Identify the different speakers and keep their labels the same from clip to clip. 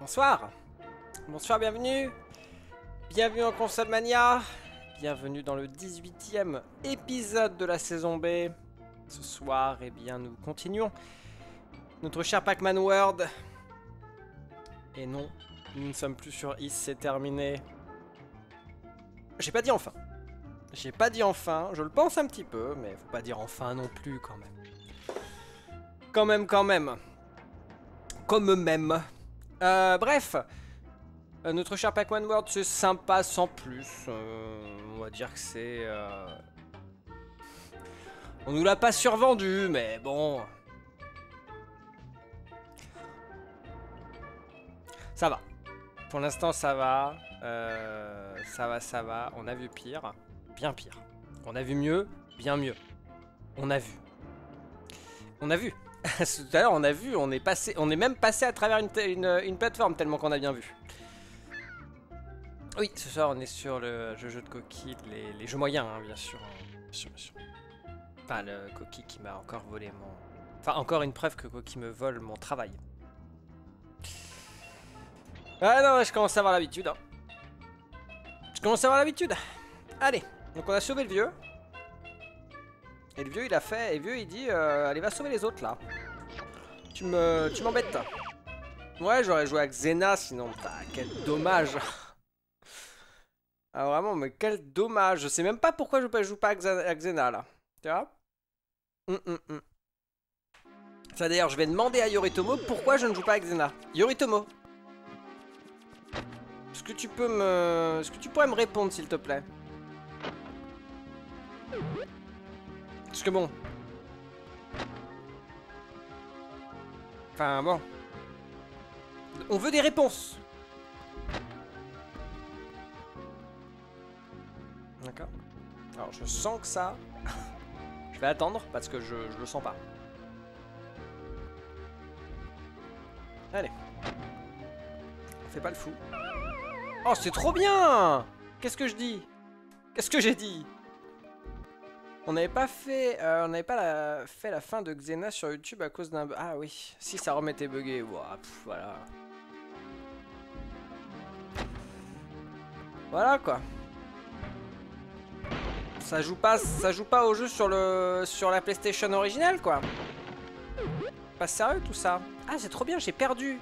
Speaker 1: Bonsoir. Bonsoir, bienvenue. Bienvenue en Console Mania. Bienvenue dans le 18e épisode de la saison B. Ce soir, eh bien, nous continuons notre cher Pac-Man World. Et non, nous ne sommes plus sur Is, c'est terminé. J'ai pas dit enfin. J'ai pas dit enfin, je le pense un petit peu, mais faut pas dire enfin non plus quand même. Quand même. Comme même. Bref. Notre cher Pac-Man World, c'est sympa sans plus. On va dire que c'est... On nous l'a pas survendu, mais bon... Ça va. Pour l'instant, ça va. Ça va. On a vu pire. Bien pire. On a vu mieux. Bien mieux. On a vu. Tout à l'heure, on a vu. On est même passé à travers une plateforme tellement qu'on a bien vu. Oui, ce soir, on est sur le jeu de coquille. Les jeux moyens, hein, bien sûr. Bien sûr. Enfin, le coquille qui m'a encore volé mon... Enfin, encore une preuve que coquille me vole mon travail. Ah non, je commence à avoir l'habitude. Allez, donc on a sauvé le vieux. Et le vieux, il a fait... Et le vieux, il dit, allez, va sauver les autres, là. Tu m'embêtes. Ouais, j'aurais joué avec Xena, sinon... quel dommage. Ah, vraiment, mais quel dommage. Je sais même pas pourquoi je joue pas à Xena, là. Tu vois? Ça, d'ailleurs, je vais demander à Yoritomo pourquoi je ne joue pas avec Xena. Yoritomo, est-ce que tu pourrais me répondre, s'il te plaît? Parce que bon... Enfin, bon... On veut des réponses. D'accord. Alors, je sens que ça... Je vais attendre, parce que je le sens pas. Allez. Fais pas le fou. Oh, c'est trop bien! Qu'est-ce que je dis? Qu'est-ce que j'ai dit? On n'avait pas fait... fait la fin de Xena sur YouTube à cause d'un... Ah oui, si ça remettait bugué. Ouah, voilà. Voilà, quoi. Ça joue pas au jeu sur la PlayStation originale, quoi. Pas sérieux, tout ça. Ah, c'est trop bien, j'ai perdu.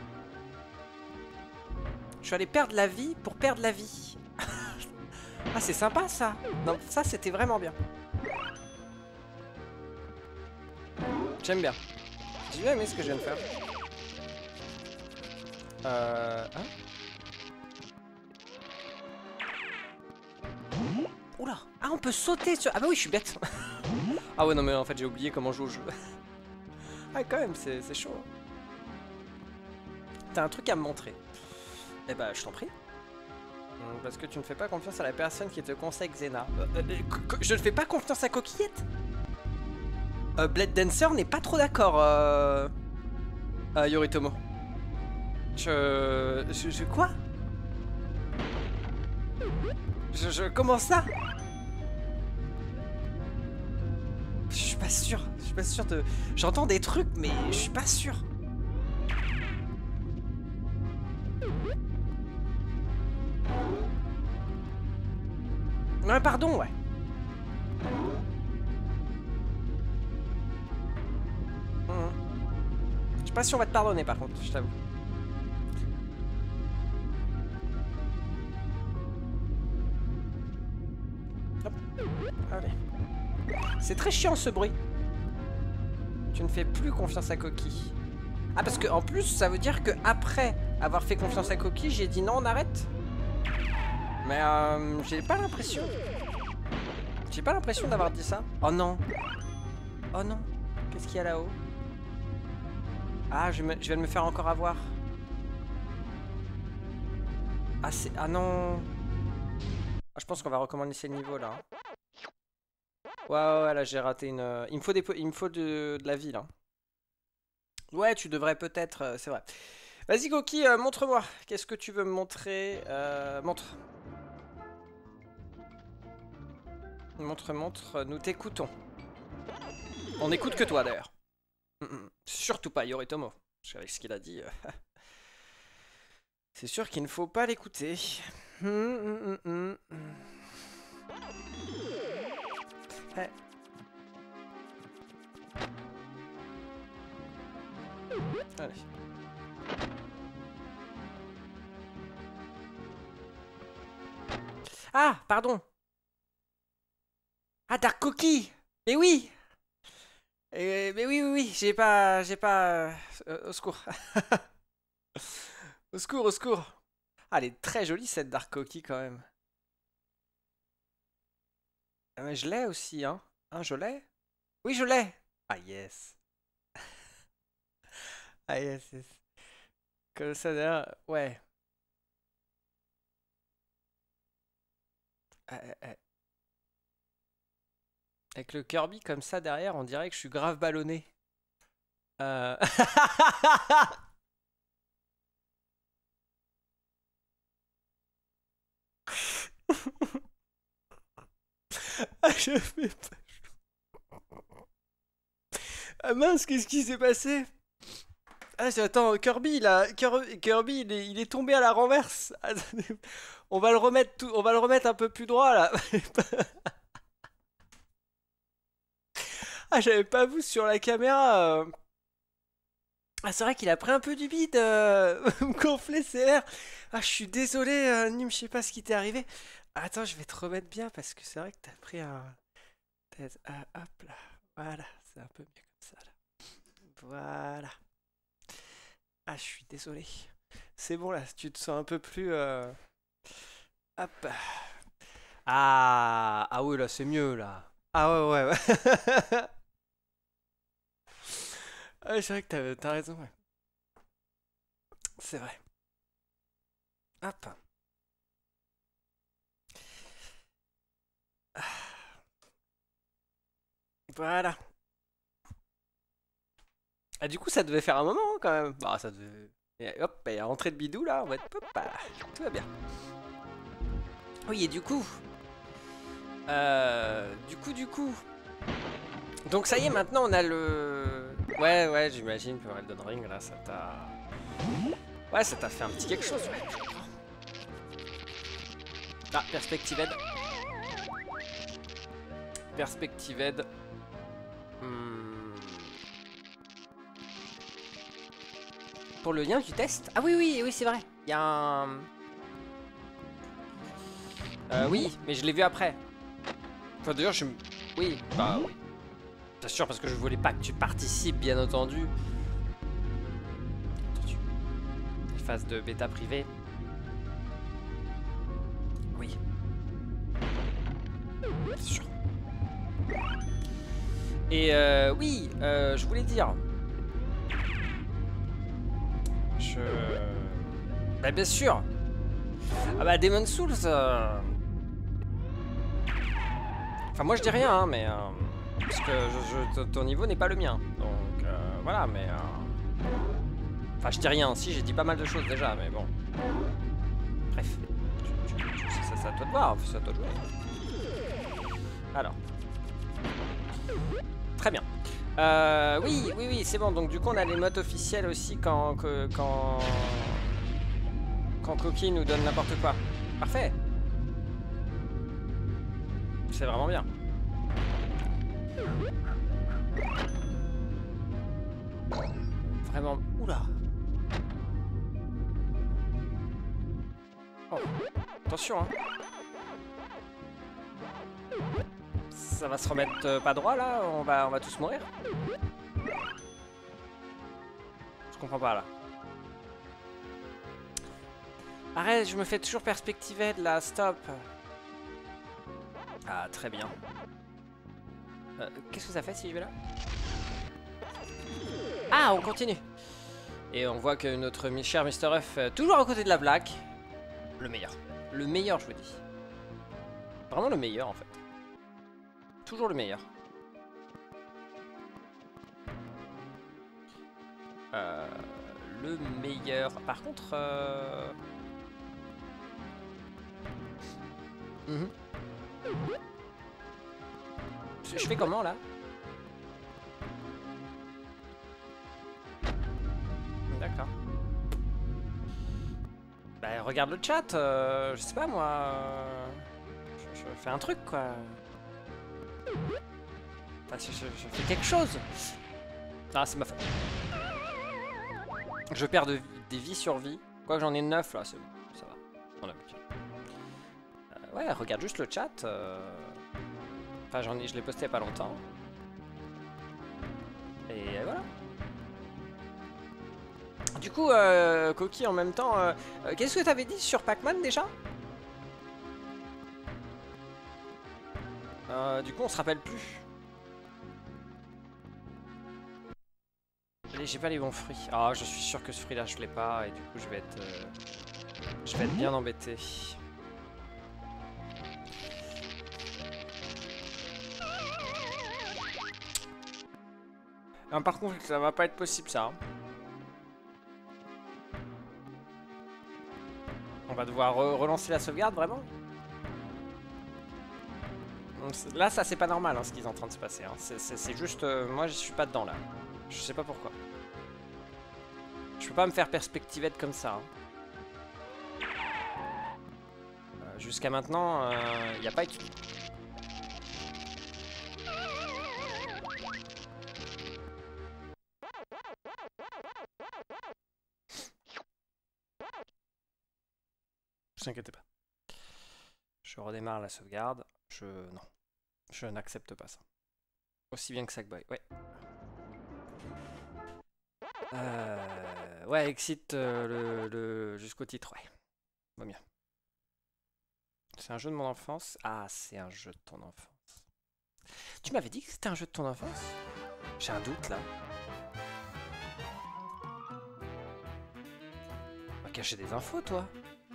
Speaker 1: Je suis allé perdre la vie pour perdre la vie. Ah, c'est sympa, ça. Non, ça, c'était vraiment bien. J'aime bien. J'ai bien aimé ce que je viens de faire. Hein? Oula. Ah, on peut sauter sur... Ah bah oui, je suis bête. Ah ouais, non, mais en fait, j'ai oublié comment jouer au jeu. Ah, quand même, c'est chaud. T'as un truc à me montrer. Eh bah, je t'en prie. Parce que tu ne fais pas confiance à la personne qui te conseille Xena. Je ne fais pas confiance à Coquillette. Blade Dancer n'est pas trop d'accord, Yoritomo. Quoi? Comment ça? Je suis pas sûr. Je suis pas sûr de... J'entends des trucs, mais je suis pas sûr. Ouais, pardon, ouais. Je sais pas si on va te pardonner, par contre, je t'avoue. Hop. Allez. C'est très chiant, ce bruit. Tu ne fais plus confiance à Coquille. Ah, parce que en plus, ça veut dire que après avoir fait confiance à Coquille, j'ai dit non, on arrête. Mais j'ai pas l'impression. J'ai pas l'impression d'avoir dit ça. Oh non. Oh non. Qu'est-ce qu'il y a là-haut? Ah, je viens de me faire encore avoir. Ah, c'est... Ah non. Ah, je pense qu'on va recommencer le niveau, là. Ouais, là, j'ai raté une... Il me faut de la vie, là. Ouais, tu devrais peut-être... c'est vrai. Vas-y, Coquille, montre-moi. Qu'est-ce que tu veux me montrer? Montre. Montre, nous t'écoutons. On n'écoute que toi, d'ailleurs. Surtout pas Yoritomo. Parce qu'avec ce qu'il a dit... C'est sûr qu'il ne faut pas l'écouter. Eh. Allez. Ah, pardon. Ah, Dark Cookie. Mais oui. Mais oui, oui, oui. J'ai pas, au secours. Au secours, au secours. Ah, elle est très jolie cette Dark Cookie quand même. Ah, mais je l'ai aussi, hein. Hein, je l'ai? Oui, je l'ai. Ah, yes. Ah, yes, yes. Comme ça, d'ailleurs, ouais. Avec le Kirby comme ça derrière, on dirait que je suis grave ballonné. Euh... Ah, je fais pas. Ah mince, qu'est-ce qui s'est passé? Ah, attends, Kirby, là, Kirby, il est tombé à la renverse. Attendez, on va le remettre on va le remettre un peu plus droit là. Ah, j'avais pas vu sur la caméra. Ah, c'est vrai qu'il a pris un peu du bide, me gonfler ses airs. Ah, je suis désolé, Nîmes, je sais pas ce qui t'est arrivé. Attends, je vais te remettre bien parce que c'est vrai que t'as pris un. Hop là, voilà, c'est un peu mieux comme ça là. Voilà. Ah, je suis désolé. C'est bon là, tu te sens un peu plus. Hop. Ah oui, là, c'est mieux là. Ah ouais, ouais, ouais. Ah, c'est vrai que t'as raison, ouais. C'est vrai. Hop. Voilà. Ah, du coup, ça devait faire un moment hein, quand même. Bah, ça devait. Et hop, et rentrée de bidou là, on va être. Hop, ah, tout va bien. Oui, et du coup. Du coup. Donc, ça y est, maintenant on a le. Ouais, ouais, j'imagine que Elden Ring là, ça t'a. Ouais, ça t'a fait un petit quelque chose, ouais. Ah, Perspective Aid. Perspective Aid. Pour le lien du test? Ah oui, oui, oui, c'est vrai. Il y a un... oui, mais je l'ai vu après. Enfin, d'ailleurs, je... Oui, bah oui. Bien sûr, parce que je voulais pas que tu participes, bien entendu. Les phases de bêta privée. Oui. Bien sûr. Et oui, je voulais dire... Bah bien sûr. Ah bah Demon's Souls... Enfin moi je dis rien hein, mais... parce que ton niveau n'est pas le mien. Donc voilà, mais... Enfin je dis rien, si j'ai dit pas mal de choses déjà, mais bon. Bref. C'est à toi de voir, c'est à toi de jouer. Alors. Très bien. Oui, oui, oui, c'est bon. Donc du coup on a les modes officiels aussi quand Coquille nous donne n'importe quoi. Parfait. C'est vraiment bien. Vraiment. Oula. Oh. Attention, hein. Ça va se remettre pas droit là, on va tous mourir. Je comprends pas là. Arrête, je me fais toujours perspective aide là, stop. Ah, très bien. Qu'est-ce que ça fait si je vais là? Ah, on continue. Et on voit que notre cher Mr. F, toujours à côté de la blague. Le meilleur. Le meilleur, je vous dis. Vraiment le meilleur en fait. Toujours le meilleur. Le meilleur. Par contre... Je fais comment là? D'accord. Bah regarde le chat, je sais pas moi. Je fais un truc quoi. Enfin, je fais quelque chose. Ah c'est ma faute. Je perds des vies sur vie. Quoi que j'en ai 9 là, c'est bon, ça va. On a plus. Ouais, regarde juste le chat. Enfin je l'ai posté il y a pas longtemps. Et voilà. Du coup, Coquille, en même temps, qu'est-ce que t'avais dit sur Pac-Man déjà? Du coup, on se rappelle plus. Allez, j'ai pas les bons fruits. Ah, je suis sûr que ce fruit-là, je l'ai pas, et du coup, je vais être bien embêté. Non, par contre, ça va pas être possible, ça. Hein. On va devoir relancer la sauvegarde, vraiment? Là, ça, c'est pas normal, hein, ce qui est en train de se passer. Hein. C'est juste... moi, je suis pas dedans, là. Je sais pas pourquoi. Je peux pas me faire perspectivette comme ça. Hein. Jusqu'à maintenant, il n'y a pas écrit. Ne vous inquiétez pas. Je redémarre la sauvegarde. Non. Je n'accepte pas ça. Aussi bien que Sackboy, ouais. Ouais, exit jusqu'au titre, ouais. Va bien. C'est un jeu de mon enfance. Ah, c'est un jeu de ton enfance. Tu m'avais dit que c'était un jeu de ton enfance? J'ai un doute, là. On va cacher des infos, toi.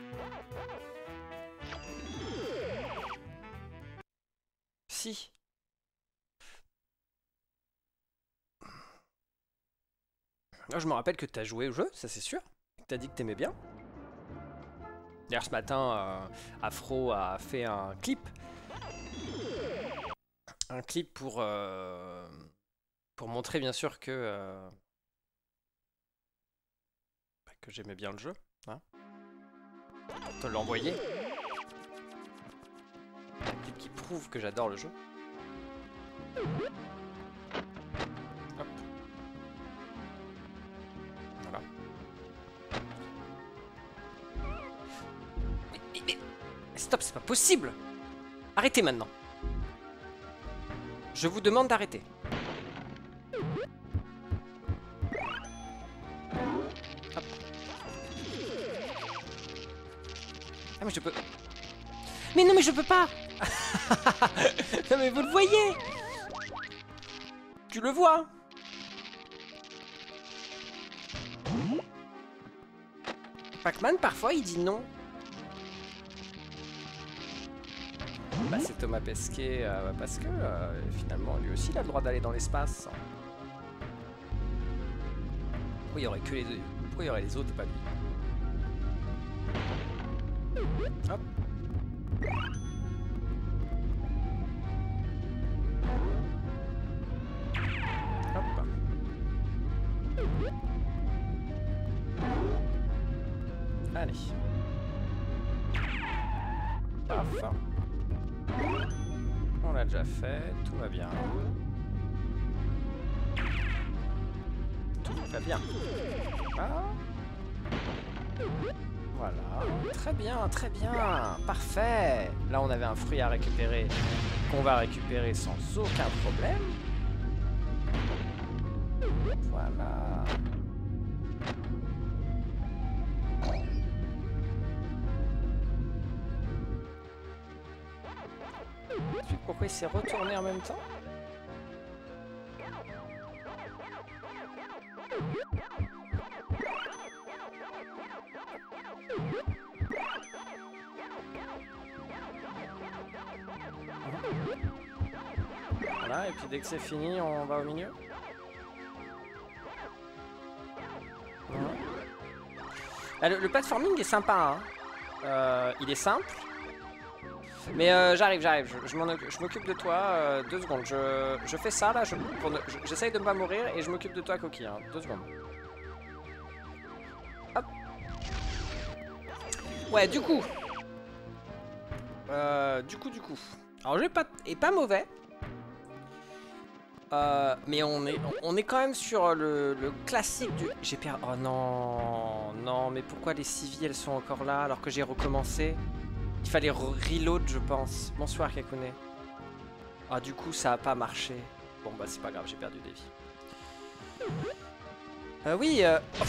Speaker 1: Si. Là, je me rappelle que tu as joué au jeu, ça c'est sûr. Tu as dit que tu aimais bien. D'ailleurs, ce matin, Afro a fait un clip. Un clip pour montrer, bien sûr, que j'aimais bien le jeu. Hein, pour te l'envoyer. Un clip qui prouve que j'adore le jeu. Hop. Voilà. Mais stop, c'est pas possible! Arrêtez maintenant! Je vous demande d'arrêter. Hop. Ah mais je peux... Mais non mais je peux pas. Non mais vous le voyez. Tu le vois. Pac-Man parfois il dit non. Bah c'est Thomas Pesquet parce que finalement lui aussi il a le droit d'aller dans l'espace. Pourquoi il y aurait que les deux? Pourquoi il y aurait les autres et pas lui? Hop. Hop. Allez. Paf. On l'a déjà fait, tout va bien. Tout va bien. Ah. Voilà, très bien, parfait. Là on avait un fruit à récupérer qu'on va récupérer sans aucun problème. Voilà. Ensuite, pourquoi il s'est retourné en même temps? Voilà, et puis dès que c'est fini, on va au milieu. Ah, le platforming est sympa, hein. Il est simple. Mais j'arrive, je m'occupe de toi, 2 secondes, je fais ça là, j'essaye de ne pas mourir et je m'occupe de toi Coquille, hein. 2 secondes. Hop. Ouais, du coup. Du coup. Alors, le jeu est pas mauvais. Mais on est quand même sur le classique du... J'ai perdu... Oh non, non, mais pourquoi les civis elles sont encore là alors que j'ai recommencé? Il fallait reload je pense. Bonsoir Kakune. Ah du coup ça a pas marché. Bon bah c'est pas grave, j'ai perdu des vies. Oui,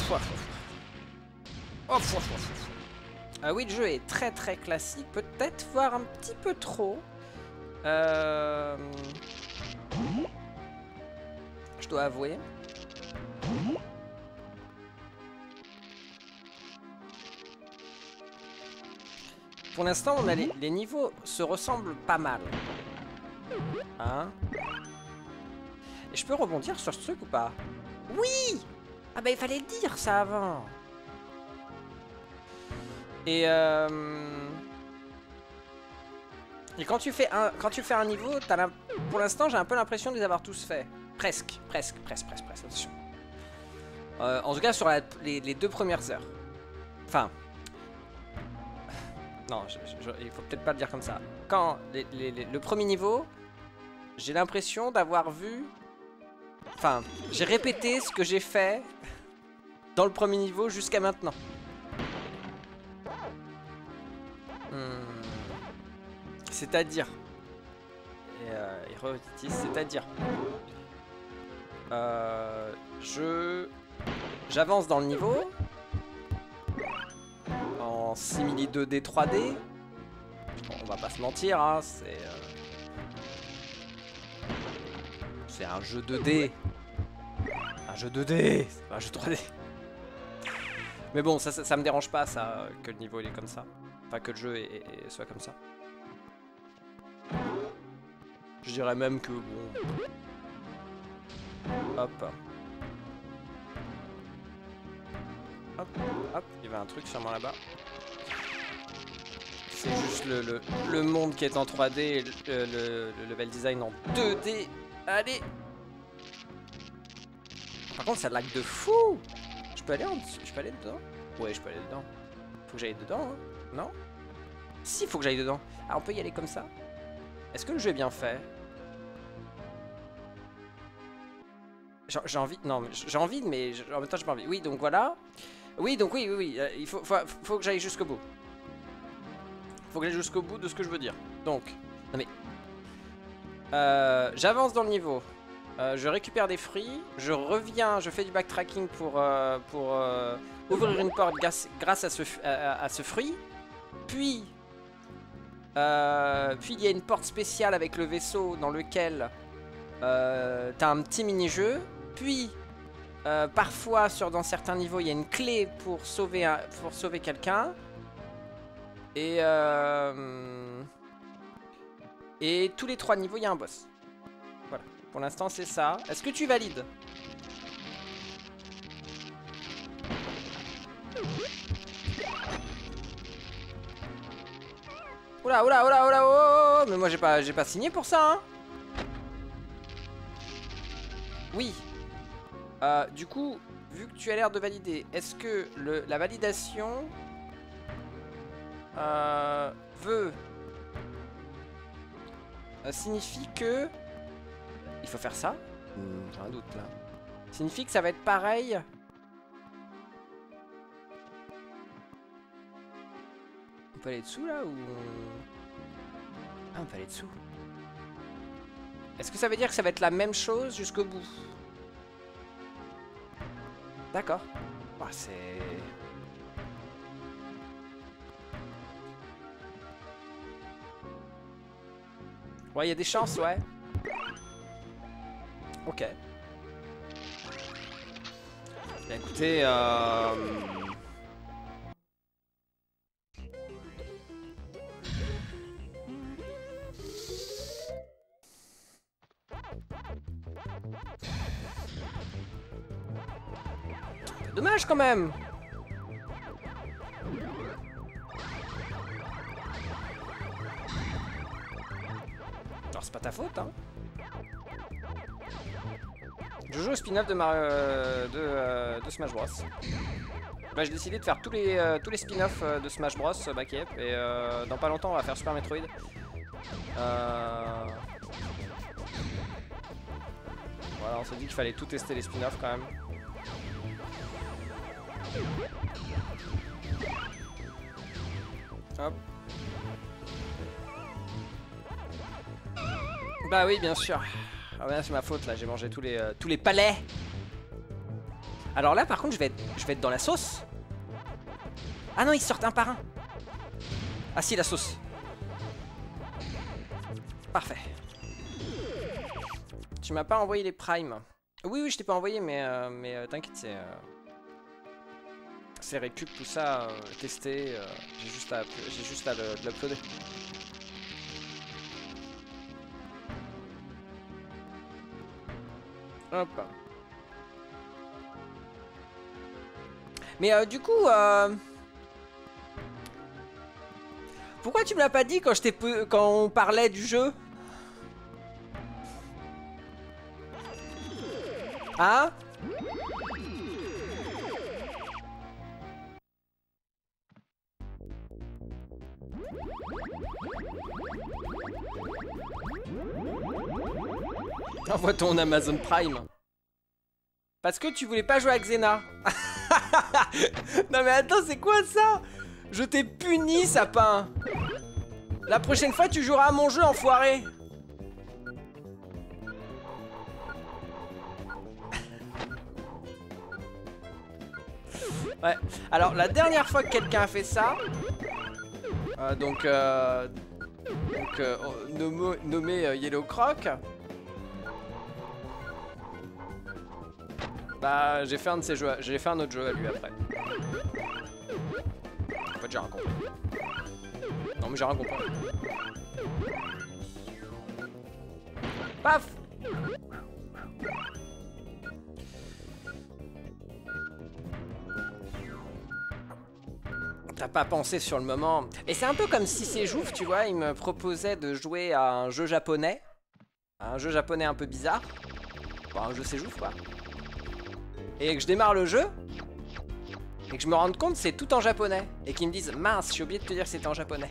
Speaker 1: oui, le jeu est très très classique, peut-être voire un petit peu trop. Je dois avouer. Pour l'instant, on a les niveaux se ressemblent pas mal. Hein? Et je peux rebondir sur ce truc ou pas? Oui! Ah bah il fallait le dire ça avant. Et quand tu fais un niveau, pour l'instant j'ai un peu l'impression de les avoir tous faits. Presque, attention. En tout cas sur les 2 premières heures. Enfin... Non, il faut peut-être pas le dire comme ça. Quand le premier niveau, j'ai l'impression d'avoir vu... Enfin, j'ai répété ce que j'ai fait dans le premier niveau jusqu'à maintenant. C'est-à-dire... c'est-à-dire... J'avance dans le niveau... En simili 2D 3D. Bon, on va pas se mentir, hein, c'est un jeu 2D. Un jeu 2D, c'est pas un jeu 3D. Mais bon, ça me dérange pas, ça, que le niveau il est comme ça. Enfin, que le jeu soit comme ça. Je dirais même que bon... Hop. Hop, hop, il y avait un truc sûrement là-bas. C'est juste le monde qui est en 3D et le level design en 2D. Allez! Par contre, ça lag de fou! Je peux aller en dessous? Je peux aller dedans? Ouais, je peux aller dedans. Faut que j'aille dedans, hein? Non? Si, faut que j'aille dedans. Ah, on peut y aller comme ça? Est-ce que le jeu est bien fait? J'ai envie... Non, j'ai envie, mais en même temps, j'ai pas envie. Oui, donc voilà. Oui, donc oui. Il faut que j'aille jusqu'au bout. Faut que j'aille jusqu'au bout de ce que je veux dire. Donc, non mais... j'avance dans le niveau. Je récupère des fruits. Je reviens, je fais du backtracking pour ouvrir une porte grâce à ce fruit. Puis il y a une porte spéciale avec le vaisseau dans lequel t'as un petit mini-jeu. Puis... parfois, dans certains niveaux, il y a une clé pour sauver quelqu'un. Et tous les 3 niveaux, il y a un boss. Voilà. Pour l'instant, c'est ça. Est-ce que tu valides? Oula, oh! Mais moi, j'ai pas signé pour ça, hein. Oui. Du coup, vu que tu as l'air de valider, est-ce que la validation signifie que... Il faut faire ça? J'ai un doute là. Signifie que ça va être pareil? On peut aller dessous là ou... Ah, on peut aller dessous. Est-ce que ça veut dire que ça va être la même chose jusqu'au bout? D'accord. Bah, c'est... Ouais, il y a des chances, ouais. Ok. Bah, écoutez, dommage quand même. Alors c'est pas ta faute, hein. Je joue au spin-off de Smash Bros. Bah, j'ai décidé de faire tous les spin-offs de Smash Bros back-up et dans pas longtemps on va faire Super Metroid. Voilà, on s'est dit qu'il fallait tout tester les spin-offs quand même. Hop. Bah oui, bien sûr. Ah ouais, c'est ma faute là, j'ai mangé tous les palais. Alors là par contre je vais être dans la sauce. Ah non, ils sortent un par un. Ah si, la sauce. Parfait. Tu m'as pas envoyé les primes. Oui, je t'ai pas envoyé, mais t'inquiète, c'est récup, tout ça, testé. J'ai juste à l'uploader. Hop. Mais du coup, pourquoi tu me l'as pas dit quand on parlait du jeu? Hein? Envoie ton Amazon Prime. Parce que tu voulais pas jouer à Xena. Non mais attends, c'est quoi ça? Je t'ai puni, sapin. La prochaine fois, tu joueras à mon jeu, enfoiré. Ouais, alors la dernière fois que quelqu'un a fait ça, nommé Yellow Croc, bah j'ai fait un de ses jeux, j'ai fait un autre jeu à lui après. En fait j'ai rien compris. Non mais j'ai rien compris. Paf! T'as pas pensé sur le moment. Et c'est un peu comme si ces jouffes, tu vois, ils me proposaient de jouer à un jeu japonais. Un jeu japonais un peu bizarre. Bon, un jeu c'est jouffes quoi. Et que je démarre le jeu. Et que je me rende compte c'est tout en japonais. Et qu'ils me disent mince, j'ai oublié de te dire que c'était en japonais.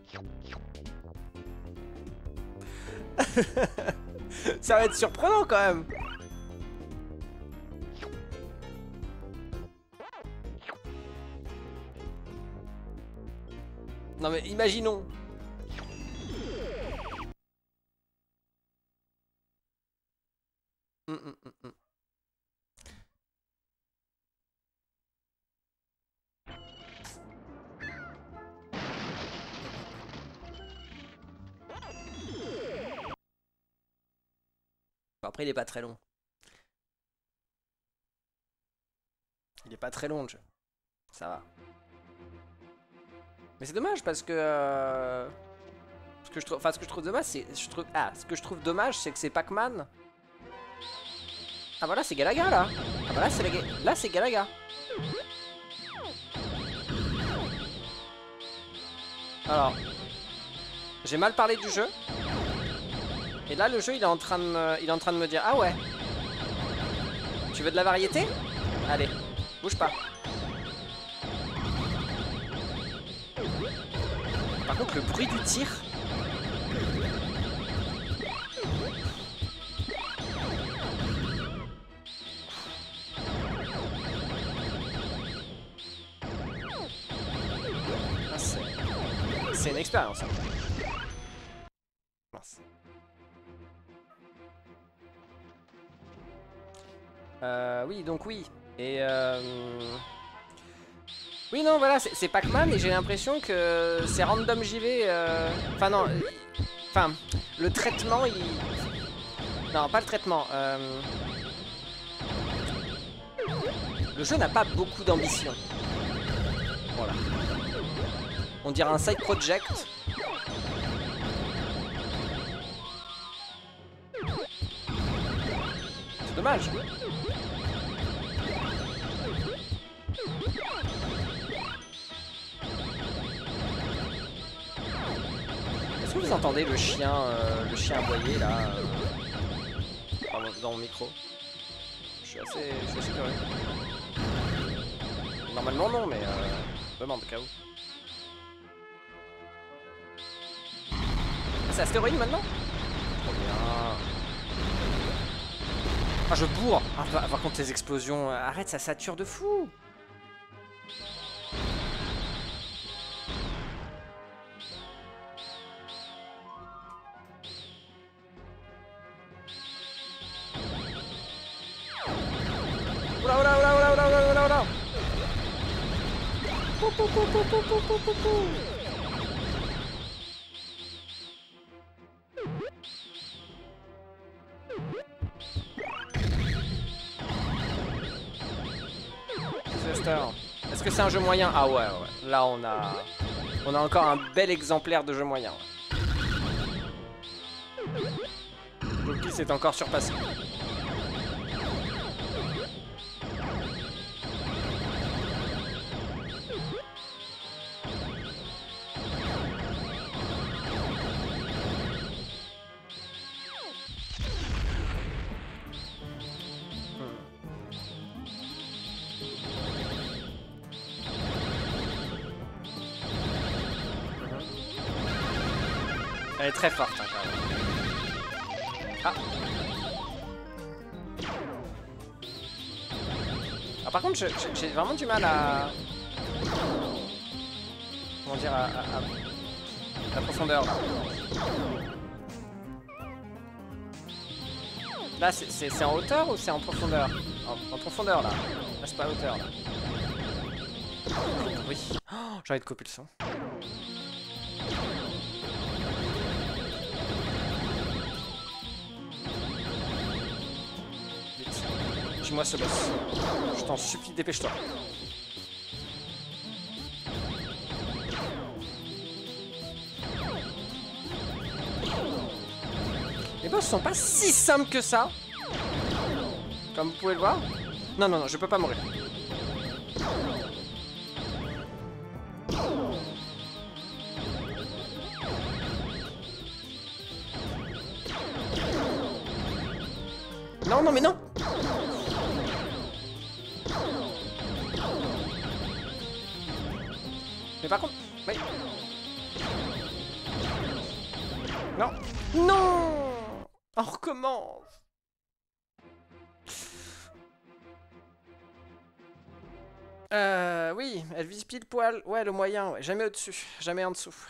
Speaker 1: Ça va être surprenant quand même. Non mais imaginons. Après il est pas très long. Il est pas très long le jeu. Ça va. Mais c'est dommage parce que ce que je trouve dommage c'est ce que je trouve dommage c'est que c'est Pac-Man. Ah voilà, c'est Galaga là. Ah bah là c'est Galaga. Alors, j'ai mal parlé du jeu. Et là le jeu il est en train de me dire ah ouais. Tu veux de la variété? Allez, bouge pas. Par contre, le bruit du tir. Ah, c'est une expérience. Hein. Mince. Oui, donc oui. Et oui, non, voilà, c'est Pac-Man et j'ai l'impression que c'est random JV. Enfin, non. Enfin, le traitement, il. Non, pas le traitement. Le jeu n'a pas beaucoup d'ambition. Voilà. On dirait un side project. C'est dommage. Est-ce que vous entendez le chien aboyer là dans mon micro? Je suis assez curieux. Normalement non, mais demande au cas où. Ah, c'est astéroïde maintenant? Trop bien. Ah, je bourre. Ah, par contre, les explosions, arrête, ça sature de fou. Oula, oula, oula, oula, oula, oula, oula, oula. Pou, pou, pou, pou, pou, pou, pou, pou, pou. Est-ce que c'est un jeu moyen? Ah ouais, ouais. Là, on a encore un bel exemplaire de jeu moyen. Loki s'est encore surpassé. Elle est très forte, hein, quand même. Ah. Ah, par contre, j'ai vraiment du mal à... Comment dire, à la profondeur, là. Là, c'est en hauteur ou c'est en profondeur? En profondeur, là. Là, c'est pas à hauteur, là. Oui. Oh, j'ai envie de couper le son. Moi ce boss. Je t'en supplie, dépêche-toi. Les boss sont pas si simples que ça. Comme vous pouvez le voir. Non, non, non, je peux pas mourir. Non, non, mais non. Mais par contre... Oui. Non. Non. On recommence. Oui, elle vise pile poil. Ouais, le moyen, ouais. Jamais au-dessus, jamais en dessous.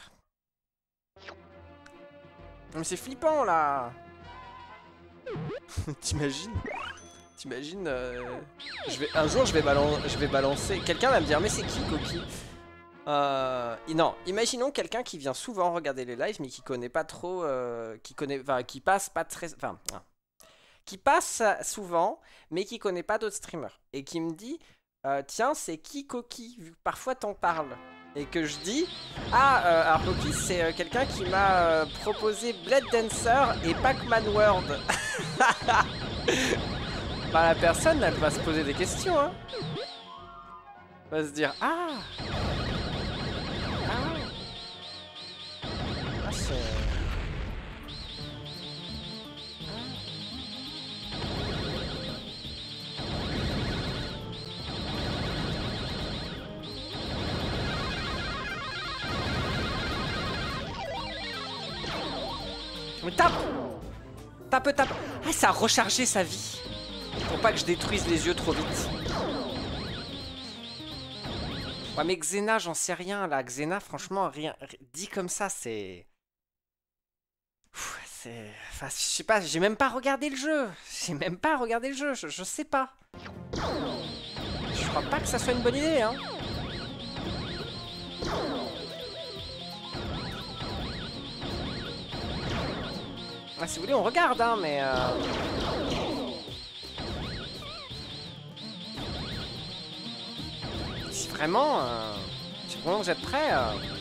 Speaker 1: Mais c'est flippant, là. T'imagines? T'imagines un jour, je vais balancer... Quelqu'un va me dire, mais c'est qui, Koki? Non, imaginons quelqu'un qui vient souvent regarder les lives, mais qui connaît pas trop... qui passe pas très... Enfin, qui passe souvent, mais qui connaît pas d'autres streamers. Et qui me dit, tiens, c'est qui Koki? Vu que parfois t'en parles. Et que je dis, alors Koki, c'est quelqu'un qui m'a proposé Blade Dancer et Pac-Man World. Bah, la personne, elle va se poser des questions, hein. Elle va se dire, ah, c'est... Mais tape! Tape! Ah, ça a rechargé sa vie. Pour pas que je détruise les yeux trop vite. Ouais, mais Xena, j'en sais rien, là. Xena, franchement, rien... Dit comme ça, c'est... Enfin, je sais pas, j'ai même pas regardé le jeu. Je sais pas. Je crois pas que ça soit une bonne idée, hein. Ah, si vous voulez, on regarde, hein, mais... Si vraiment vous êtes prêts...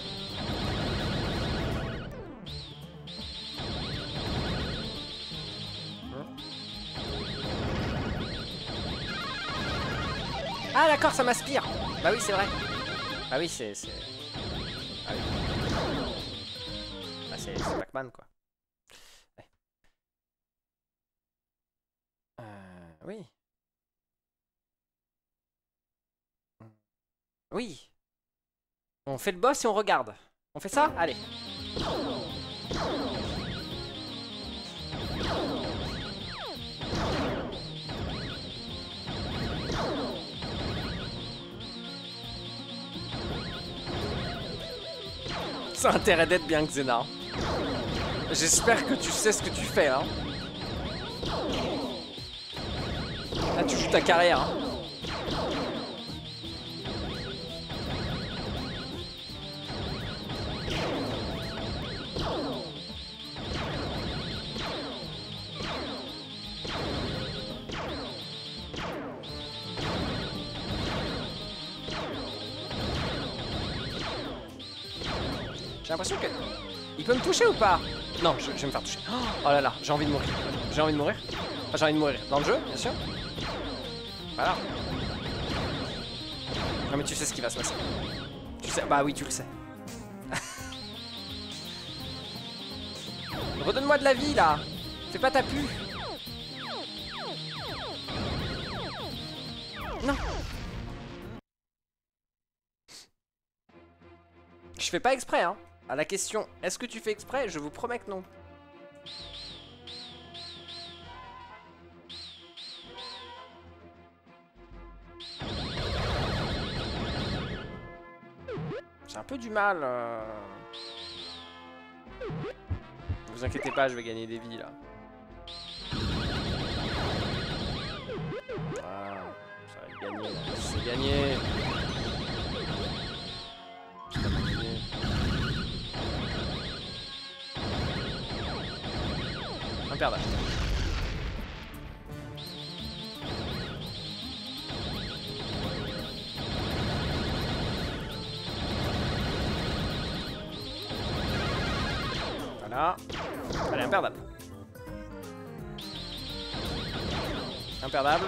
Speaker 1: Ah d'accord, ça m'aspire. Bah oui, c'est vrai. Bah oui, c'est... Ah oui. Bah c'est Pac-Man, quoi. Ouais. Oui. Oui. On fait le boss et on regarde. On fait ça? Allez. Ça a intérêt d'être bien, Xena. J'espère que tu sais ce que tu fais, hein. Là, tu joues ta carrière, hein. J'ai l'impression que... Il peut me toucher ou pas? Non, je vais me faire toucher. Oh là là, j'ai envie de mourir. J'ai envie de mourir. Enfin, j'ai envie de mourir. Dans le jeu, bien sûr. Voilà. Non mais tu sais ce qui va se passer. Tu sais... Bah oui, tu le sais. Redonne-moi de la vie, là. Fais pas ta pu. Non. Je fais pas exprès, hein. À la question, est-ce que tu fais exprès? Je vous promets que non. J'ai un peu du mal. Vous inquiétez pas, je vais gagner des vies là. Ah, ça va être gagné. C'est gagné. Imperdable. Voilà. Allez, imperdable. Imperdable.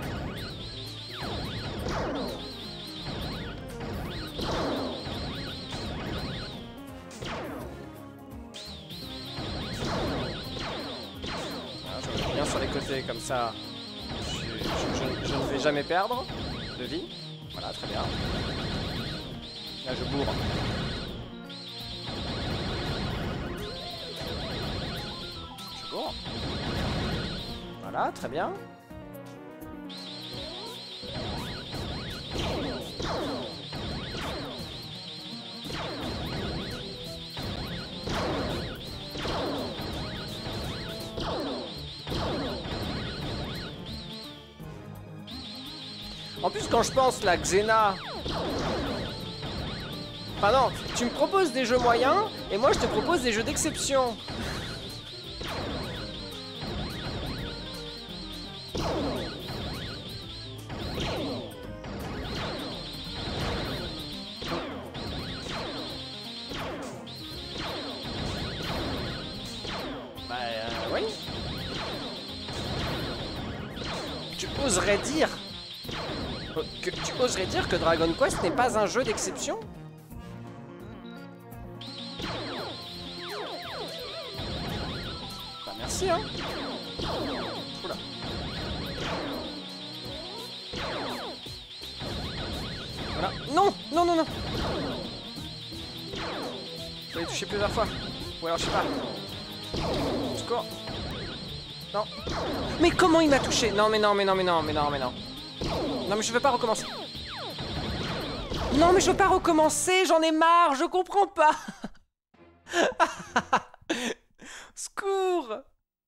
Speaker 1: Bien sur les côtés comme ça, je ne vais jamais perdre de vie. Voilà, très bien. Là, je bourre. Je bourre. Voilà, très bien. En plus, quand je pense, la Xena... Enfin non, tu me proposes des jeux moyens, et moi je te propose des jeux d'exception. Bah oui. Tu oserais dire... Tu oserais dire que Dragon Quest n'est pas un jeu d'exception? Bah merci hein. Oula. Voilà. Non. Non, non, non. Je vais toucher plusieurs fois. Ou alors je sais pas. Secours. Non. Mais comment il m'a touché? Non mais non mais non mais non mais non mais non. Non mais je veux pas recommencer. Non mais je veux pas recommencer, j'en ai marre, je comprends pas. Secours.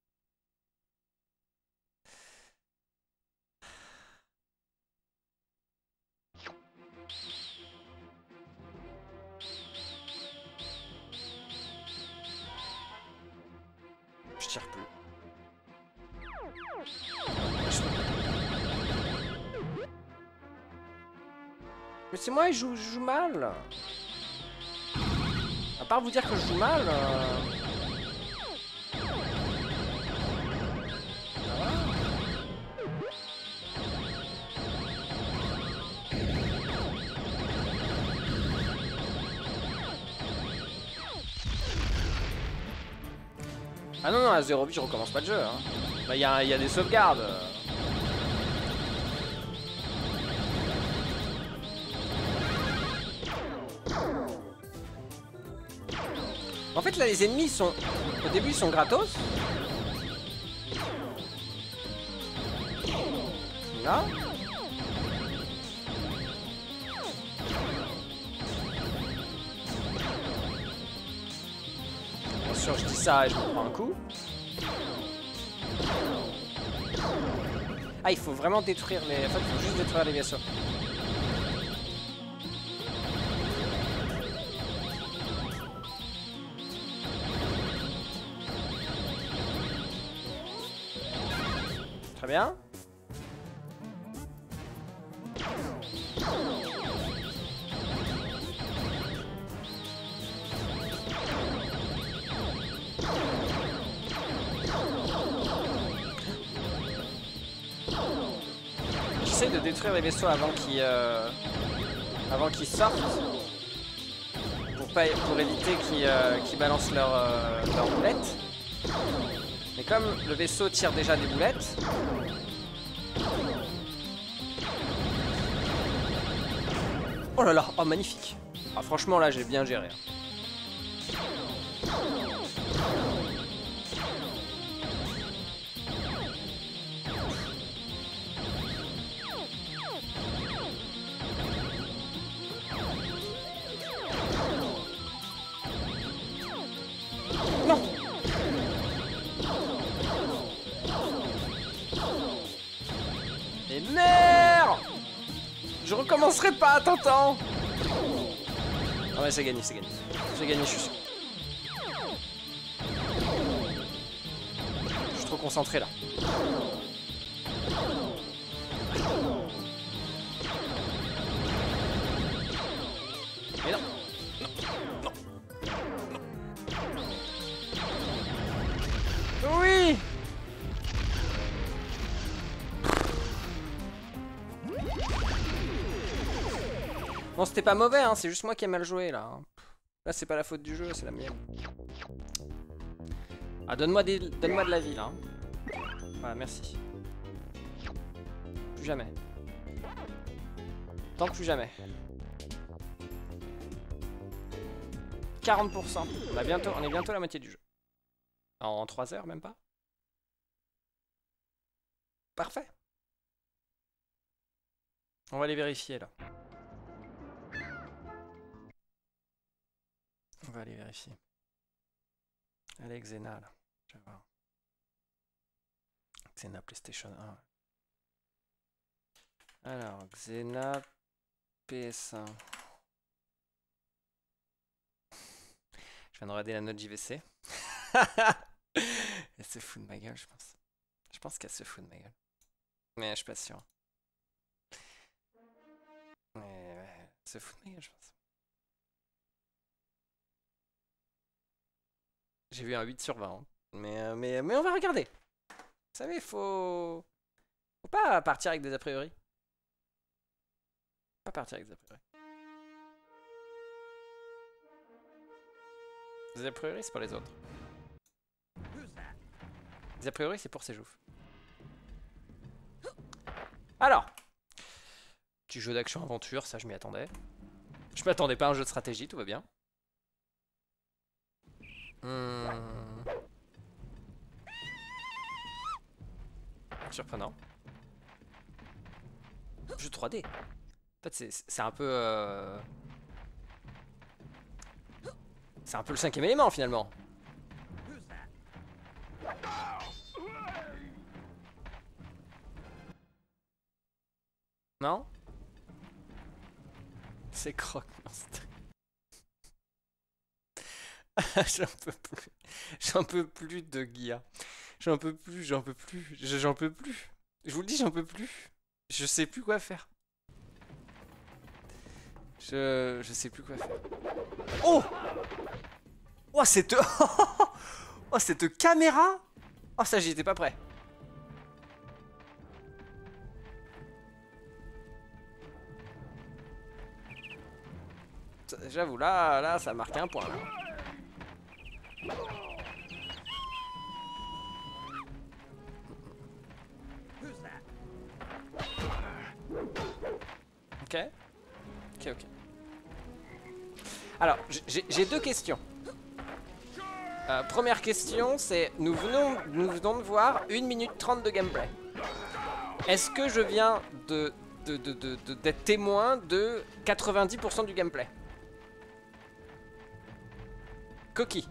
Speaker 1: Je tire plus. Mais c'est moi, je joue mal. À part vous dire que je joue mal. Ah non, non, à 0 vie, je recommence pas le jeu. Hein. Bah, y a des sauvegardes. En fait, là, les ennemis sont... Au début, ils sont gratos. Là. Bien sûr, je dis ça et je me prends un coup. Ah, il faut vraiment détruire les... En fait, il faut juste détruire les vaisseaux. Très bien. J'essaie de détruire les vaisseaux avant qu'ils sortent. Pour éviter qu'ils balancent leurs boulettes. Mais comme le vaisseau tire déjà des boulettes... Oh là là, oh magnifique. Ah, franchement là j'ai bien géré. Non. Et merde. Je recommencerai pas, t'entends? Ah ouais, c'est gagné, c'est gagné. C'est gagné, je suis sûr. Je suis trop concentré là. Mais non. Non. Non. Non. Oui. Bon, c'était pas mauvais, hein, c'est juste moi qui ai mal joué là. Là, c'est pas la faute du jeu, c'est la mienne. Ah, donne-moi de la vie là. Voilà, merci. Plus jamais. Tant que plus jamais. 40%. On est bientôt à la moitié du jeu. En 3 heures, même pas. Parfait. On va les vérifier là. On va aller vérifier. Allez, Xena là. Je vais voir. Xena PlayStation 1. Alors, Xena PS1. Je viens de regarder la note JVC. Elle se fout de ma gueule, je pense. Je pense qu'elle se fout de ma gueule. Mais je suis pas sûr. Mais ouais, elle se fout de ma gueule, je pense. J'ai vu un 8 sur 20. Hein. Mais on va regarder. Vous savez, faut pas partir avec des a priori. Pas partir avec des a priori. Des a priori, c'est pour les autres. Des a priori, c'est pour ses jouffes. Alors, petit jeu d'action-aventure, ça je m'y attendais. Je m'attendais pas à un jeu de stratégie, tout va bien. Surprenant. Jeu 3D. En fait, c'est un peu... C'est un peu le 5e élément, finalement. Non? C'est Croque-Monstre. J'en peux plus. J'en peux plus de Guilla. J'en peux plus, j'en peux plus. J'en peux plus. Je vous le dis, j'en peux plus. Je sais plus quoi faire. Je sais plus quoi faire. Oh! Oh, cette... oh, cette caméra! Oh, ça, j'y étais pas prêt. J'avoue, là, ça a marqué un point, là. Ok. Ok. Alors, j'ai deux questions. Première question, c'est nous venons de voir 1 minute 30 de gameplay. Est-ce que je viens d'être témoin de 90% du gameplay? Coquille.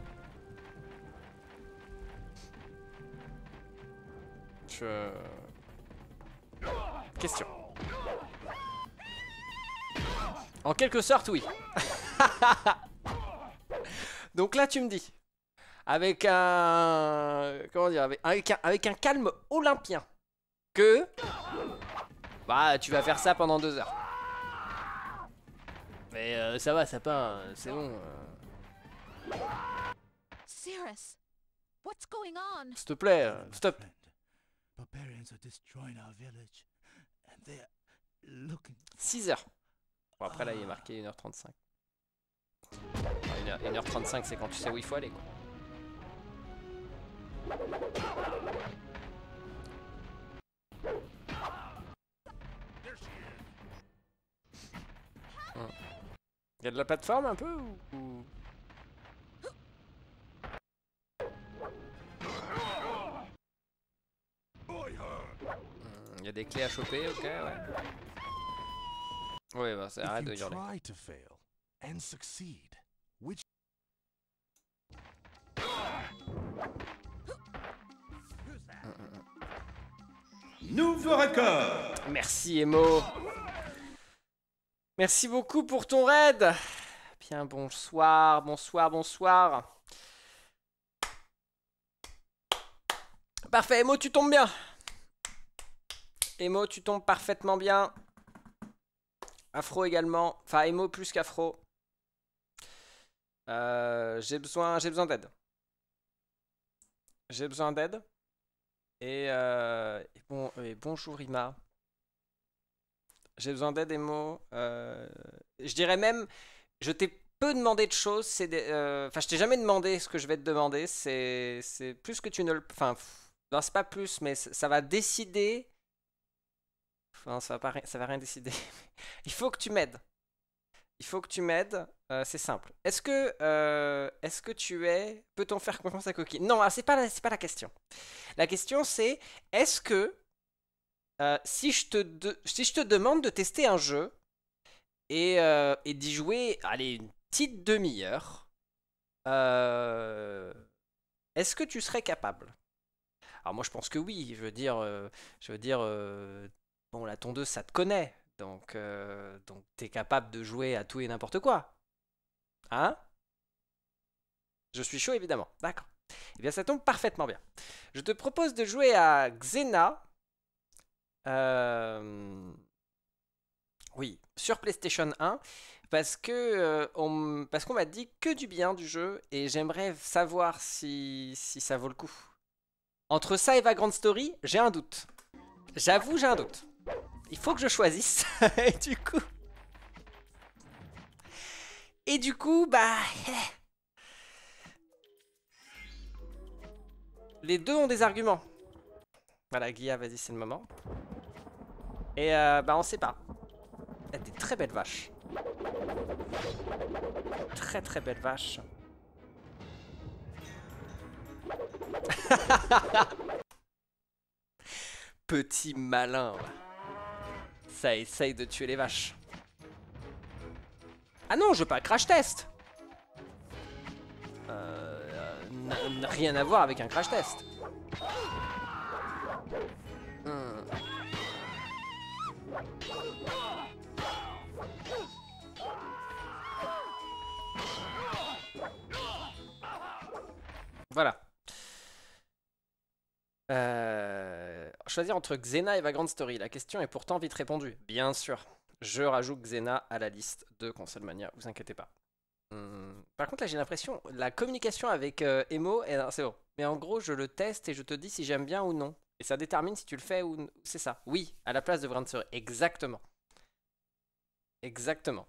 Speaker 1: Question. En quelque sorte, oui. Donc là, tu me dis, avec un... Comment dire? Avec un calme olympien, que... Bah, tu vas faire ça pendant 2 heures. Mais ça va, ça pas... C'est bon.
Speaker 2: Cirrus, what's going on?
Speaker 1: S'il te plaît, stop.
Speaker 3: Barbarians are destroying our village, and they're looking.
Speaker 1: 6 heures. Bon, après là, il est marqué 1h35. 1h35, c'est quand tu sais où il faut aller, quoi. Il y a de la plateforme un peu ou... Il y a des clés à choper, ok, ouais. Ouais, bah ça arrête de hurler.
Speaker 3: Try to fail and succeed, which
Speaker 4: Nouveau record.
Speaker 1: Merci Emo. Merci beaucoup pour ton raid. Bien, bonsoir, bonsoir, bonsoir. Parfait, Emo, tu tombes bien. Emo, tu tombes parfaitement bien. Afro également. Enfin, Emo plus qu'Afro. J'ai besoin d'aide. J'ai besoin d'aide. Et bonjour Ima. J'ai besoin d'aide, Emo. Je dirais même, je t'ai peu demandé de choses. Enfin, je t'ai jamais demandé ce que je vais te demander. C'est plus que tu ne le... Enfin, non, c'est pas plus, mais ça va décider... Enfin, ça va rien décider. Il faut que tu m'aides. Il faut que tu m'aides. C'est simple. Est-ce que tu es... Peut-on faire confiance à Coquille? Non, c'est pas la question. La question c'est, est-ce que si je te demande de tester un jeu et d'y jouer, allez, une petite demi-heure, est-ce que tu serais capable? Alors moi je pense que oui. Je veux dire, bon, la tondeuse ça te connaît, donc t'es capable de jouer à tout et n'importe quoi, hein? Je suis chaud évidemment. D'accord. Eh bien ça tombe parfaitement bien. Je te propose de jouer à Xena. Oui, sur PlayStation 1, parce qu'on m'a dit que du bien du jeu et j'aimerais savoir si ça vaut le coup. Entre ça et Vagrant Story, j'ai un doute. J'avoue, j'ai un doute. Il faut que je choisisse. Et du coup, bah... Les deux ont des arguments. Voilà, Guilla, vas-y, c'est le moment. Et bah on sait pas. Il y a des très belles vaches. Très très belles vaches. Petit malin. Ça essaye de tuer les vaches. Ah non, je veux pas crash test. Rien à voir avec un crash test. Voilà. Choisir entre Xena et Vagrant Story. La question est pourtant vite répondue. Bien sûr. Je rajoute Xena à la liste de Consolemania, vous inquiétez pas. Par contre là j'ai l'impression, la communication avec Emo, c'est bon. Mais en gros je le teste et je te dis si j'aime bien ou non. Et ça détermine si tu le fais ou... C'est ça. Oui, à la place de Vagrant Story. Exactement. Exactement.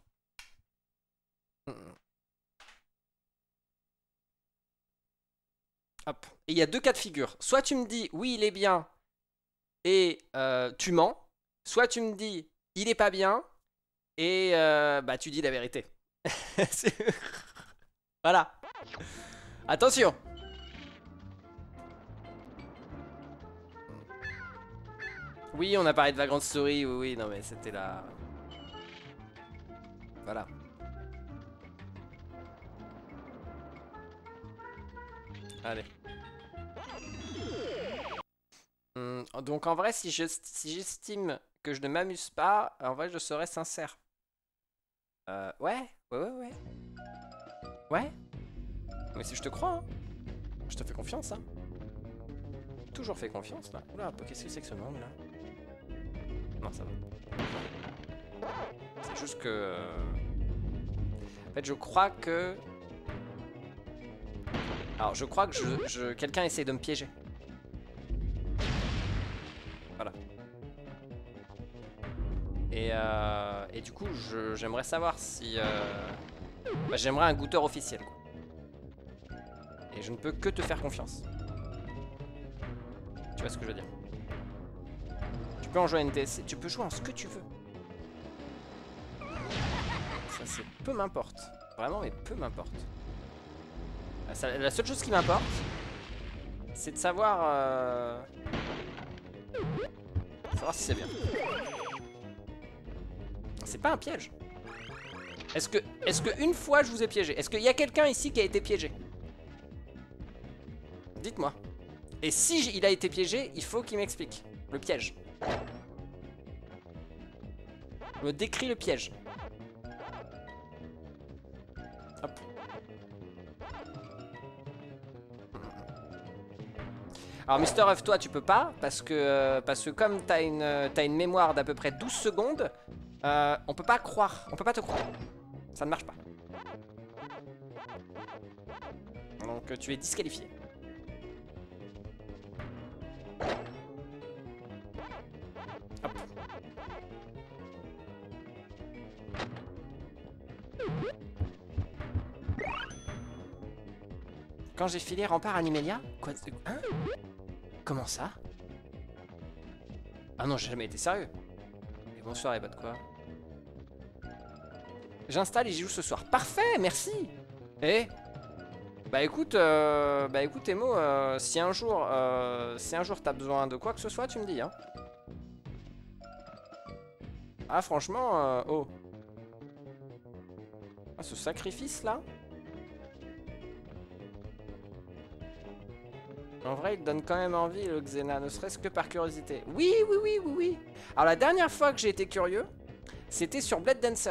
Speaker 1: Hop. Et il y a deux cas de figure. Soit tu me dis oui il est bien et tu mens. Soit tu me dis il est pas bien et bah tu dis la vérité. Voilà. Attention. Oui, on a parlé de Vagrant Story, oui, oui, non mais c'était là... Voilà. Allez. Donc en vrai, si j'estime que je ne m'amuse pas, en vrai, je serais sincère. Ouais. Ouais. Mais si je te crois, hein. Je te fais confiance, hein. Toujours fait confiance, là. Oula, qu'est-ce que c'est que ce monde, là? Non, ça va. C'est juste que... En fait, je crois que... Alors, je crois que quelqu'un essaie de me piéger. Voilà. Et du coup, j'aimerais savoir si... Bah, j'aimerais un goûteur officiel, quoi. Et je ne peux que te faire confiance. Tu vois ce que je veux dire? Tu peux en jouer à NTSC, tu peux jouer en ce que tu veux. Ça, c'est peu m'importe. Vraiment, mais peu m'importe. La seule chose qui m'importe, c'est de savoir... savoir si c'est bien. C'est pas un piège. Est-ce que une fois je vous ai piégé? Est-ce qu'il y a quelqu'un ici qui a été piégé? Dites-moi. Et si il a été piégé, il faut qu'il m'explique le piège. Je me décris le piège. Hop. Alors Mister F, toi tu peux pas parce que comme t'as une mémoire d'à peu près 12 secondes, on peut pas croire, on peut pas te croire. Ça ne marche pas. Donc tu es disqualifié. Hop. Quand j'ai filé rempart Animelia? Quoi? Hein? Comment ça? Ah non, j'ai jamais été sérieux. Et bonsoir, et pas de quoi. J'installe et j'y joue ce soir. Parfait, merci. Eh? Bah écoute, Emo, si un jour t'as besoin de quoi que ce soit, tu me dis, hein. Ah franchement, oh. Ah, ce sacrifice là. En vrai, il te donne quand même envie, le Xena, ne serait-ce que par curiosité. Oui. Alors la dernière fois que j'ai été curieux, c'était sur Blade Dancer.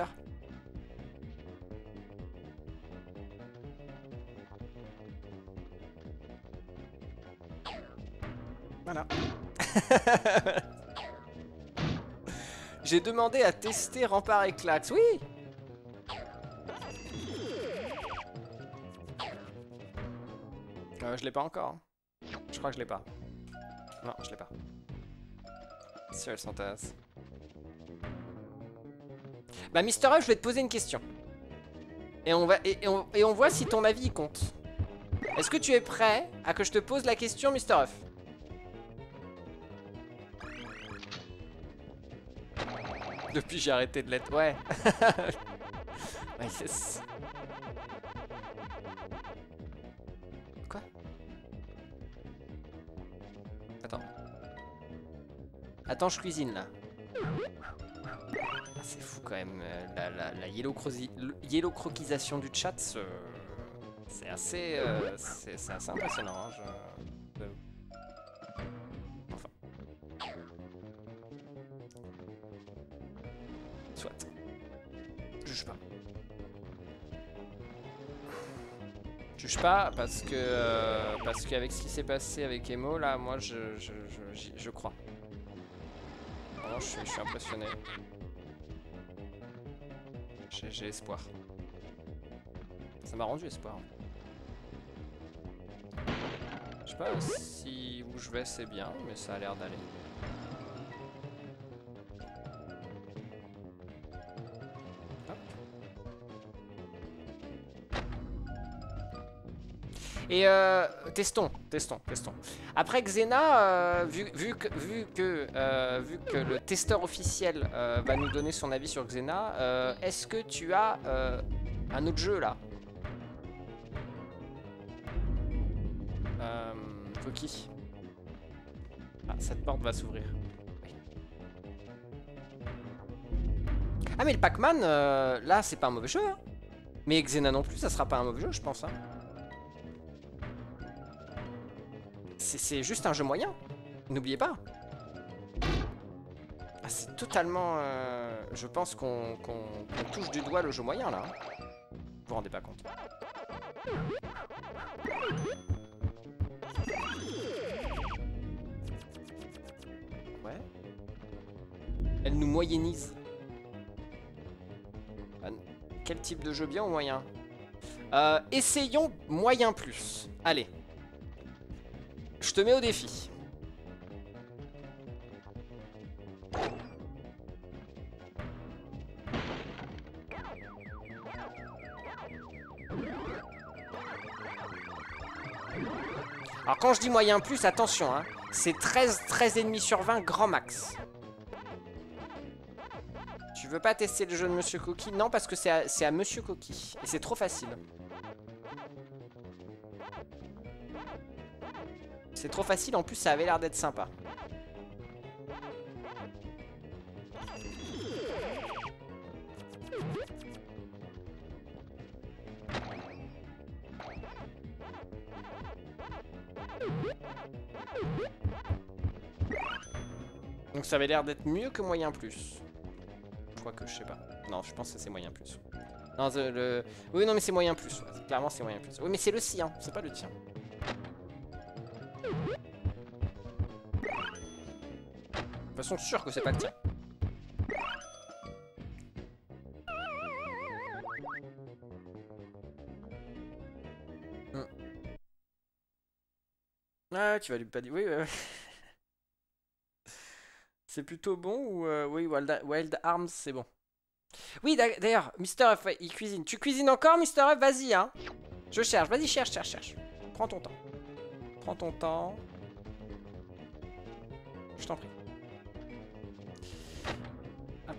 Speaker 1: Voilà. J'ai demandé à tester Rempart et Clax. Oui. Je l'ai pas encore. Je crois que je l'ai pas. Non, je l'ai pas. Si elles sont tasses. Bah Mister F, je vais te poser une question. Et on voit si ton avis compte. Est-ce que tu es prêt à que je te pose la question, Mister F? Depuis j'ai arrêté de l'être. Ouais. Ouais, yes. Quoi? Attends, je cuisine là. Ah, c'est fou quand même. La yellow-croquisation du chat, c'est assez, c'est assez impressionnant. Hein, Enfin. Soit. Juge pas. Juge pas parce qu'avec ce qui s'est passé avec Emo là, moi je crois. Vraiment, je suis impressionné. J'ai espoir. Ça m'a rendu espoir. Je sais pas si où je vais c'est bien, mais ça a l'air d'aller. Et testons. Après Xena, vu que le testeur officiel va nous donner son avis sur Xena, est-ce que tu as un autre jeu là? Coquille. Ah, cette porte va s'ouvrir. Oui. Ah mais le Pac-Man, là c'est pas un mauvais jeu. Hein. Mais Xena non plus, ça sera pas un mauvais jeu, je pense. Hein. C'est juste un jeu moyen. N'oubliez pas. Ah, c'est totalement... je pense qu'on touche du doigt le jeu moyen là. Hein. Vous vous rendez pas compte. Ouais. Elle nous moyennise. Quel type de jeu, bien ou moyen? Essayons moyen plus. Allez. Je te mets au défi. Alors quand je dis moyen plus, attention, hein, c'est 13 ennemis sur 20 grand max. Tu veux pas tester le jeu de Monsieur Cookie? Non, parce que c'est à Monsieur Cookie. Et c'est trop facile. C'est trop facile, en plus ça avait l'air d'être sympa. Donc ça avait l'air d'être mieux que moyen plus. Je crois que je sais pas. Non, je pense que c'est moyen plus. Non, oui, non, mais c'est moyen plus. Ouais. Clairement, c'est moyen plus. Oui, mais c'est le sien, c'est pas le tien. De toute façon, sûr que c'est pas le tien. Ah, tu vas lui pas dire. Oui, c'est plutôt bon ou oui, Wild Arms, c'est bon. Oui, d'ailleurs, Mister F, il cuisine. Tu cuisines encore, Mister F? Vas-y, hein. Je cherche, vas-y, cherche. Prends ton temps. Prends ton temps. Je t'en prie. Hop.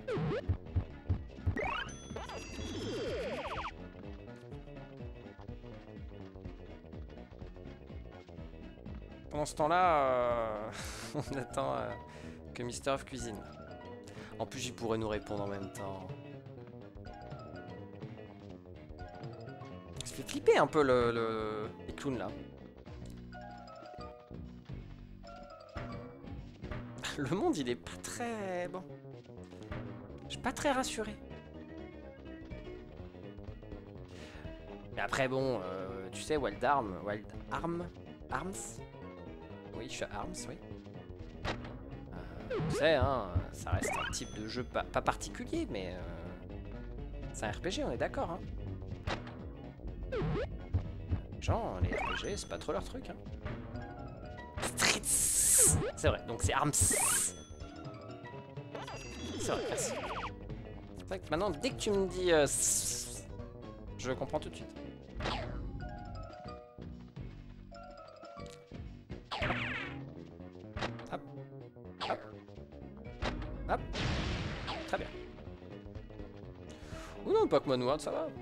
Speaker 1: Pendant ce temps-là, on attend que Mister F cuisine. En plus, il pourrait nous répondre en même temps. Ça fait flipper un peu les clowns là. Le monde, il est pas très bon. Je suis pas très rassuré. Mais après, bon, tu sais, Wild Arms. Oui, je suis à Arms, oui. Tu sais, hein, ça reste un type de jeu pas particulier, mais c'est un RPG, on est d'accord. Hein. Genre, les RPG, c'est pas trop leur truc. Hein. C'est vrai, donc c'est Arms. C'est vrai, merci. C'est vrai que maintenant, dès que tu me dis... je comprends tout de suite. Hop. Hop. Hop. Très bien. Oh non, Pac-Man World, ça va.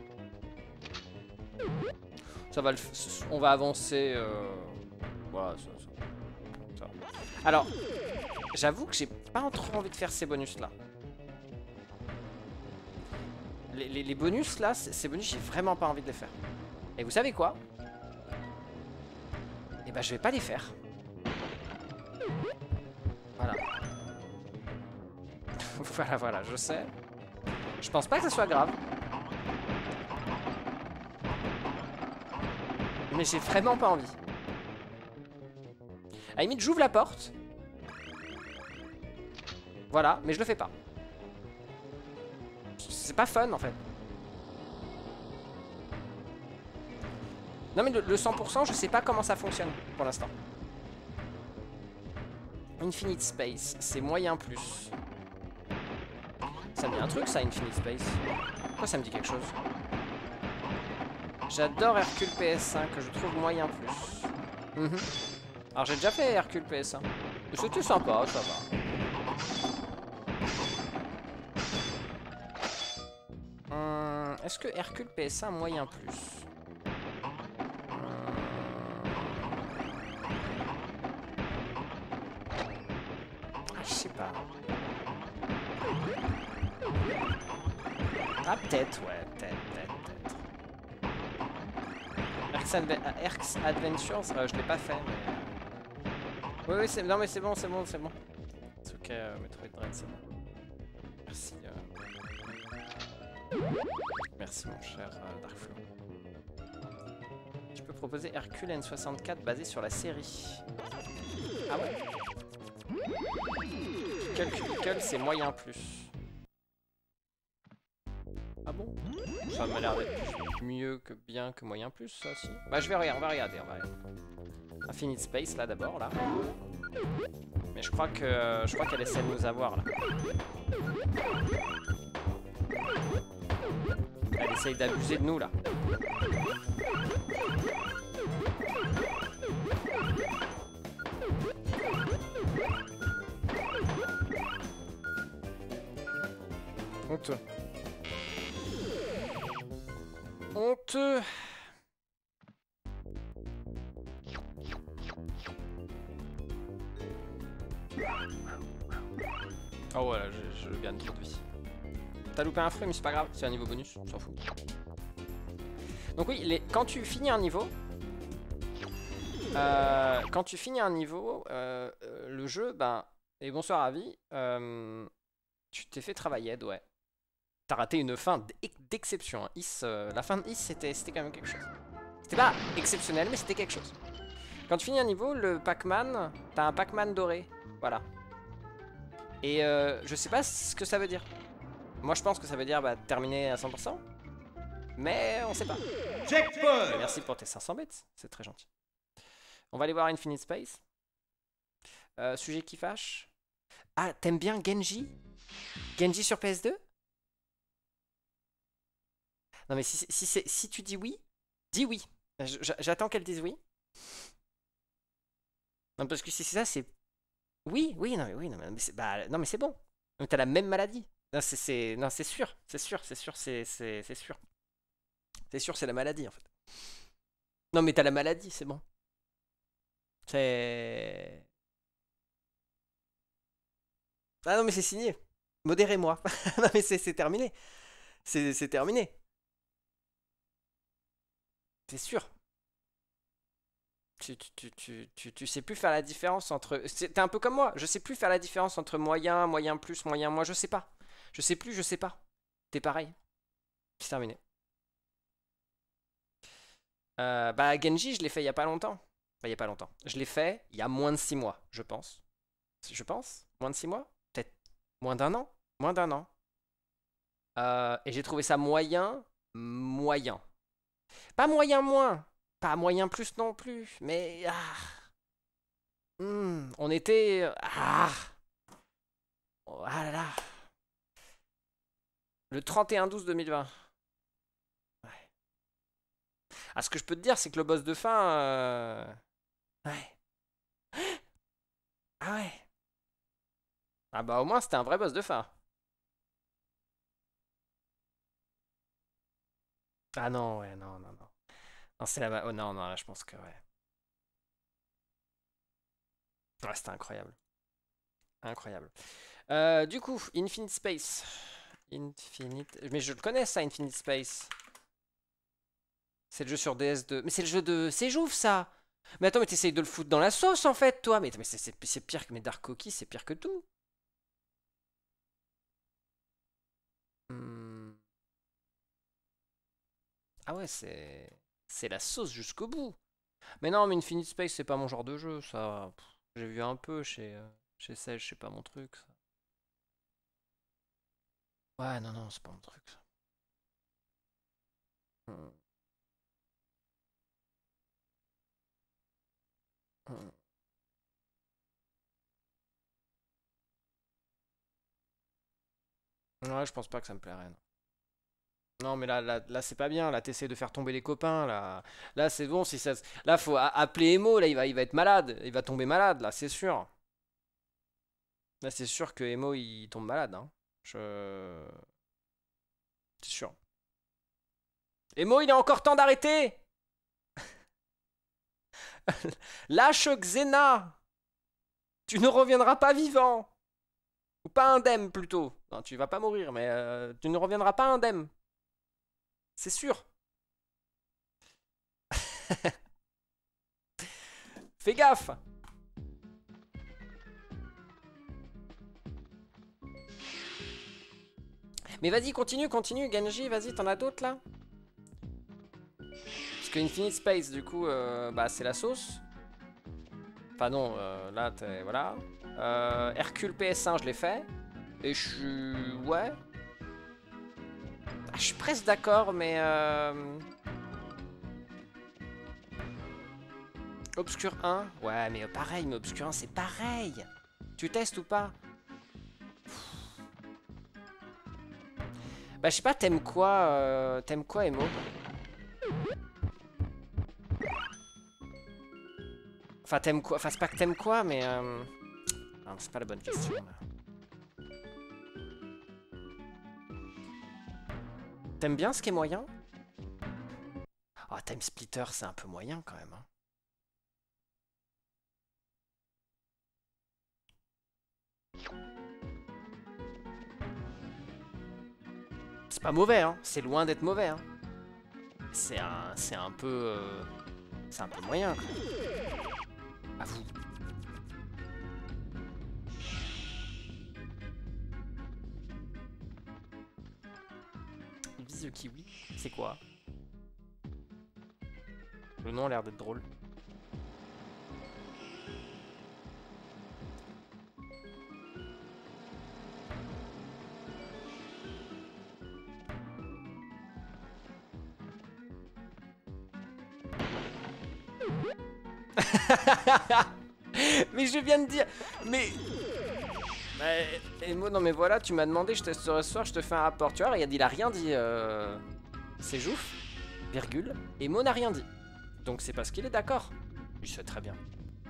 Speaker 1: Ça va, on va avancer. Voilà, ça. Alors, j'avoue que j'ai pas trop envie de faire ces bonus là. Les bonus là, ces bonus, j'ai vraiment pas envie de les faire. Et vous savez quoi? Eh ben, je vais pas les faire. Voilà. Voilà, je sais. Je pense pas que ça soit grave. Mais j'ai vraiment pas envie. À la limite, j'ouvre la porte. Voilà, mais je le fais pas. C'est pas fun en fait. Non mais le 100%, je sais pas comment ça fonctionne pour l'instant. Infinite Space, c'est moyen plus. Ça me dit un truc ça, Infinite Space. Pourquoi ça me dit quelque chose? J'adore Hercule PS1 que je trouve moyen plus. Alors j'ai déjà fait Hercule PS1. C'était sympa, ça va. Est-ce que Hercule PS1 moyen plus? Ah, je sais pas. Ah, peut-être, ouais, peut-être. Erx Adventures, je l'ai pas fait, mais... Oui, c'est... Non, mais c'est bon. C'est ok, Metroid Dread, c'est bon. Merci. Merci, mon cher Darkflow. Je peux proposer Hercule N64 basé sur la série. Ah ouais. Cubicle, c'est moyen plus. Ah bon? Ça m'a l'air d'être mieux que bien que moyen plus, ça aussi. Bah on va regarder. Infinite Space là d'abord là. Mais je crois qu'elle essaie de nous avoir là. Elle essaye d'abuser de nous là. Honteux. Honteux. Oh voilà, je gagne trop de vie. T'as loupé un fruit mais c'est pas grave, c'est un niveau bonus, on s'en fout. Donc oui, quand tu finis un niveau, le jeu, ben, et bonsoir à vie, tu t'es fait travailler, Ed, ouais. T'as raté une fin d'exception. Hein. La fin de Is, c'était quand même quelque chose. C'était pas exceptionnel, mais c'était quelque chose. Quand tu finis un niveau, le Pac-Man, t'as un Pac-Man doré. Voilà. Et je sais pas ce que ça veut dire. Moi, je pense que ça veut dire bah, terminer à 100%. Mais on sait pas.
Speaker 4: Checkpoint.
Speaker 1: Merci pour tes 500 bits, c'est très gentil. On va aller voir Infinite Space. Sujet qui fâche. Ah, t'aimes bien Genji? Genji sur PS2? Non mais si tu dis oui, dis oui. J'attends qu'elle dise oui. Non parce que si c'est ça, c'est... Oui, non mais c'est bon. Donc t'as la même maladie. Non, c'est sûr. C'est sûr, c'est la maladie en fait. Non mais t'as la maladie, c'est bon. C'est... Ah non mais c'est signé. Modérez-moi. Non mais c'est terminé. C'est terminé. C'est sûr. Tu sais plus faire la différence entre... T'es un peu comme moi. Je sais plus faire la différence entre moyen, moyen plus, moyen moins. Je sais pas. Je sais plus, je sais pas. T'es pareil. C'est terminé. Bah Genji, je l'ai fait il y a pas longtemps. Enfin, il y a pas longtemps. Je l'ai fait il y a moins de 6 mois, je pense. Moins de 6 mois. Peut-être moins d'un an. Et j'ai trouvé ça moyen. Pas moyen moins. Pas moyen plus non plus. Mais... on était... Oh là là. Le 31/12/2020. Ouais. Ah, ce que je peux te dire, c'est que le boss de fin... Ouais. Ah ouais. Ah bah au moins c'était un vrai boss de fin. Ah non, ouais, non. Non, c'est la... Oh non, là je pense que ouais. Ouais, c'était incroyable. Incroyable. Du coup, Infinite Space. Mais je le connais ça, Infinite Space. C'est le jeu sur DS2. Mais c'est le jeu de... C'est Jouve ça. Mais attends, mais t'essayes de le foutre dans la sauce en fait, toi. Mais c'est pire que mes Dark Cookies, c'est pire que tout. Ah ouais, c'est la sauce jusqu'au bout. Mais non, mais Infinite Space, c'est pas mon genre de jeu, ça. J'ai vu un peu chez Sage, c'est pas mon truc, ça. Ouais, non, c'est pas mon truc, ça. Hmm. Ouais, je pense pas que ça me plairait. Non, mais là c'est pas bien. Là, t'essaies de faire tomber les copains. Là c'est bon. Si ça, là, faut appeler Emo. Là, il va être malade. Il va tomber malade. Là, c'est sûr. Là, c'est sûr que Emo il tombe malade. Hein. C'est sûr. Emo, il est encore temps d'arrêter. Lâche Xena. Tu ne reviendras pas vivant. Ou pas indemne plutôt. Non, tu vas pas mourir, mais tu ne reviendras pas indemne. C'est sûr. Fais gaffe. Mais vas-y, continue, Genji, vas-y, t'en as d'autres là? Parce que Infinite Space, du coup, bah c'est la sauce. Enfin non, là, voilà. Hercule PS1, je l'ai fait. Et je suis... Ouais. Je suis presque d'accord, mais... Obscure 1. Ouais, mais pareil, mais Obscure 1, c'est pareil. Tu testes ou pas? Bah, je sais pas, t'aimes quoi, Emo? Enfin, t'aimes quoi? Enfin, c'est pas que t'aimes quoi, mais... Non, c'est pas la bonne question, là. T'aimes bien ce qui est moyen? Ah, Time Splitter, c'est un peu moyen, quand même, hein. C'est pas mauvais, hein. C'est loin d'être mauvais, hein. C'est un peu... c'est un peu moyen, quoi. À vous. Vise kiwi, c'est quoi? Le nom a l'air d'être drôle. Mais je viens de dire... Mais... Emo, non mais voilà, tu m'as demandé, je testerai ce soir, je te fais un rapport. Tu vois, regarde, il a rien dit. C'est Jouf, virgule. Emo n'a rien dit. Donc c'est parce qu'il est d'accord. Je sais très bien.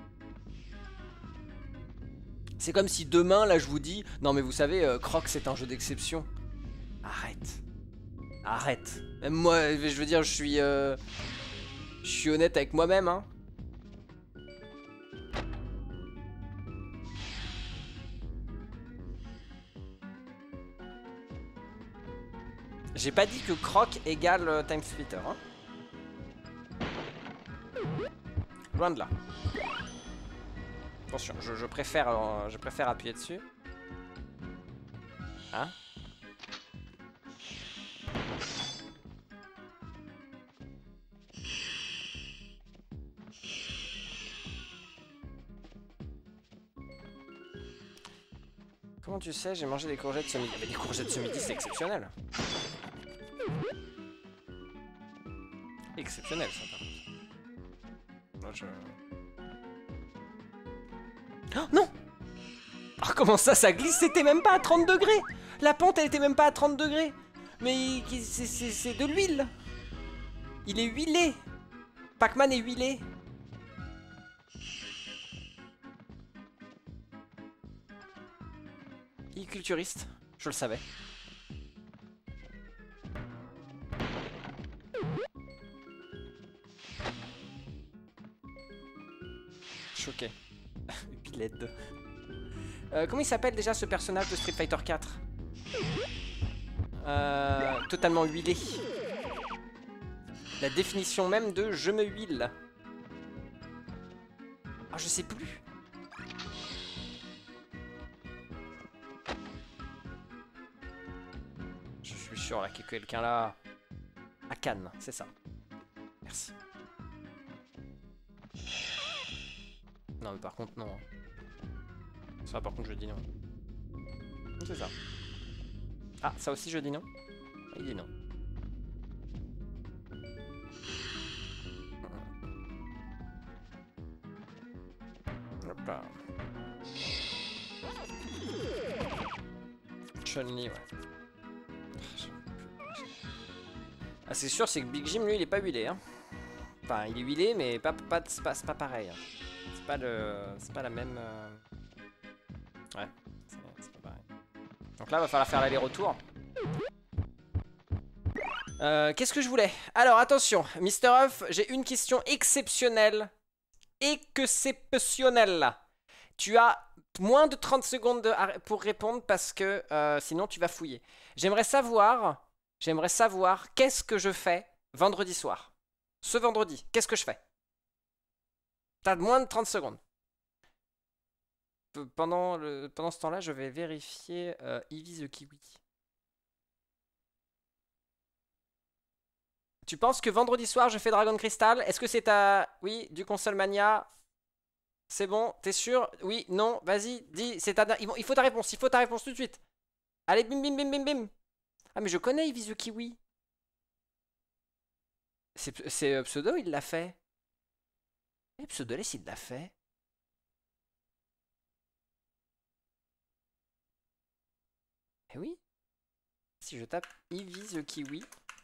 Speaker 1: C'est comme si demain, là, je vous dis... Non mais vous savez, Croc, c'est un jeu d'exception. Arrête. Arrête. Même moi, je veux dire, je suis honnête avec moi-même, hein. J'ai pas dit que Croc égale Time Splitter, hein. Loin de là. Attention, je préfère appuyer dessus. Hein? Comment tu sais, j'ai mangé des courgettes ce midi? Mais des courgettes ce midi, c'est exceptionnel. Exceptionnel, ça, par contre. Moi, je... Oh, non! Oh, comment ça glisse? C'était même pas à 30 degrés! La pente, elle était même pas à 30 degrés! Mais c'est de l'huile! Il est huilé! Pac-Man est huilé! Il est culturiste, je le savais. Choqué. Piled. Comment il s'appelle déjà ce personnage de Street Fighter 4? Totalement huilé. La définition même de je me huile. Ah, je sais plus. Je suis sûr là qu'il y a quelqu'un là. À Cannes, c'est ça. Merci. Non mais par contre non. Ça par contre je dis non. C'est ça. Ah ça aussi je dis non. Il dit non. Hop là. Chun-Li, ouais. Ah c'est sûr c'est que Big Jim lui il est pas huilé hein. Enfin il est huilé mais c'est pas pareil. Hein. C'est pas la même... Ouais, c'est pas pareil. Donc là, il va falloir faire l'aller-retour. Qu'est-ce que je voulais? Alors, attention, Mister Huff, j'ai une question exceptionnelle. Exceptionnelle. Tu as Moins de 30 secondes pour répondre parce que sinon tu vas fouiller. J'aimerais savoir qu'est-ce que je fais vendredi soir. Ce vendredi, qu'est-ce que je fais? T'as moins de 30 secondes. Pendant ce temps-là, je vais vérifier Eevee the Kiwi. Tu penses que vendredi soir, je fais Dragon Crystal? Est-ce que c'est ta... Oui, du Console Mania. C'est bon, t'es sûr? Oui, non, vas-y, dis, c'est ta... Il faut ta réponse, tout de suite. Allez, bim, bim, bim, bim, bim. Ah, mais je connais Eevee the Kiwi. C'est Pseudo, il l'a fait. Et Pseudoless, il l'a fait. Eh oui. Si je tape Eevee the Kiwi,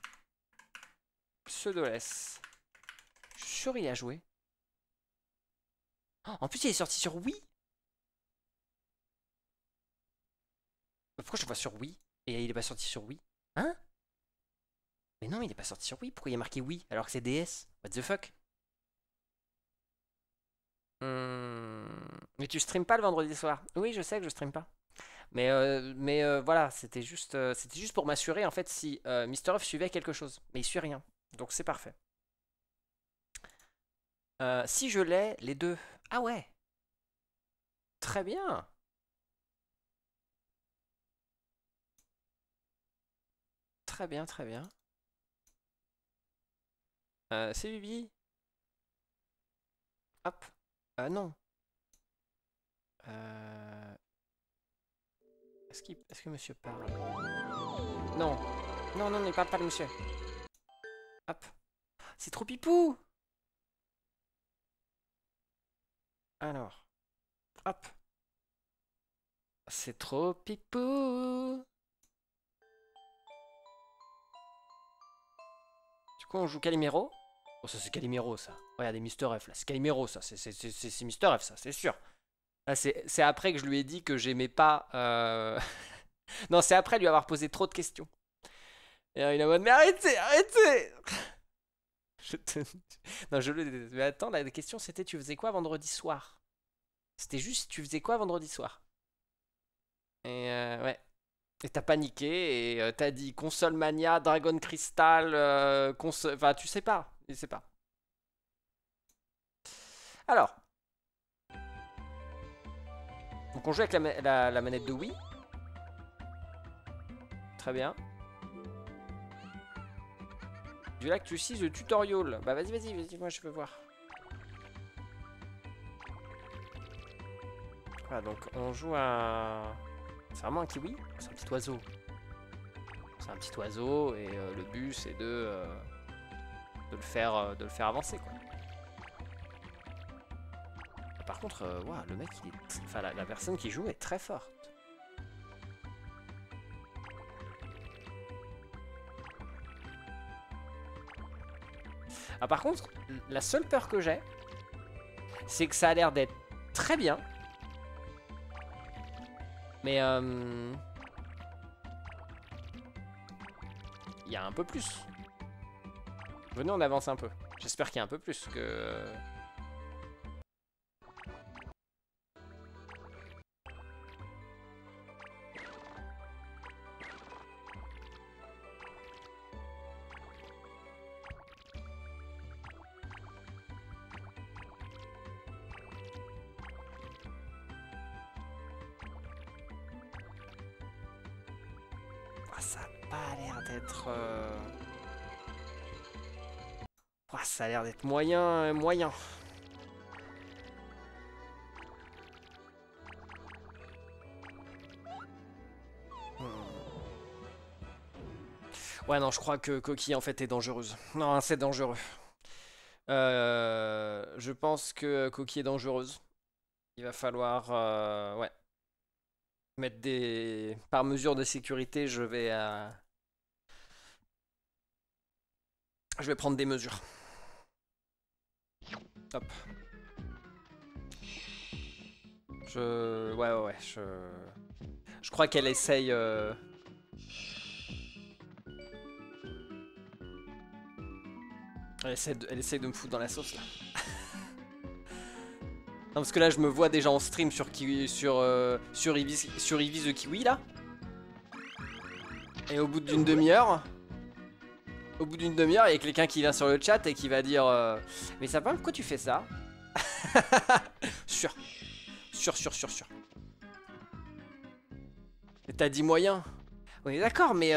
Speaker 1: Pseudoless. Je suis sûr il a joué. Oh, en plus, il est sorti sur Wii. Pourquoi je le vois sur Wii et il est pas sorti sur Wii? Hein? Mais non, il est pas sorti sur Wii. Pourquoi il y a marqué Wii alors que c'est DS? What the fuck? Mais tu streames pas le vendredi soir? Oui, je sais que je stream pas. Mais voilà, c'était juste pour m'assurer en fait si Mister F suivait quelque chose. Mais il suit rien. Donc c'est parfait. Si je l'ai, les deux. Ah ouais. Très bien. Très bien, très bien. C'est Bibi. Hop. Non. Est-ce que monsieur parle? Non. Non, non, il parle pas de monsieur. Hop. C'est trop pipou. Alors. Hop. C'est trop pipou. Du coup, on joue Calimero. Oh, ça c'est Calimero, ça. Regardez, Mister F, là. C'est Calimero, ça. C'est Mister F, ça, c'est sûr. Ah, c'est après que je lui ai dit que j'aimais pas... Non, c'est après lui avoir posé trop de questions. Et il est en mode, mais arrêtez, arrêtez. Non, je le déteste. Mais attends, la question c'était, tu faisais quoi vendredi soir? C'était juste, tu faisais quoi vendredi soir? Et ouais. Et t'as paniqué et t'as dit Console Mania, Dragon Crystal, Enfin, tu sais pas. Il sait pas. Alors. Donc on joue avec la manette de Wii. Très bien. Du lac, tu utilises le tutorial. Bah vas-y, vas-y, vas-y, moi je veux voir. Voilà, donc on joue à... C'est vraiment un kiwi? C'est un petit oiseau. C'est un petit oiseau et le but c'est de le faire avancer quoi. Par contre, wow, le mec, il est... Enfin, la personne qui joue est très forte. Ah, par contre, la seule peur que j'ai, c'est que ça a l'air d'être très bien. Mais il y a un peu plus. Venez, on avance un peu. J'espère qu'il y a un peu plus que... Ça a pas l'air d'être... Oh, ça a l'air d'être moyen, moyen. Ouais, non, je crois que Coquille, en fait, est dangereuse. Non, c'est dangereux. Je pense que Coquille est dangereuse. Il va falloir... ouais. Mettre des... Par mesure de sécurité, je vais prendre des mesures. Hop. Ouais. Je crois qu'elle essaye... Elle essaye de me foutre dans la sauce, là. Non, parce que là, je me vois déjà en stream sur Eevee the Kiwi, là. Et au bout d'une demi-heure... il y a quelqu'un qui vient sur le chat et qui va dire mais Sapin, pourquoi tu fais ça? Sûr. T'as dit moyen. On est d'accord, mais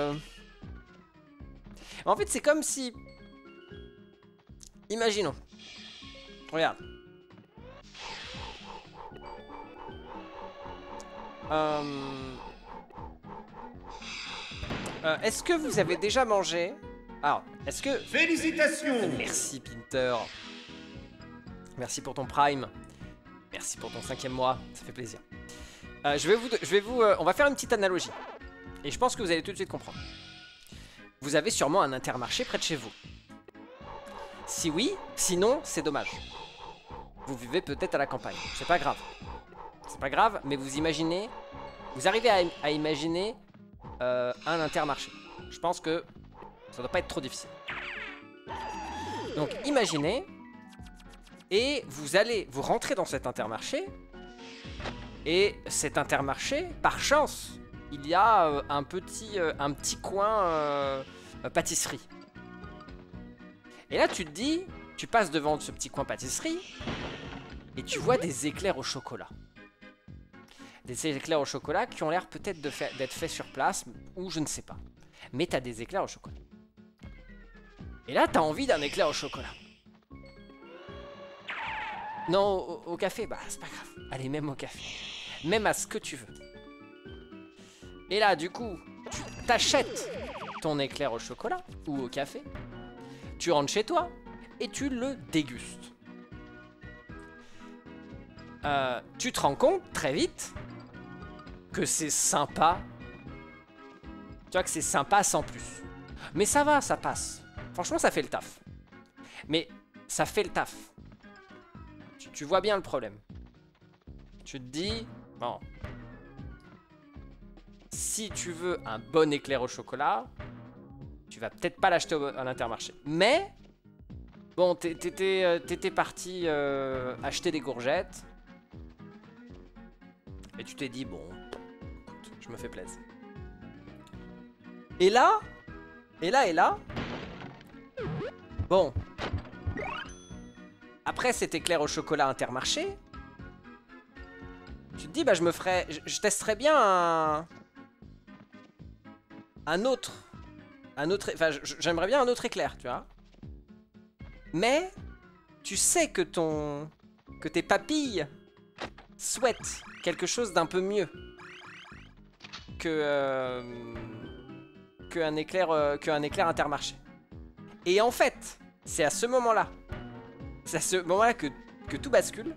Speaker 1: en fait, c'est comme si... Imaginons. Regarde. Est-ce que vous avez déjà mangé... Alors, est-ce que...
Speaker 4: Félicitations!
Speaker 1: Merci, Pinter. Merci pour ton Prime. Merci pour ton 5e mois. Ça fait plaisir. On va faire une petite analogie. Et je pense que vous allez tout de suite comprendre. Vous avez sûrement un Intermarché près de chez vous. Si oui, sinon, c'est dommage. Vous vivez peut-être à la campagne. C'est pas grave. C'est pas grave, mais vous imaginez... Vous arrivez à imaginer un Intermarché. Je pense que ça doit pas être trop difficile. Donc, imaginez... Et vous rentrez dans cet Intermarché. Et cet Intermarché, par chance, il y a un petit coin pâtisserie. Et là, tu te dis, tu passes devant ce petit coin pâtisserie et tu vois des éclairs au chocolat. Des éclairs au chocolat qui ont l'air peut-être d'être faits sur place ou je ne sais pas. Mais tu as des éclairs au chocolat. Et là, tu as envie d'un éclair au chocolat. Non, au café, bah c'est pas grave. Allez, même au café. Même à ce que tu veux. Et là, du coup, tu t'achètes ton éclair au chocolat ou au café. Tu rentres chez toi et tu le dégustes. Tu te rends compte très vite que c'est sympa. Tu vois que c'est sympa sans plus. Mais ça va, ça passe. Franchement, ça fait le taf. Mais ça fait le taf. Tu vois bien le problème. Tu te dis, bon, si tu veux un bon éclair au chocolat, tu vas peut-être pas l'acheter à l'Intermarché. Mais, bon, t'étais parti acheter des courgettes. Et tu t'es dit, bon, écoute, je me fais plaisir. Et là, bon, après cet éclair au chocolat Intermarché, tu te dis, bah je testerais bien un autre, enfin j'aimerais bien un autre éclair, tu vois. Mais, tu sais que tes papilles souhaitent quelque chose d'un peu mieux qu'un éclair Intermarché. Et en fait, c'est à ce moment-là, que tout bascule.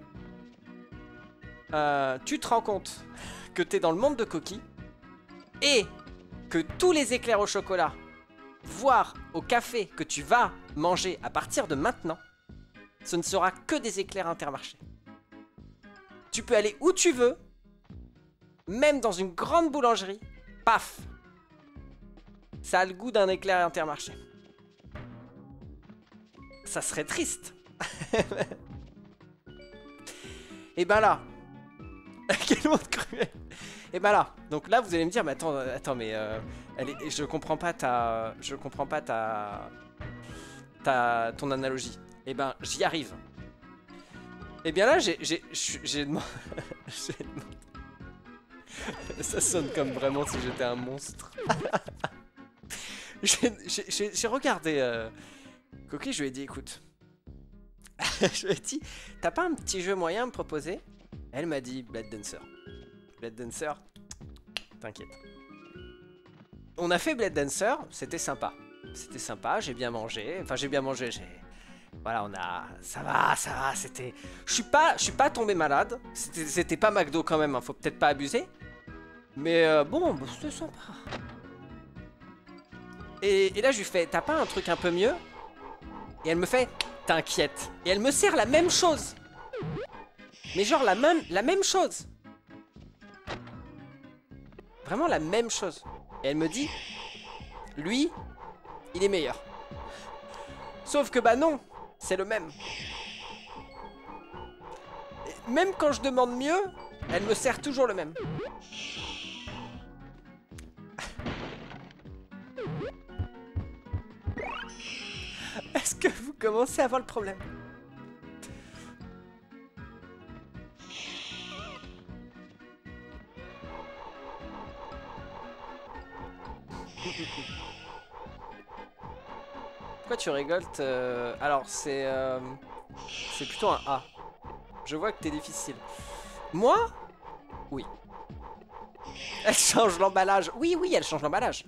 Speaker 1: Tu te rends compte que t'es dans le monde de Coquille et que tous les éclairs au chocolat, voire au café que tu vas manger à partir de maintenant, ce ne sera que des éclairs Intermarché. Tu peux aller où tu veux, même dans une grande boulangerie, paf, ça a le goût d'un éclair Intermarché. Ça serait triste. Et ben là, quel monde cruel. Et ben là, donc là vous allez me dire, mais attends, mais je comprends pas ton analogie. Et ben j'y arrive. Et bien là j'ai demandé. Ça sonne comme vraiment si j'étais un monstre. J'ai regardé Coquille, je lui ai dit, écoute. Je lui ai dit, t'as pas un petit jeu moyen à me proposer? Elle m'a dit, Blade Dancer. Blade Dancer, t'inquiète. On a fait Blade Dancer, c'était sympa. C'était sympa, j'ai bien mangé. Enfin, j'ai bien mangé, voilà, ça va, c'était... Je suis pas tombé malade. C'était pas McDo quand même, hein, faut peut-être pas abuser. Mais bon, c'était sympa. Et là, je lui fais, t'as pas un truc un peu mieux? Et elle me fait, t'inquiète. Et elle me sert la même chose. Mais genre la même chose. Vraiment la même chose. Et elle me dit, lui, il est meilleur. Sauf que bah non, c'est le même. Même quand je demande mieux, elle me sert toujours le même. Est-ce que vous commencez à voir le problème? Pourquoi tu rigoles? Alors, c'est plutôt un A. Je vois que t'es difficile. Moi? Oui. Elle change l'emballage. Oui, oui, elle change l'emballage.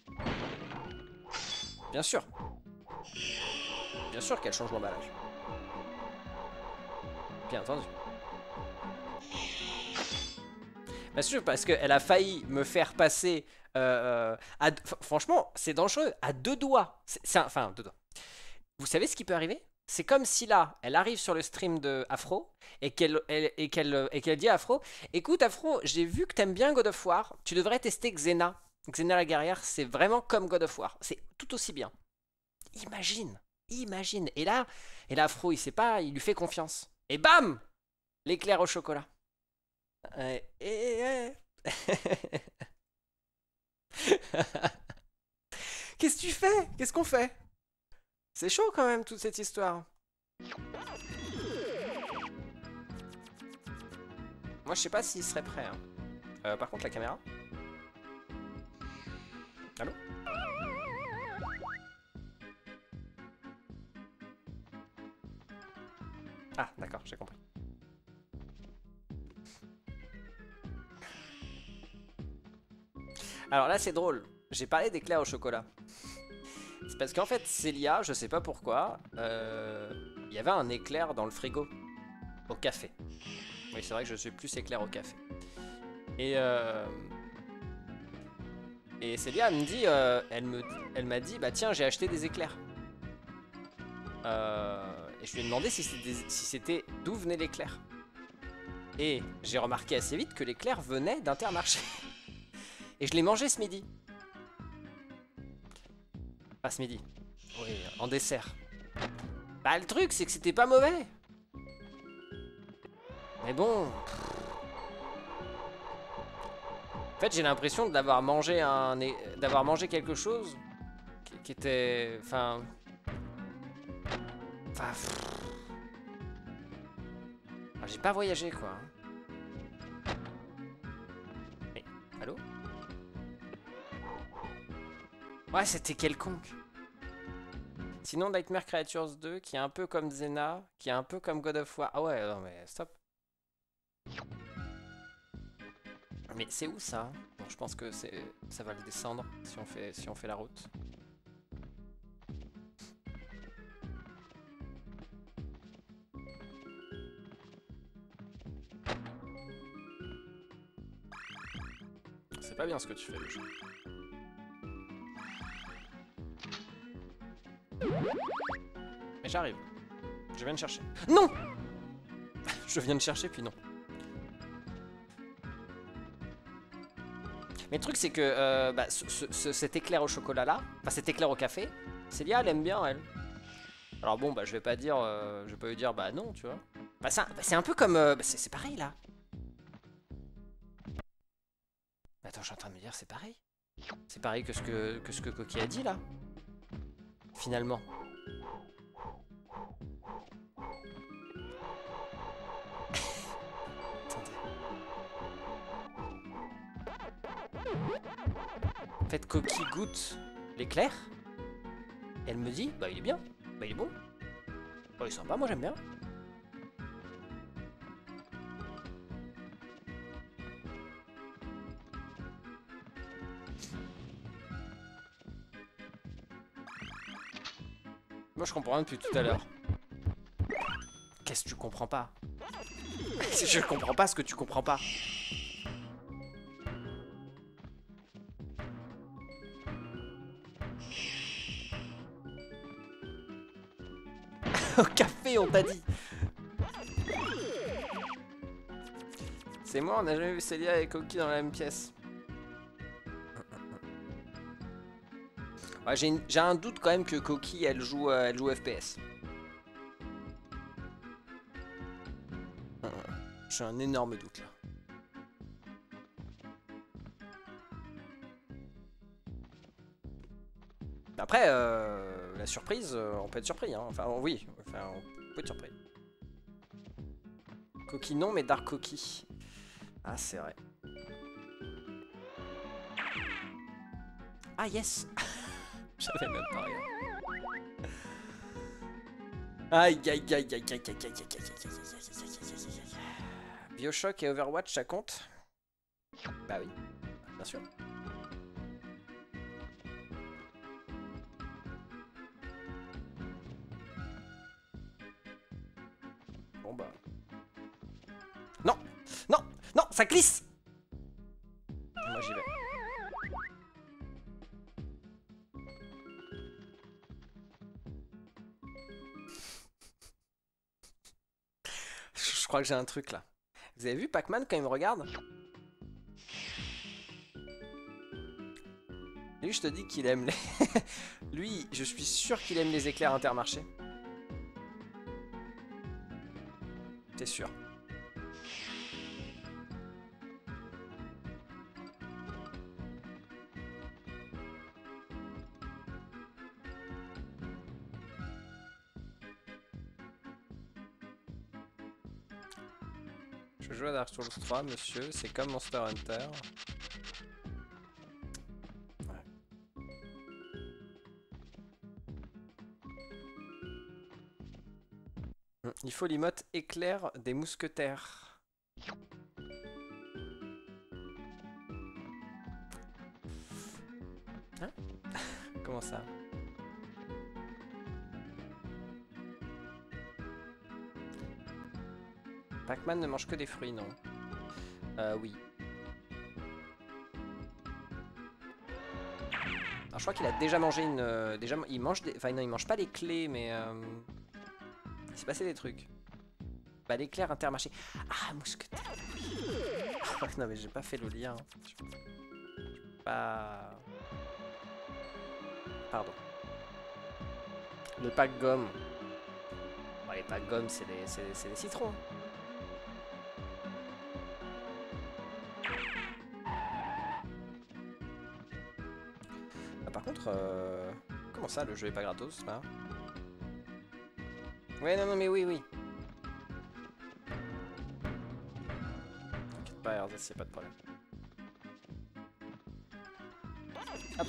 Speaker 1: Bien sûr. Bien sûr qu'elle change l'emballage. Bien entendu. Bien sûr, parce qu'elle a failli me faire passer... franchement, c'est dangereux. À 2 doigts. Enfin, 2 doigts. Vous savez ce qui peut arriver? C'est comme si là, elle arrive sur le stream de Afro et qu'elle dit à Afro, écoute Afro, j'ai vu que t'aimes bien God of War, tu devrais tester Xena. Xena la guerrière, c'est vraiment comme God of War, c'est tout aussi bien. Imagine, imagine. Et là Afro, il sait pas, il lui fait confiance. Et bam, l'éclair au chocolat. Qu'est-ce que tu fais? Qu'est-ce qu'on fait? C'est chaud quand même toute cette histoire. Moi je sais pas s'il serait prêt. Hein. Par contre la caméra. Allô? Ah d'accord, j'ai compris. Alors là c'est drôle. J'ai parlé d'éclairs au chocolat. C'est parce qu'en fait, Célia, je sais pas pourquoi, il y avait un éclair dans le frigo au café. Oui, c'est vrai que je suis plus éclair au café. Et Célia elle me dit, elle m'a dit, bah tiens, j'ai acheté des éclairs. Et je lui ai demandé si c'était d'où venait l'éclair. Et j'ai remarqué assez vite que l'éclair venait d'Intermarché. Et je l'ai mangé ce midi. Pas ce midi. Oui, en dessert. Bah le truc c'est que c'était pas mauvais. Mais bon. En fait j'ai l'impression d'avoir mangé quelque chose qui était... Enfin... j'ai pas voyagé quoi. Mais, allô? Ouais, c'était quelconque. Sinon, Nightmare Creatures 2, qui est un peu comme Xena, qui est un peu comme God of War. Ah ouais, non mais stop. Mais c'est où ça? Bon, je pense que ça va le descendre si on fait la route. C'est pas bien ce que tu fais, le jeu. Mais j'arrive. Je viens de chercher. Non! Je viens de chercher puis non. Mais le truc c'est que cet éclair au chocolat là, enfin cet éclair au café, Célia elle aime bien elle. Alors bon bah je vais pas lui dire bah non tu vois. Bah c'est un peu comme... c'est pareil là. Attends je suis en train de me dire c'est pareil. C'est pareil que ce que Coquille a dit là. Finalement. En fait, Coquille goûte l'éclair. Elle me dit, bah il est bien, bah il est bon. Bah il est sympa, moi j'aime bien. Moi je comprends rien depuis tout à l'heure. Qu'est-ce que tu comprends pas? Je comprends pas ce que tu comprends pas. Au café, on t'a dit. C'est moi, on n'a jamais vu Célia et Coquille dans la même pièce. Ouais, j'ai un doute quand même que Coquille, elle joue FPS. J'ai un énorme doute là. Après, la surprise, on peut être surpris. Hein. Enfin, oui, enfin, on peut être surpris. Coquille non, mais Dark Coquille. Ah, c'est vrai. Ah, yes. J'avais même pas rien. Aïe, aïe, aïe, aïe, aïe, aïe, aïe, aïe, aïe, aïe. Bioshock et Overwatch, ça compte? Bah oui, bien sûr. Bon bah... Non! Non! Non! Ça glisse! Moi j'y vais. Je crois que j'ai un truc là. Vous avez vu Pac-Man quand il me regarde? Lui, je te dis qu'il aime les... Lui, je suis sûr qu'il aime les éclairs Intermarché. T'es sûr? Je joue à Dark Souls 3, monsieur, c'est comme Monster Hunter. Ouais. Il faut l'emote éclair des mousquetaires. Hein? Comment ça? Pac-Man ne mange que des fruits, non? Oui. Alors, je crois qu'il a déjà mangé une... déjà, il mange des... Enfin, non, il mange pas les clés, mais... Il s'est passé des trucs. Bah, l'éclair Intermarché. Ah, mousquetaire. Non, mais j'ai pas fait le lien. Pas... Pardon. Le pack gomme. Bon, les packs gomme, c'est des citrons. Par contre, comment ça, le jeu est pas gratos, là? Ouais, non, mais oui. T'inquiète pas, RZ, c'est pas de problème. Hop.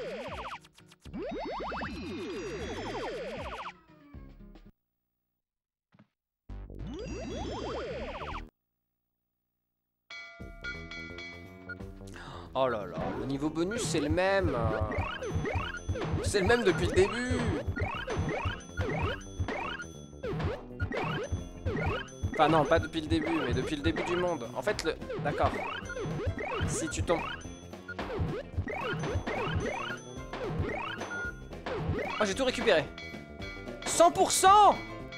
Speaker 1: Oh là là, le niveau bonus c'est le même. C'est le même depuis le début. Enfin non, pas depuis le début, mais depuis le début du monde. En fait, le... D'accord. Si tu tombes... Oh, j'ai tout récupéré. 100%.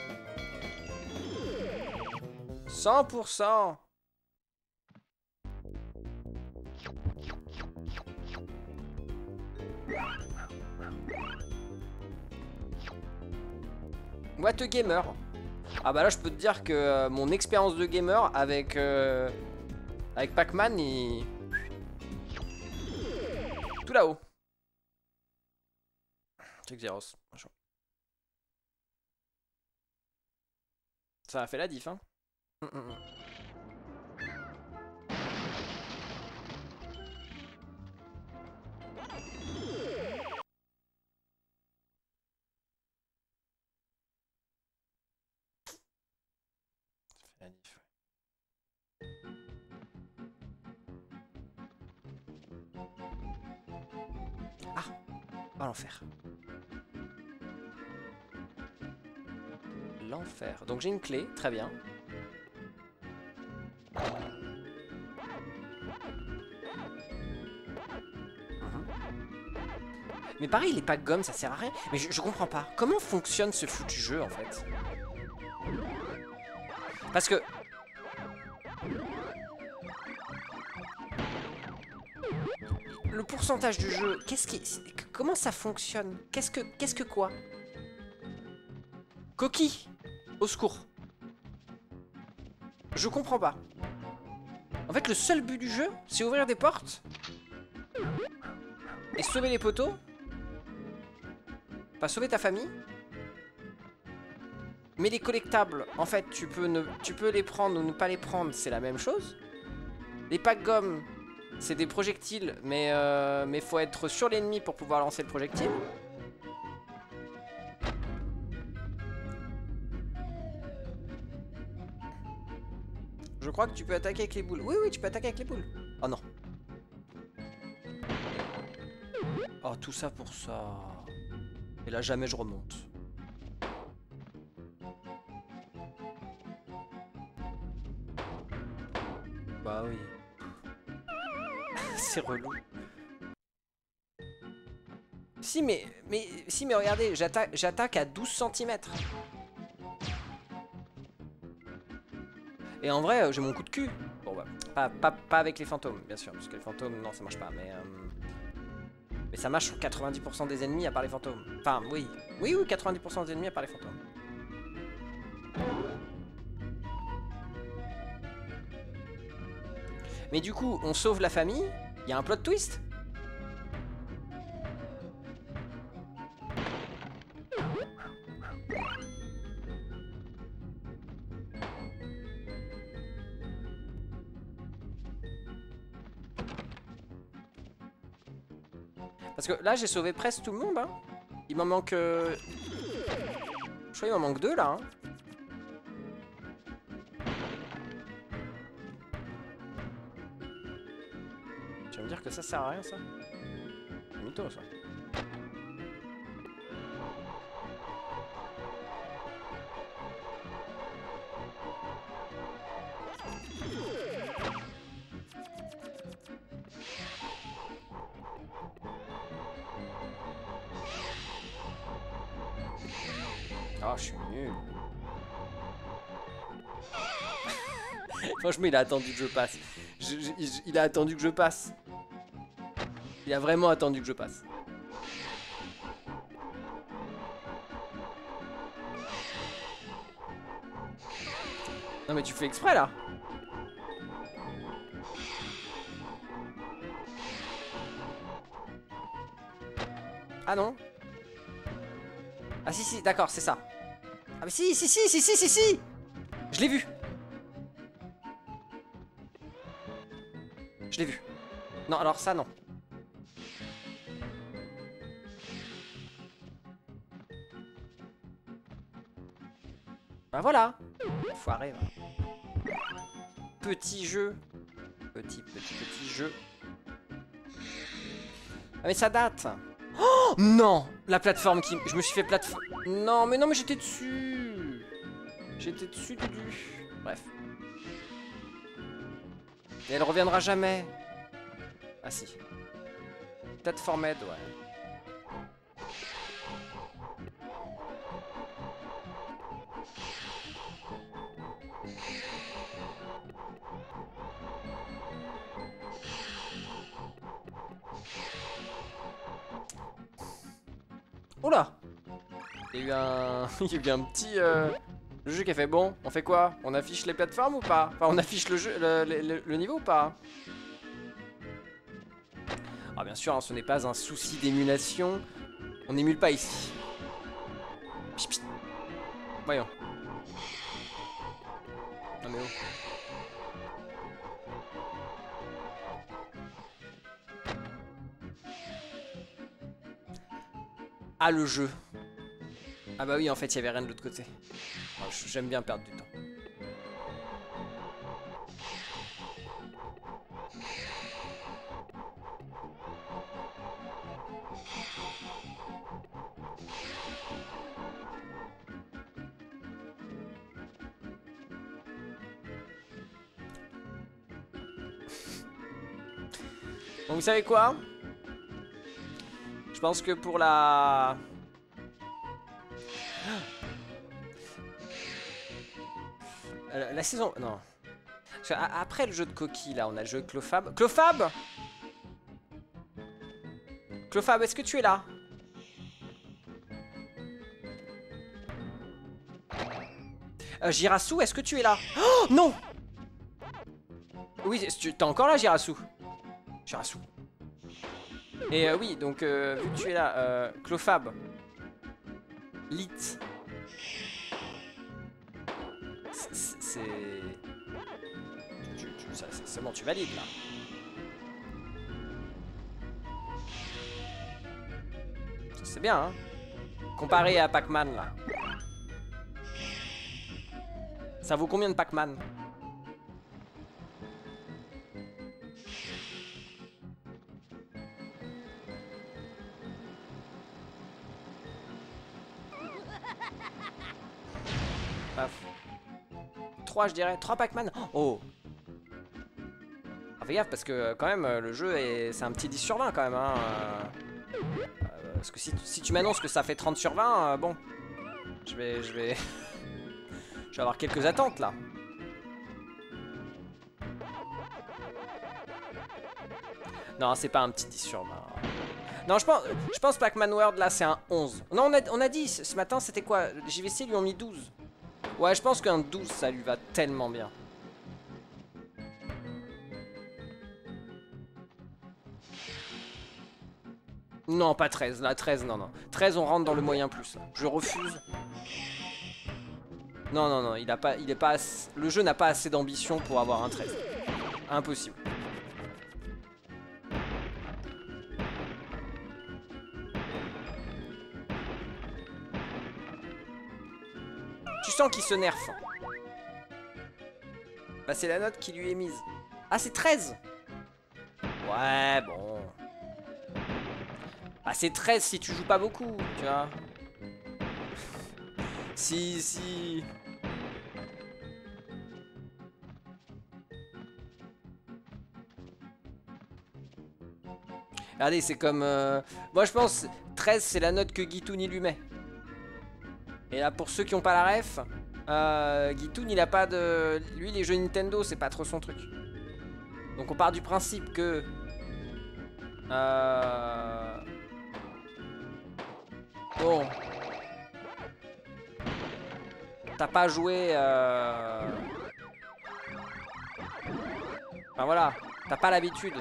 Speaker 1: 100%. What a gamer. Ah bah là je peux te dire que mon expérience de gamer avec avec Pac-Man il... Tout là-haut. Check Zeros. Ça a fait la diff hein. Ah, oh, l'enfer. L'enfer. Donc j'ai une clé, très bien. Mais pareil, les packs gomme, ça sert à rien. Mais je comprends pas. Comment fonctionne ce foutu jeu en fait? Parce que... Le pourcentage du jeu, comment ça fonctionne? Qu'est-ce que quoi? Coquille, au secours. Je comprends pas. En fait, le seul but du jeu, c'est ouvrir des portes et sauver les poteaux. Pas sauver ta famille. Mais les collectables, en fait, tu peux les prendre ou ne pas les prendre, c'est la même chose. Les packs gomme, c'est des projectiles, mais faut être sur l'ennemi pour pouvoir lancer le projectile. Je crois que tu peux attaquer avec les boules. Oui, oui, tu peux attaquer avec les boules. Oh non. Oh, tout ça pour ça. Et là, jamais je remonte. Bah oui. C'est relou. Si mais regardez, j'attaque à 12 cm. Et en vrai, j'ai mon coup de cul. Bon bah, pas avec les fantômes, bien sûr, parce que les fantômes, non, ça marche pas, mais ça marche sur 90% des ennemis à part les fantômes. Enfin, oui. Oui, 90% des ennemis à part les fantômes. Mais du coup, on sauve la famille. Il y a un plot twist. Parce que là, j'ai sauvé presque tout le monde. Hein. Il m'en manque... Je crois qu'il m'en manque 2 là. Hein. Tu vas me dire que ça sert à rien, ça? C'est mytho, ça. Oh, je suis nul. Franchement, il a attendu que je passe. Il a attendu que je passe. Il a vraiment attendu que je passe. Non mais tu fais exprès là. Ah non. Ah si, d'accord, c'est ça. Ah mais si. Je l'ai vu. Je l'ai vu. Non, alors ça, non. Bah voilà. Foiré. Ouais. Petit jeu. Petit jeu. Ah mais ça date. Oh non. La plateforme qui... Je me suis fait plateforme... Non mais j'étais dessus. J'étais dessus du... Bref. Et elle reviendra jamais. Ah si. Platformed, ouais. Oula. Il y a eu un... Il y a eu un petit... Le jeu qui a fait bon, on fait quoi? On affiche les plateformes ou pas? Enfin, on affiche le jeu, le niveau ou pas? Ah bien sûr, hein, ce n'est pas un souci d'émulation. On n'émule pas ici. Pchit, pchit. Voyons. Non mais oh. Ah le jeu. Ah bah oui, en fait, il n'y avait rien de l'autre côté. J'aime bien perdre du temps. Bon, vous savez quoi? Je pense que pour la saison... Non. Après le jeu de coquille, là, on a le jeu Clofab. Clofab! Clofab, est-ce que tu es là? Girasou, est-ce que tu es là? Oh non! Oui, t'es encore là, Girasu. Girasu. Et oui, donc, vu que tu es là, Clofab. Lit. C'est... C'est bon, tu valides, là. C'est bien, hein. Comparé à Pac-Man, là. Ça vaut combien de Pac-Man? Paf. 3, je dirais. 3 Pac-Man. Oh. Ah, fais gaffe parce que quand même le jeu c'est un petit 10 sur 20 quand même, hein. Parce que si tu m'annonces que ça fait 30 sur 20, bon. Je vais avoir quelques attentes là. Non, c'est pas un petit 10 sur 20. Non, je pense Pac-Man World là c'est un 11. Non, on a dit ce matin c'était quoi? JVC lui ont mis 12. Ouais, je pense qu'un 12 ça lui va tellement bien. Non, pas 13. Là, 13, non. 13, on rentre dans le moyen plus. Là. Je refuse. Non, il est pas le jeu n'a pas assez d'ambition pour avoir un 13. Impossible. Tu sens qu'il se nerfe. Bah, c'est la note qui lui est mise. Ah, c'est 13. Ouais, bon. Bah c'est 13 si tu joues pas beaucoup, tu vois. Si... Regardez, c'est comme... Moi je pense 13 c'est la note que Gitoun il lui met. Et là pour ceux qui ont pas la ref, Gitoun il a pas de... Lui les jeux Nintendo c'est pas trop son truc. Donc on part du principe que... Bon. T'as pas joué... Enfin voilà, t'as pas l'habitude.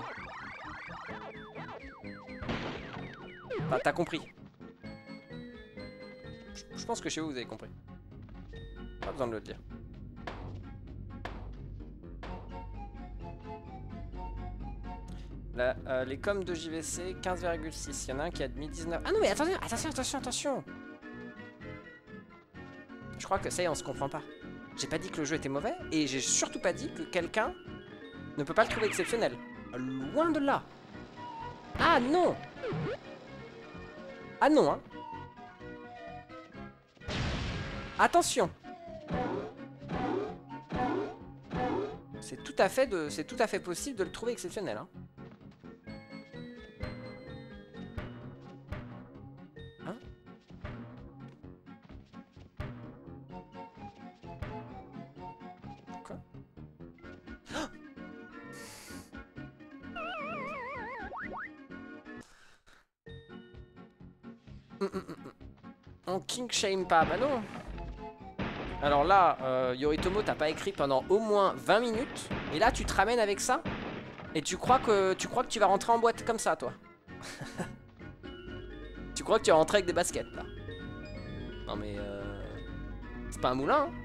Speaker 1: Enfin, t'as compris. Je pense que chez vous, vous avez compris. Pas besoin de le dire. Là, les coms de JVC, 15,6. Il y en a un qui a admis 19. Ah non, mais attendez, attention. Je crois que ça y est, on se comprend pas. J'ai pas dit que le jeu était mauvais, et j'ai surtout pas dit que quelqu'un ne peut pas le trouver exceptionnel. Loin de là. Ah non. Ah non, hein. Attention. C'est tout à fait possible de le trouver exceptionnel, hein. On king shame pas, bah non. Alors là, Yoritomo t'as pas écrit pendant au moins 20 minutes. Et là tu te ramènes avec ça. Et tu crois que tu vas rentrer en boîte comme ça, toi. Tu crois que tu vas rentrer avec des baskets là. Non mais c'est pas un moulin, hein.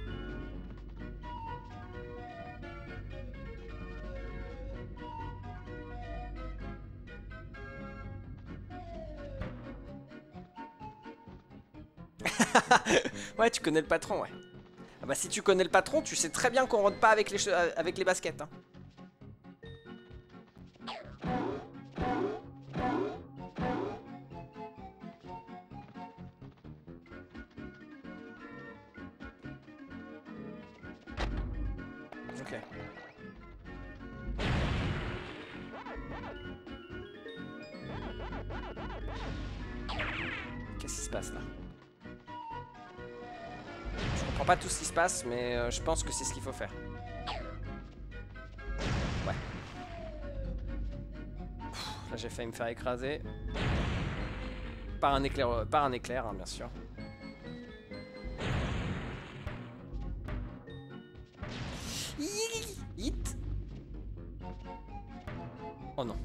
Speaker 1: Ouais, tu connais le patron, ouais. Ah bah si tu connais le patron, tu sais très bien qu'on rentre pas avec les baskets, hein. Ok. Qu'est-ce qui se passe là? Je comprends pas tout ce qui se passe, mais je pense que c'est ce qu'il faut faire. Ouais. Là j'ai failli me faire écraser. Par un éclair, hein, bien sûr. Hit. Oh non.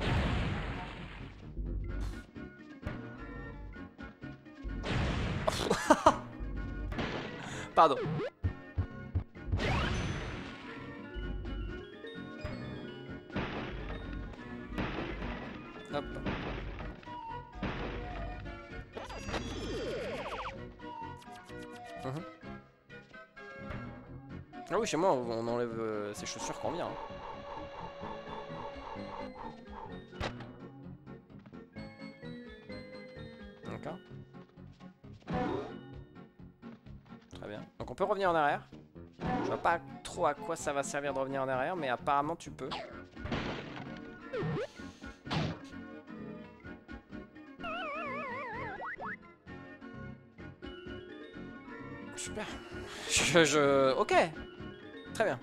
Speaker 1: Pardon. Hop. Ah oui, chez moi, on enlève ses chaussures quand bien. Hein. D'accord. Très bien. Donc on peut revenir en arrière. Je vois pas trop à quoi ça va servir de revenir en arrière, mais apparemment tu peux. Super. Ok. Très bien.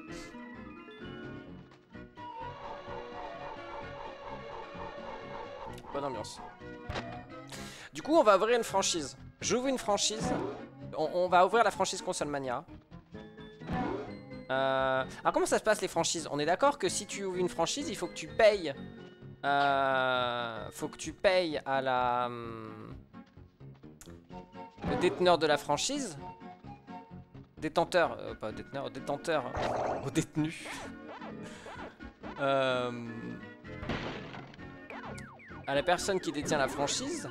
Speaker 1: Bonne ambiance. Du coup, on va ouvrir une franchise. J'ouvre une franchise. On va ouvrir la franchise Consolemania. Alors, comment ça se passe les franchises? On est d'accord que si tu ouvres une franchise, il faut que tu payes. Faut que tu payes à la... le déteneur de la franchise. Détenteur, pas déteneur, détenteur au détenu. À la personne qui détient la franchise.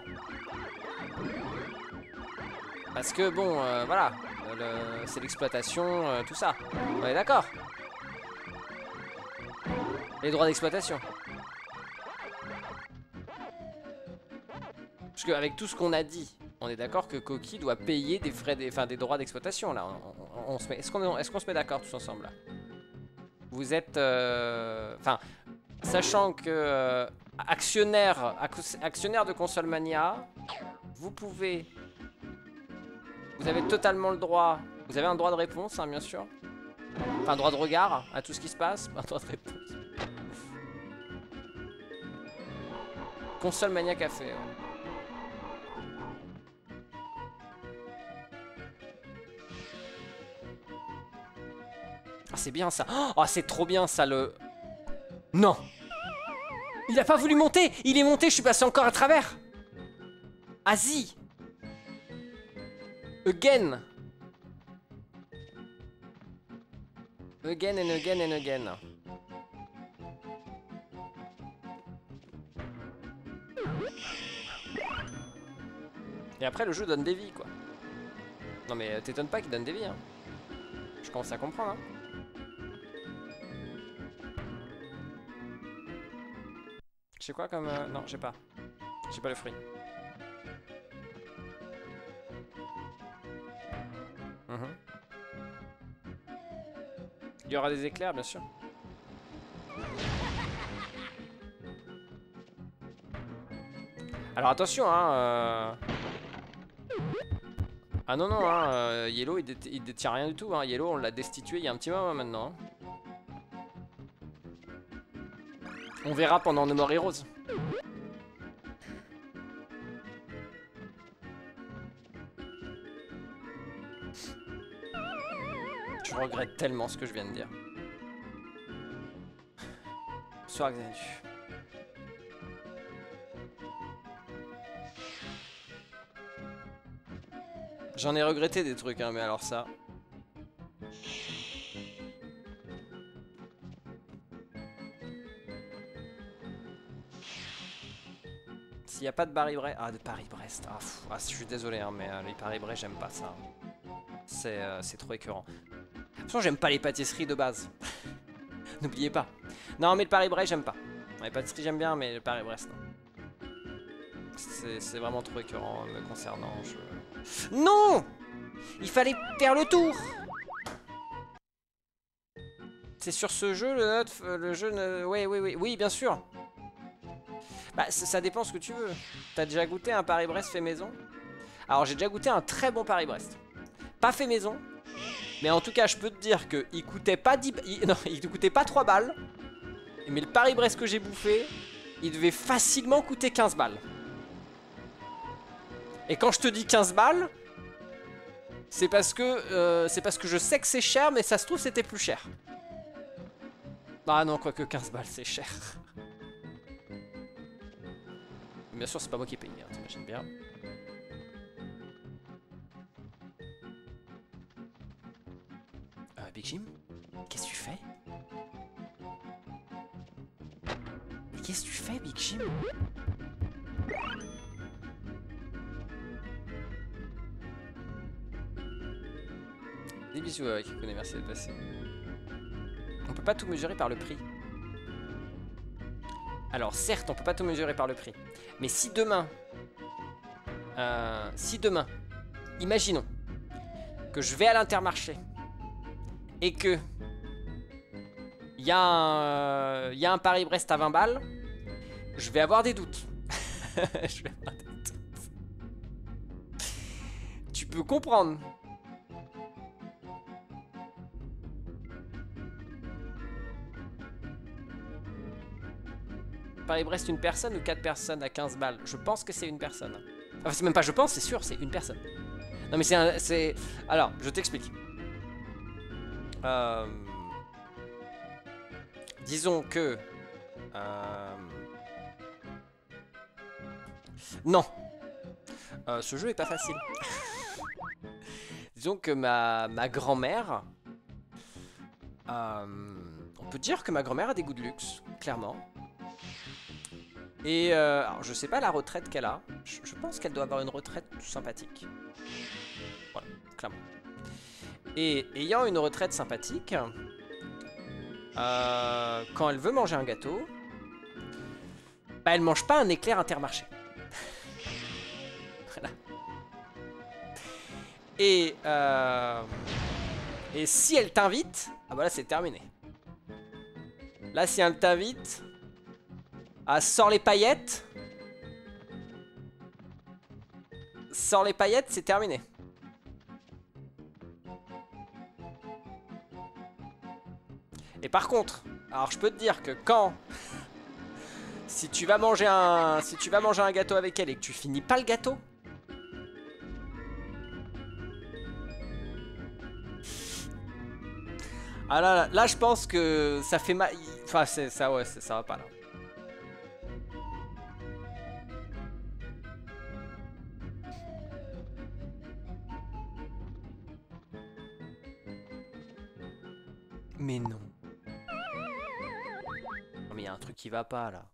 Speaker 1: Parce que bon, voilà, c'est l'exploitation, tout ça. On est d'accord? Les droits d'exploitation. Parce qu'avec tout ce qu'on a dit, on est d'accord que Koki doit payer des frais, des droits d'exploitation là. Est-ce qu'on se met d'accord tous ensemble là? Vous êtes, enfin, sachant que actionnaire de Consolemania, vous avez totalement le droit. Vous avez un droit de réponse, hein, bien sûr. Enfin, un droit de regard à tout ce qui se passe. Un droit de réponse. Consolemania Café. Ouais. Ah, c'est bien ça. Oh, c'est trop bien ça, le... Non. Il a pas voulu monter. Il est monté, je suis passé encore à travers. Asie. Again. Again and again and again. Et après le jeu donne des vies quoi. Non mais t'étonnes pas qu'il donne des vies hein. Je commence à comprendre hein. J'ai quoi comme... Non j'ai pas. J'ai pas le fruit. Il y aura des éclairs, bien sûr. Alors attention, hein. Ah non, non, hein. Yellow, il détient rien du tout. Hein. Yellow, on l'a destitué il y a un petit moment maintenant. Hein. On verra pendant No More Heroes. Je regrette tellement ce que je viens de dire. Bonsoir Xenu. J'en ai regretté des trucs, hein, mais alors ça... S'il n'y a pas de Paris-Brest... Ah, de Paris-Brest. Ah, je suis désolé, hein, mais les Paris-Brest, j'aime pas ça. C'est trop écœurant. De toute façon, j'aime pas les pâtisseries de base. N'oubliez pas. Non, mais le Paris-Brest, j'aime pas. Les pâtisseries, j'aime bien, mais le Paris-Brest, non. C'est vraiment trop écœurant me concernant. Non! Il fallait faire le tour! C'est sur ce jeu, le jeu... Oui, bien sûr. Bah, ça dépend ce que tu veux. T'as déjà goûté un Paris-Brest fait maison? Alors, j'ai déjà goûté un très bon Paris-Brest. Pas fait maison. Mais en tout cas, je peux te dire qu'il coûtait pas 10... Non, il coûtait pas 3 balles. Mais le Paris-Brest que j'ai bouffé, il devait facilement coûter 15 balles. Et quand je te dis 15 balles, c'est parce que je sais que c'est cher, mais ça se trouve c'était plus cher. Ah non, quoique 15 balles c'est cher. Bien sûr, c'est pas moi qui ai payé, hein, t'imagines bien. Big Jim, qu'est-ce que tu fais? Mais qu'est-ce que tu fais, Big Jim? Des bisous qui connaît, merci d'être passé. On peut pas tout mesurer par le prix. Alors certes, on peut pas tout mesurer par le prix. Mais si demain, imaginons que je vais à l'Intermarché et que il y a un Paris-Brest à 20 balles, je vais avoir des doutes. Je vais avoir des doutes. Tu peux comprendre. Paris-Brest, une personne ou 4 personnes à 15 balles? Je pense que c'est une personne. Enfin, c'est même pas je pense, c'est sûr, c'est une personne. Non mais c'est... Alors, je t'explique. Disons que... Non. Ce jeu est pas facile. Disons que ma grand-mère... on peut dire que ma grand-mère a des goûts de luxe, clairement. Et alors je sais pas la retraite qu'elle a. Je pense qu'elle doit avoir une retraite sympathique. Voilà, clairement. Et ayant une retraite sympathique, quand elle veut manger un gâteau, bah elle mange pas un éclair Intermarché. Voilà. Et si elle t'invite, ah bah là c'est terminé. Là si elle t'invite... Ah, sors les paillettes. Sors les paillettes, c'est terminé. Et par contre, alors je peux te dire que quand... Si tu vas manger un gâteau avec elle et que tu finis pas le gâteau... Ah là, je pense que ça fait mal... Enfin, ça, ouais, ça va pas là. Mais non. Non mais il y a un truc qui va pas là.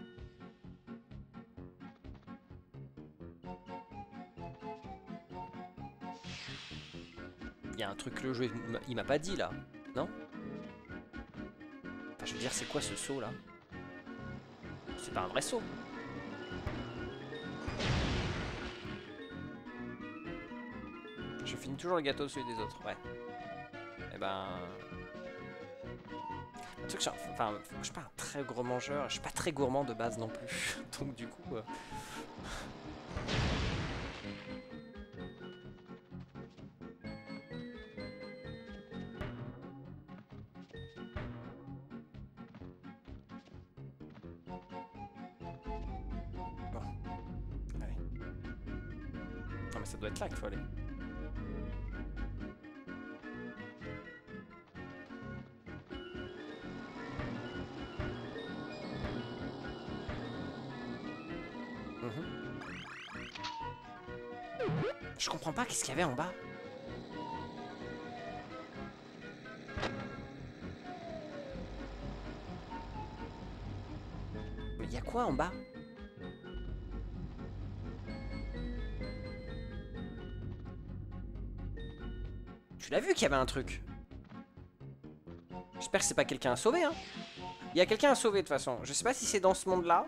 Speaker 1: Il y a un truc que le jeu il m'a pas dit là, non? Enfin, je veux dire, c'est quoi ce saut là? C'est pas un vrai saut. Je finis toujours le gâteau celui des autres, ouais. Et ben... Enfin, je suis pas un très gros mangeur, je suis pas très gourmand de base non plus. Donc du coup... Bon. Allez. Non mais ça doit être là qu'il faut aller. Je comprends pas, qu'est-ce qu'il y avait en bas? Mais il y a quoi en bas? Tu l'as vu qu'il y avait un truc? J'espère que c'est pas quelqu'un à sauver, hein? Il y a quelqu'un à sauver de toute façon. Je sais pas si c'est dans ce monde-là.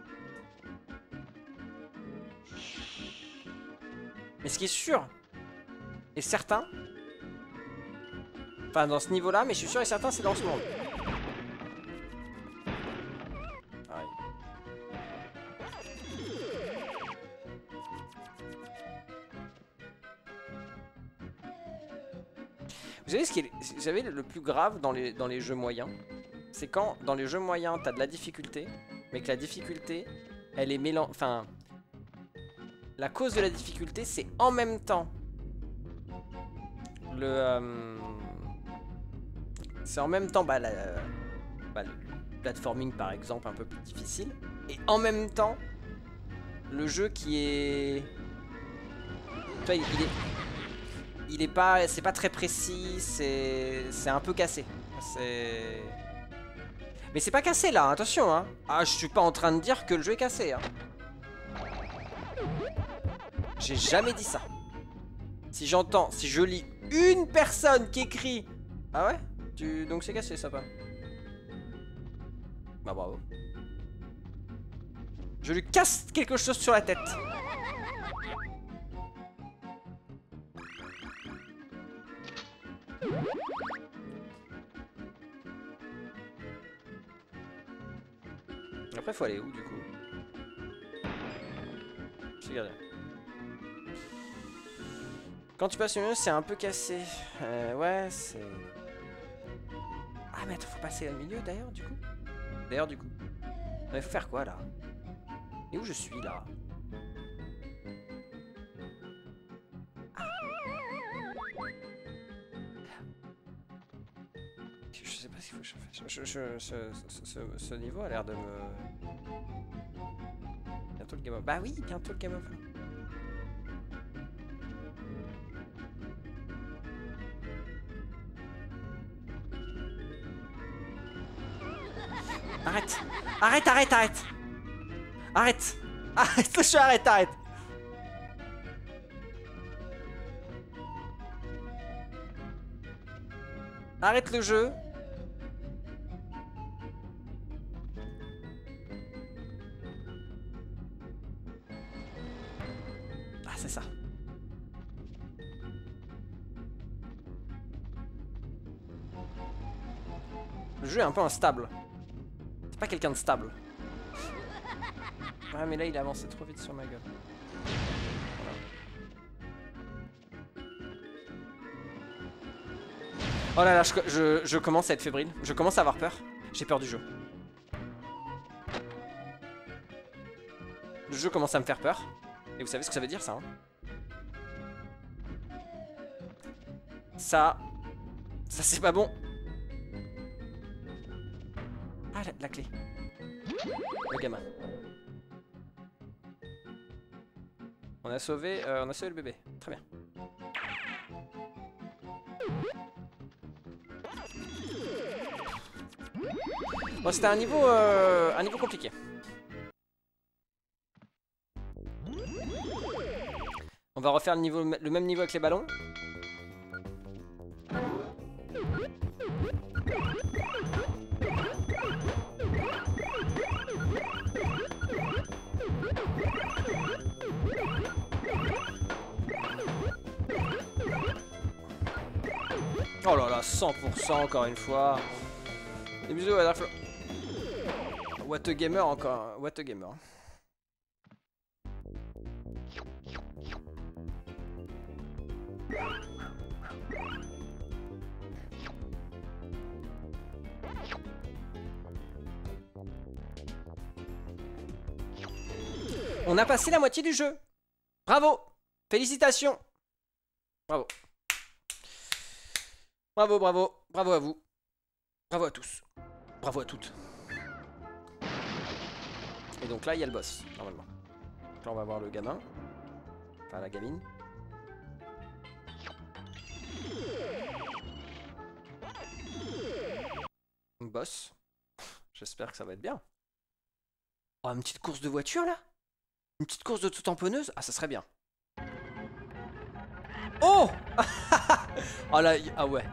Speaker 1: Mais ce qui est sûr et certain, enfin dans ce niveau-là, mais je suis sûr et certain c'est dans ce monde. Ouais. Vous savez ce qui est, vous savez, le plus grave dans les jeux moyens, c'est quand dans les jeux moyens t'as de la difficulté, mais que la difficulté elle est mélangée, enfin la cause de la difficulté c'est en même temps c'est en même temps le platforming par exemple un peu plus difficile, et en même temps le jeu qui est... Tu vois, il est pas... C'est pas très précis, c'est un peu cassé. C'est... Mais c'est pas cassé là, attention hein. Ah, je suis pas en train de dire que le jeu est cassé hein. J'ai jamais dit ça. Si j'entends, si je lis une personne qui écrit... Ah ouais? Donc c'est cassé ça pas? Bah bravo. Je lui casse quelque chose sur la tête. Après faut aller où du coup? Je regarde. Quand tu passes au milieu, c'est un peu cassé. Ouais, c'est... Ah mais attends, faut passer au milieu d'ailleurs du coup? D'ailleurs du coup. Mais faut faire quoi là? Et où je suis là? Ah. Je sais pas ce qu'il faut que je fasse. Ce niveau a l'air de me... Bientôt le game over. Bah oui, bientôt le game over. Arrête! Arrête, arrête, arrête! Arrête! Arrête le jeu, arrête, arrête! Arrête le jeu! Ah, c'est ça. Le jeu est un peu instable. C'est pas quelqu'un de stable. Ouais mais là il a avancé trop vite sur ma gueule. Voilà. Oh là là, je commence à être fébrile. Je commence à avoir peur. J'ai peur du jeu. Le jeu commence à me faire peur. Et vous savez ce que ça veut dire ça hein? Ça c'est pas bon. Ah la clé. Le gamin. On a sauvé le bébé. Très bien. Bon, c'était un niveau compliqué. On va refaire le même niveau avec les ballons. Oh là là, 100% encore une fois. Des bisous à la fois. What a gamer encore. What a gamer. On a passé la moitié du jeu. Bravo. Félicitations. Bravo. Bravo, bravo. Bravo à vous. Bravo à tous. Bravo à toutes. Et donc là, il y a le boss, normalement. Donc là, on va voir le gamin. Enfin, la gamine. Boss. J'espère que ça va être bien. Oh, une petite course de voiture, là? Une petite course de toute tamponneuse? Ah, ça serait bien. Oh. Oh là, ah ouais.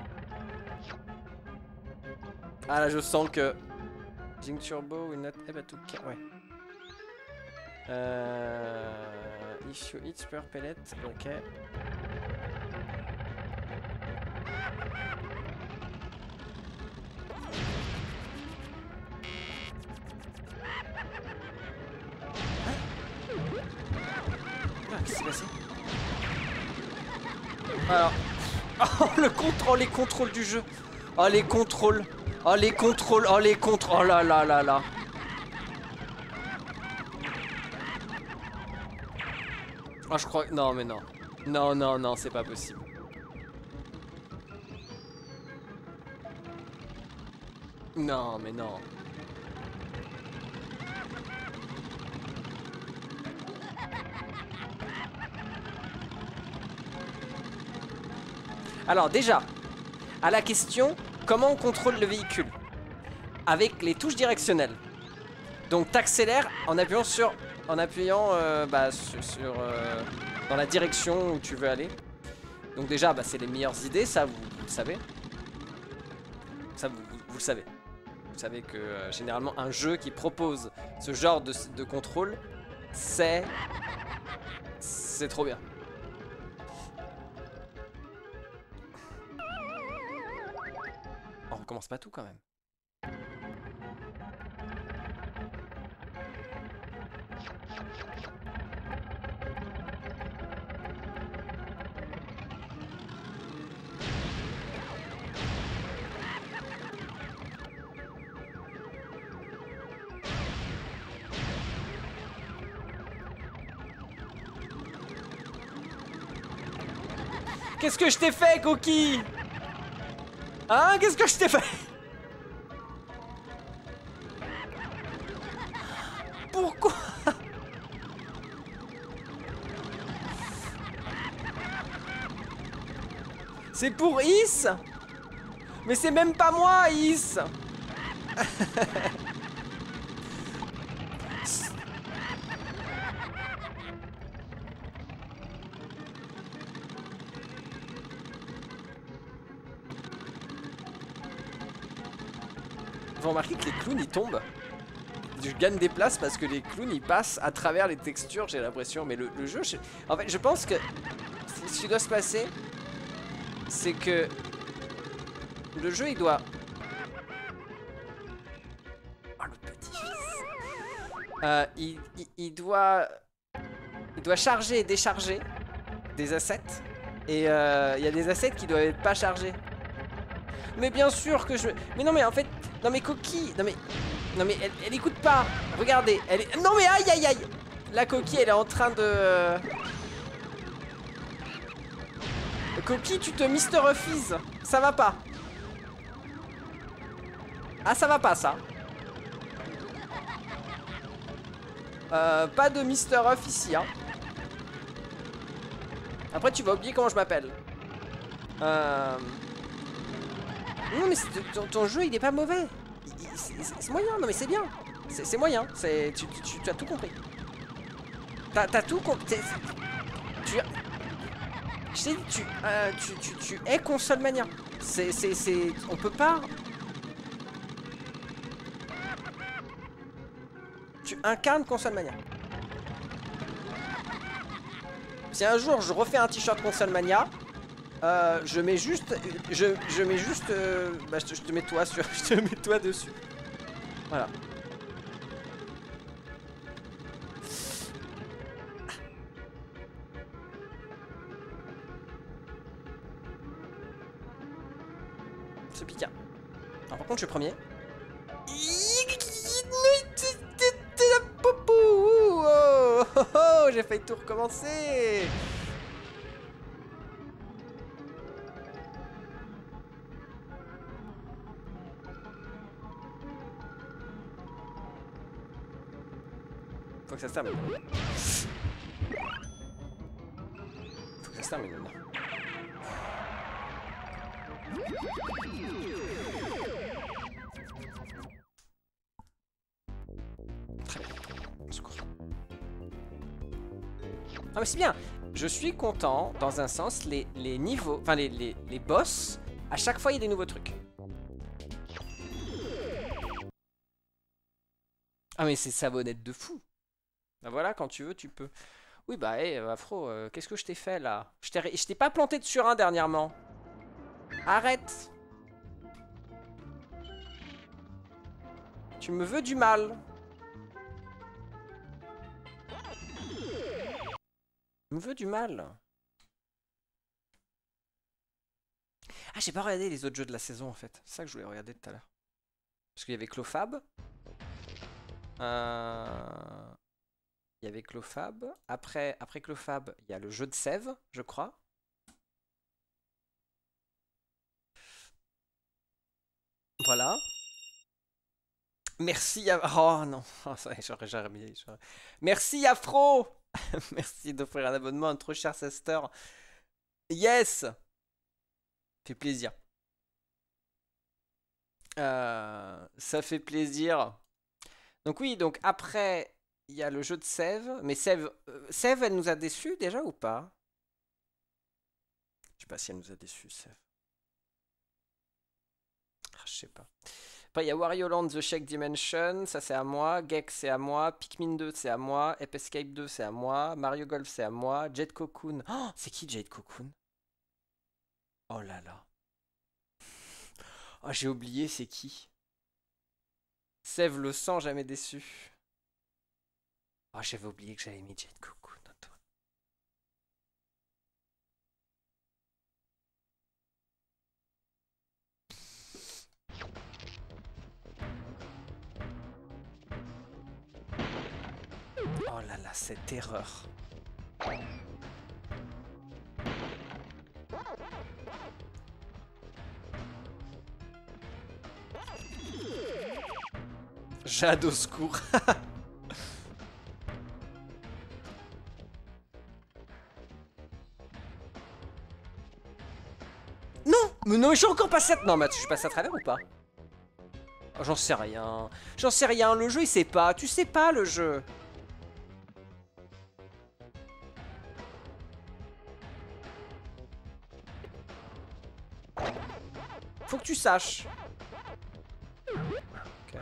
Speaker 1: Ah là, je sens que... Zing Turbo will not able to... Ouais. If you eat per pellet, ok. Qu'est-ce qui s'est passé? Alors... Oh, le contrôle, les contrôles du jeu. Oh, les contrôles. Oh, les contrôles. Oh, les contrôles. Oh là là là là. Oh, je crois... Non, mais non. Non, non, non, c'est pas possible. Non, mais non. Alors déjà, à la question, comment on contrôle le véhicule? Avec les touches directionnelles. Donc t'accélères en appuyant sur... En appuyant dans la direction où tu veux aller. Donc déjà, c'est les meilleures idées, ça vous le savez. Ça vous le savez. Vous savez que généralement un jeu qui propose ce genre de contrôle, c'est trop bien. On recommence pas tout quand même. Qu'est-ce que je t'ai fait, Coquille? Hein? Qu'est-ce que je t'ai fait? Pourquoi? C'est pour Is? Mais c'est même pas moi, Is. Vous remarquez que les clowns ils tombent. Je gagne des places parce que les clowns ils passent à travers les textures, j'ai l'impression. Mais le jeu, en fait, je pense que ce qui doit se passer, c'est que le jeu il doit... Oh le petit fils. Il doit charger et décharger des assets. Et il y a des assets qui doivent être pas chargés. Mais bien sûr que je... Mais non mais en fait... Non mais Coquille... Non mais elle écoute pas. Regardez, elle est... Non mais aïe aïe aïe. La Coquille elle est en train de... Coquille tu te Mister Fizz. Ça va pas. Ah ça va pas ça. Pas de Mister Off ici hein. Après tu vas oublier comment je m'appelle. Non mais ton jeu il est pas mauvais. C'est moyen, non mais c'est bien. C'est moyen, tu as tout compris. T'as tout compris. Je t'ai dit, tu es console mania. On peut pas. Tu incarnes console mania. Si un jour je refais un t-shirt console mania, je mets juste, je te mets toi sur, je te mets toi dessus. Voilà. C'est piquant. Alors par contre je suis premier. Oh, j'ai failli tout recommencer. Faut que ça se termine. Faut que ça se termine maintenant. Très bien. Au secours. Ah mais c'est bien. Je suis content, dans un sens, les niveaux, enfin les boss, à chaque fois il y a des nouveaux trucs. Ah mais c'est savonnette de fou. Bah voilà, quand tu veux, tu peux. Oui bah hé, Afro, qu'est-ce que je t'ai fait là? Je t'ai pas planté de sur un dernièrement. Arrête. Tu me veux du mal. Tu me veux du mal. Ah, j'ai pas regardé les autres jeux de la saison en fait. C'est ça que je voulais regarder tout à l'heure. Parce qu'il y avait Clofab. Il y avait Clofab. Après Clofab, il y a le jeu de sève, je crois. Voilà. Merci à... Oh non. Oh, j'aurais jamais... Merci Afro. Merci d'offrir un abonnement à un trop cher sister. Yes. Fait plaisir. Ça fait plaisir. Donc oui, donc après, il y a le jeu de Sève. Mais Sève, elle nous a déçus déjà ou pas? Je sais pas si elle nous a déçus, Sève. Ah, je sais pas. Après, il y a Wario Land The Shake Dimension, ça c'est à moi. Gex c'est à moi. Pikmin 2 c'est à moi. Ape Escape 2 c'est à moi. Mario Golf c'est à moi. Jet Cocoon. Oh, c'est qui Jet Cocoon? Oh là là. Oh, j'ai oublié, c'est qui? Sève le sang, jamais déçu. Oh, j'avais oublié que j'avais mis Jet Cocoon. Oh là là, cette erreur. Jade au secours. Non, mais non, je suis encore passé à... Non, mais je suis passé à travers ou pas? Oh, j'en sais rien. J'en sais rien, le jeu il sait pas. Tu sais pas le jeu. Faut que tu saches. Ok.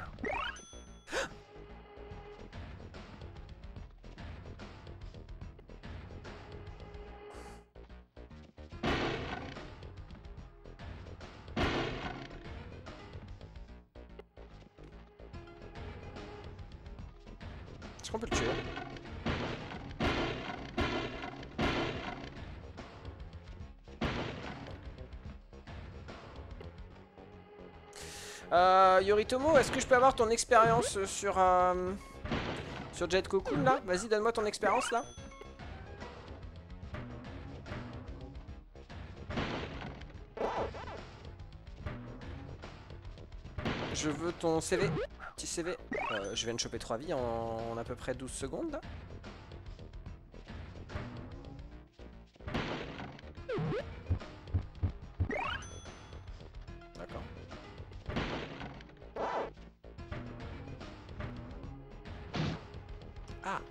Speaker 1: Est-ce qu'on peut le tuer? Yoritomo, est-ce que je peux avoir ton expérience sur Jet Cocoon là? Vas-y, donne-moi ton expérience là. Je veux ton CV. Petit CV. Je viens de choper 3 vies en à peu près 12 secondes là. D'accord. Ah.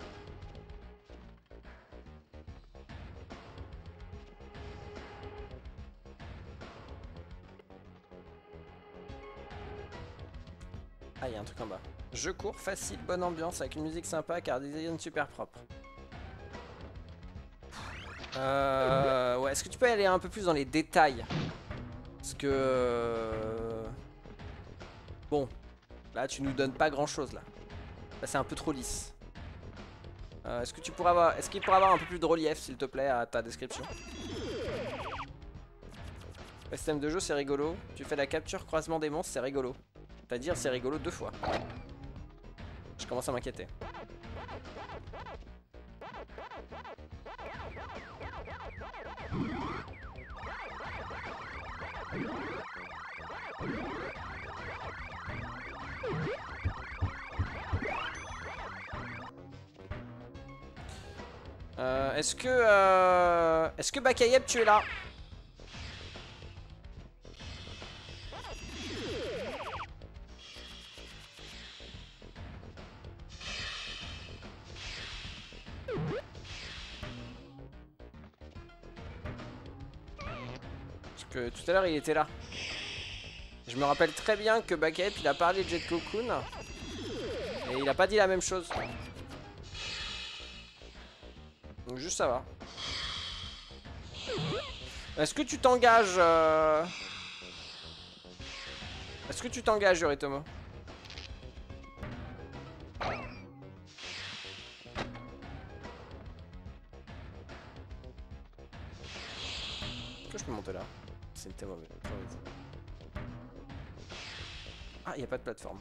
Speaker 1: Ah, il y a un truc en bas. Je cours, facile, bonne ambiance, avec une musique sympa, car design super propre. Ouais, est-ce que tu peux aller un peu plus dans les détails? Parce que... Bon, là tu nous donnes pas grand-chose là. Là c'est un peu trop lisse. Est-ce que tu pourrais avoir... Est-ce qu'il pourrait avoir un peu plus de relief, s'il te plaît, à ta description? Le système de jeu c'est rigolo. Tu fais la capture croisement des monstres, c'est rigolo. C'est-à-dire c'est rigolo 2 fois. Je commence à m'inquiéter. Est-ce que Bakayeb tu es là? Parce que tout à l'heure il était là. Je me rappelle très bien que Bakayeb il a parlé de Jet Cocoon et il a pas dit la même chose. Donc juste ça va. Est-ce que tu t'engages Est-ce que tu t'engages, Yoritomo? Est-ce que je peux monter là? C'était mauvais. Ah, il n'y a pas de plateforme.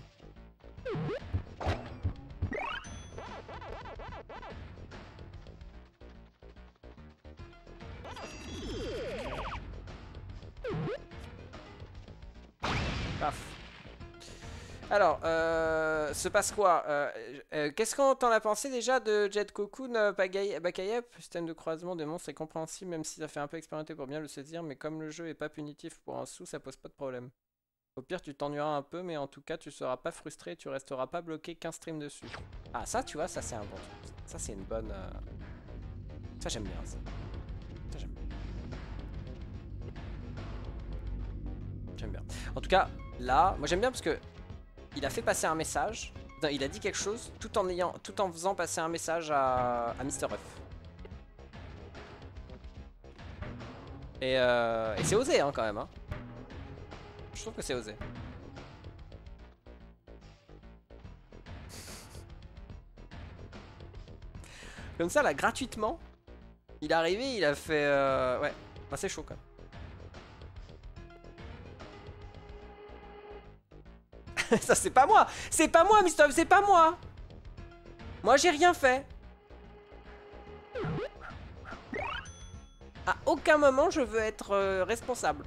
Speaker 1: Paf. Alors, se passe quoi? Qu'est-ce qu'on t'en a pensé déjà de Jet Cocoon Bakayev? Système de croisement des monstres est compréhensible, même si ça fait un peu expérimenter pour bien le saisir, mais comme le jeu est pas punitif pour un sou, ça pose pas de problème. Au pire, tu t'ennuieras un peu, mais en tout cas, tu seras pas frustré, tu resteras pas bloqué qu'un stream dessus. Ah, ça, tu vois, ça c'est un bon truc. Ça, c'est une bonne. Ça, j'aime bien ça. Ça, j'aime bien. J'aime bien. En tout cas, là, moi j'aime bien parce que il a fait passer un message. Non, il a dit quelque chose tout en faisant passer un message à Mr. F. Et c'est osé hein, quand même. Hein. Je trouve que c'est osé. Comme ça là, gratuitement, il est arrivé, il a fait... Ouais, bah, c'est chaud quand même. Ça c'est pas moi. C'est pas moi, Mr. F, c'est pas moi. Moi j'ai rien fait. À aucun moment je veux être responsable.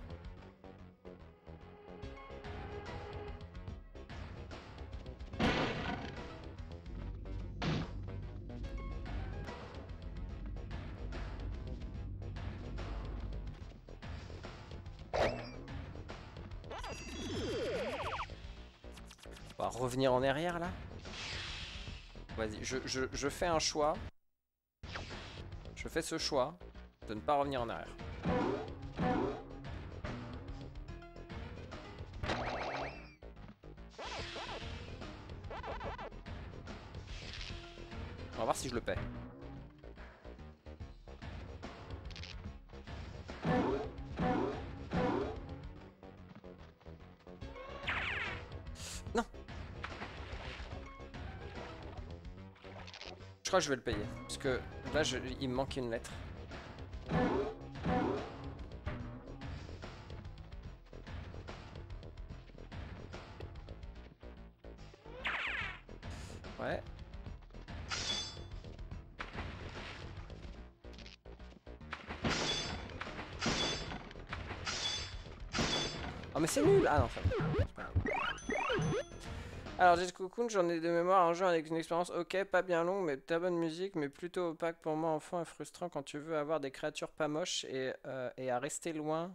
Speaker 1: On va revenir en arrière là. Vas-y, je fais un choix. Je fais ce choix de ne pas revenir en arrière. On va voir si je le paie. Non. Je crois que je vais le payer. Parce que là, il me manque une lettre. Ouais. Oh mais c'est nul. Ah non, ça va. Alors Jet Cocoon, j'en ai de mémoire un jeu avec une expérience ok, pas bien longue, mais très bonne musique, mais plutôt opaque pour moi enfant et frustrant quand tu veux avoir des créatures pas moches et à rester loin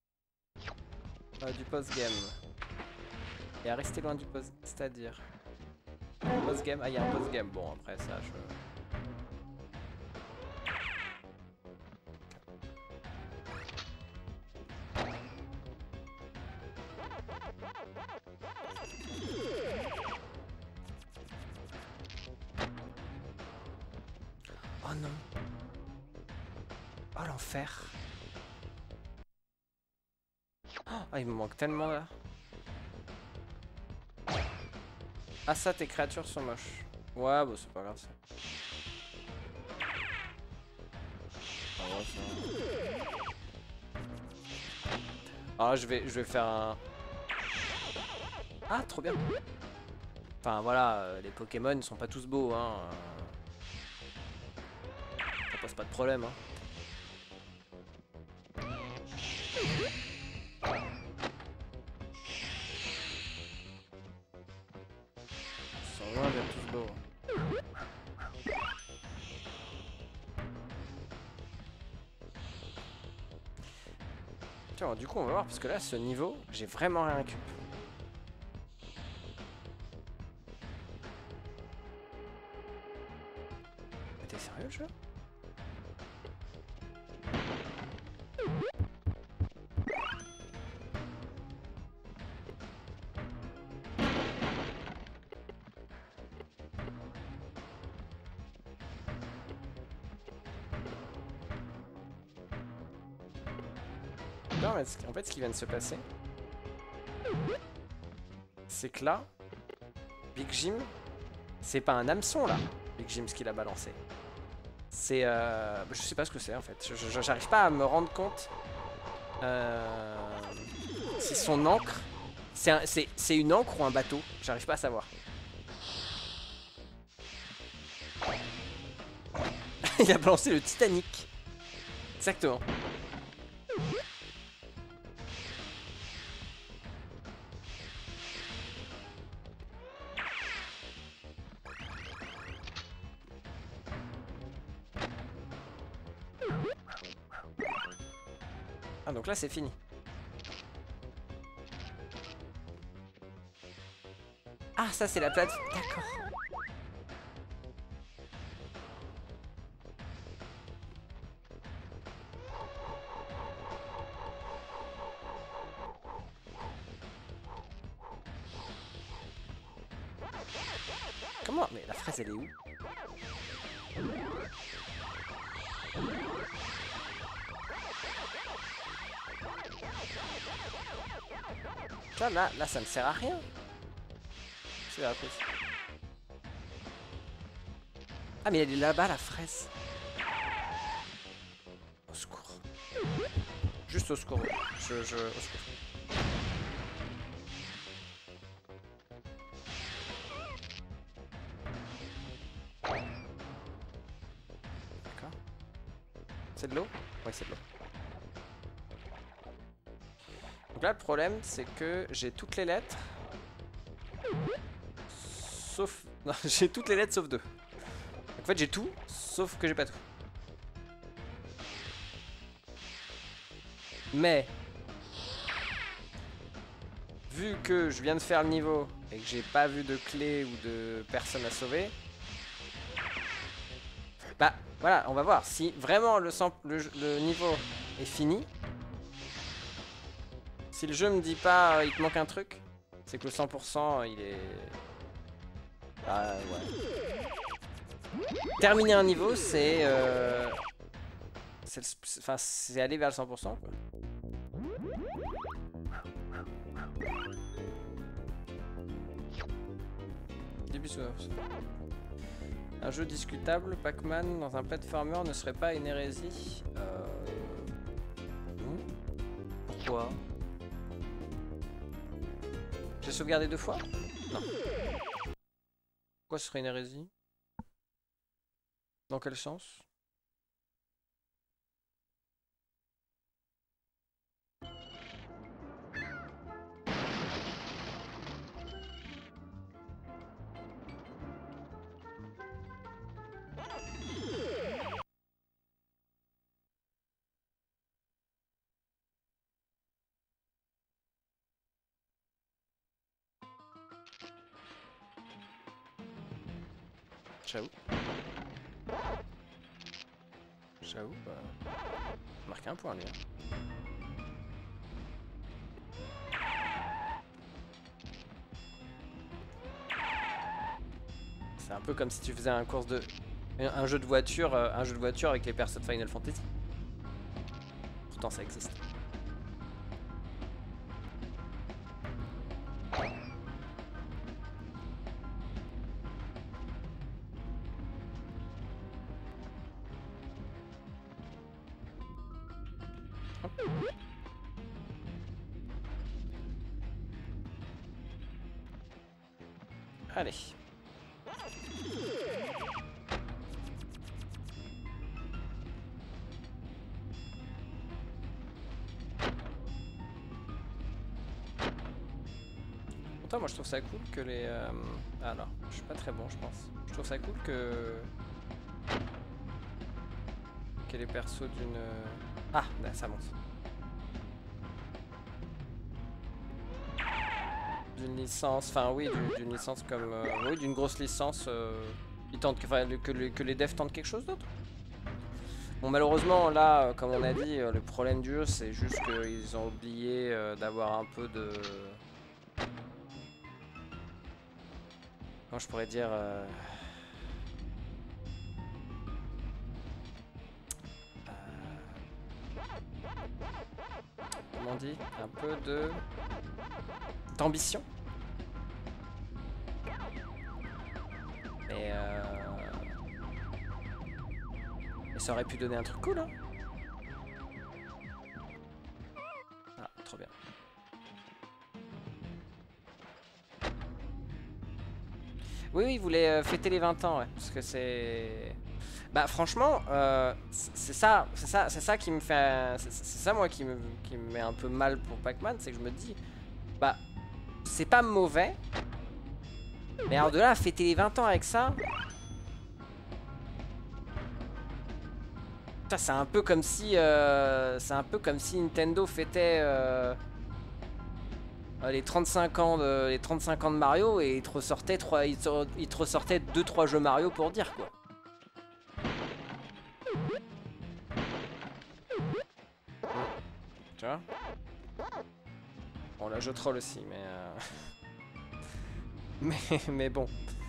Speaker 1: du post-game. Et à rester loin du post... C'est-à-dire... Post-game? Ah, il y a un post-game. Bon, après ça, je... Oh non. Oh l'enfer. Oh, il me manque tellement là. Ah ça, tes créatures sont moches. Ouais, bah c'est pas grave ça. Ah, ouais, ça... Ah, je vais faire un... Ah, trop bien. Enfin voilà, les Pokémon ne sont pas tous beaux, hein. Ça pose pas de problème, hein. Ils sont loin d'être tous beaux. Tiens, du coup on va voir, parce que là, ce niveau, j'ai vraiment rien récup. Mais t'es sérieux le jeu ? Non, mais en fait, ce qui vient de se passer, c'est que là, Big Jim, c'est pas un hameçon là, Big Jim, ce qu'il a balancé. C'est. Je sais pas ce que c'est en fait. J'arrive pas à me rendre compte si son encre. C'est une encre ou un bateau. J'arrive pas à savoir. Il a balancé le Titanic. Exactement. Ah, donc là, c'est fini. Ah, ça, c'est la plate. D'accord. Comment? Mais la fraise, elle est où? Ça, là, ça ne sert à rien. C'est la fraise. Ah, mais elle est là-bas, la fraise. Au secours. Juste au secours. Au secours. D'accord. C'est de l'eau? Oui, c'est de l'eau. Donc là, le problème, c'est que j'ai toutes les lettres. Sauf... Non, j'ai toutes les lettres sauf 2. En fait, j'ai tout, sauf que j'ai pas tout. Mais... vu que je viens de faire le niveau et que j'ai pas vu de clé ou de personne à sauver... Bah, voilà, on va voir. Si vraiment le niveau est fini... Si le jeu me dit pas il te manque un truc, c'est que le 100% il est... Ah ouais. Terminer un niveau, c'est... Enfin, c'est aller vers le 100%, quoi. Début sous... Un jeu discutable, Pac-Man dans un platformer ne serait pas une hérésie. Non. Pourquoi? J'ai sauvegardé 2 fois? Non. Pourquoi ce serait une hérésie? Dans quel sens? J'avoue. J'avoue, bah... marquer un point, lui. C'est un peu comme si tu faisais un course de... un jeu de voiture avec les persos de Final Fantasy. Pourtant, ça existe. Allez. Pourtant, moi je trouve ça cool que les... Ah non, je suis pas très bon je pense. Je trouve ça cool que les persos d'une... Ah, là, ça monte. D'une licence, enfin oui, d'une licence comme... oui, d'une grosse licence. Ils tentent que les devs tentent quelque chose d'autre. Bon, malheureusement, là, comme on a dit, le problème du jeu, c'est juste qu'ils ont oublié d'avoir un peu de... Comment je pourrais dire... Comment on dit? Un peu de... d'ambition. Et ça aurait pu donner un truc cool, hein. Ah, trop bien. Oui, oui, il voulait fêter les 20 ans, ouais. Parce que c'est... Bah franchement, c'est ça qui me fait... C'est ça, moi, qui me met un peu mal pour Pac-Man, c'est que je me dis... Bah, c'est pas mauvais. Mais alors de là à fêter les 20 ans avec ça... Putain, c'est un peu comme si Nintendo fêtait les 35 ans de Mario et il te ressortait 2-3 jeux Mario pour dire quoi. Tu vois? Bon là je troll aussi mais mais bon.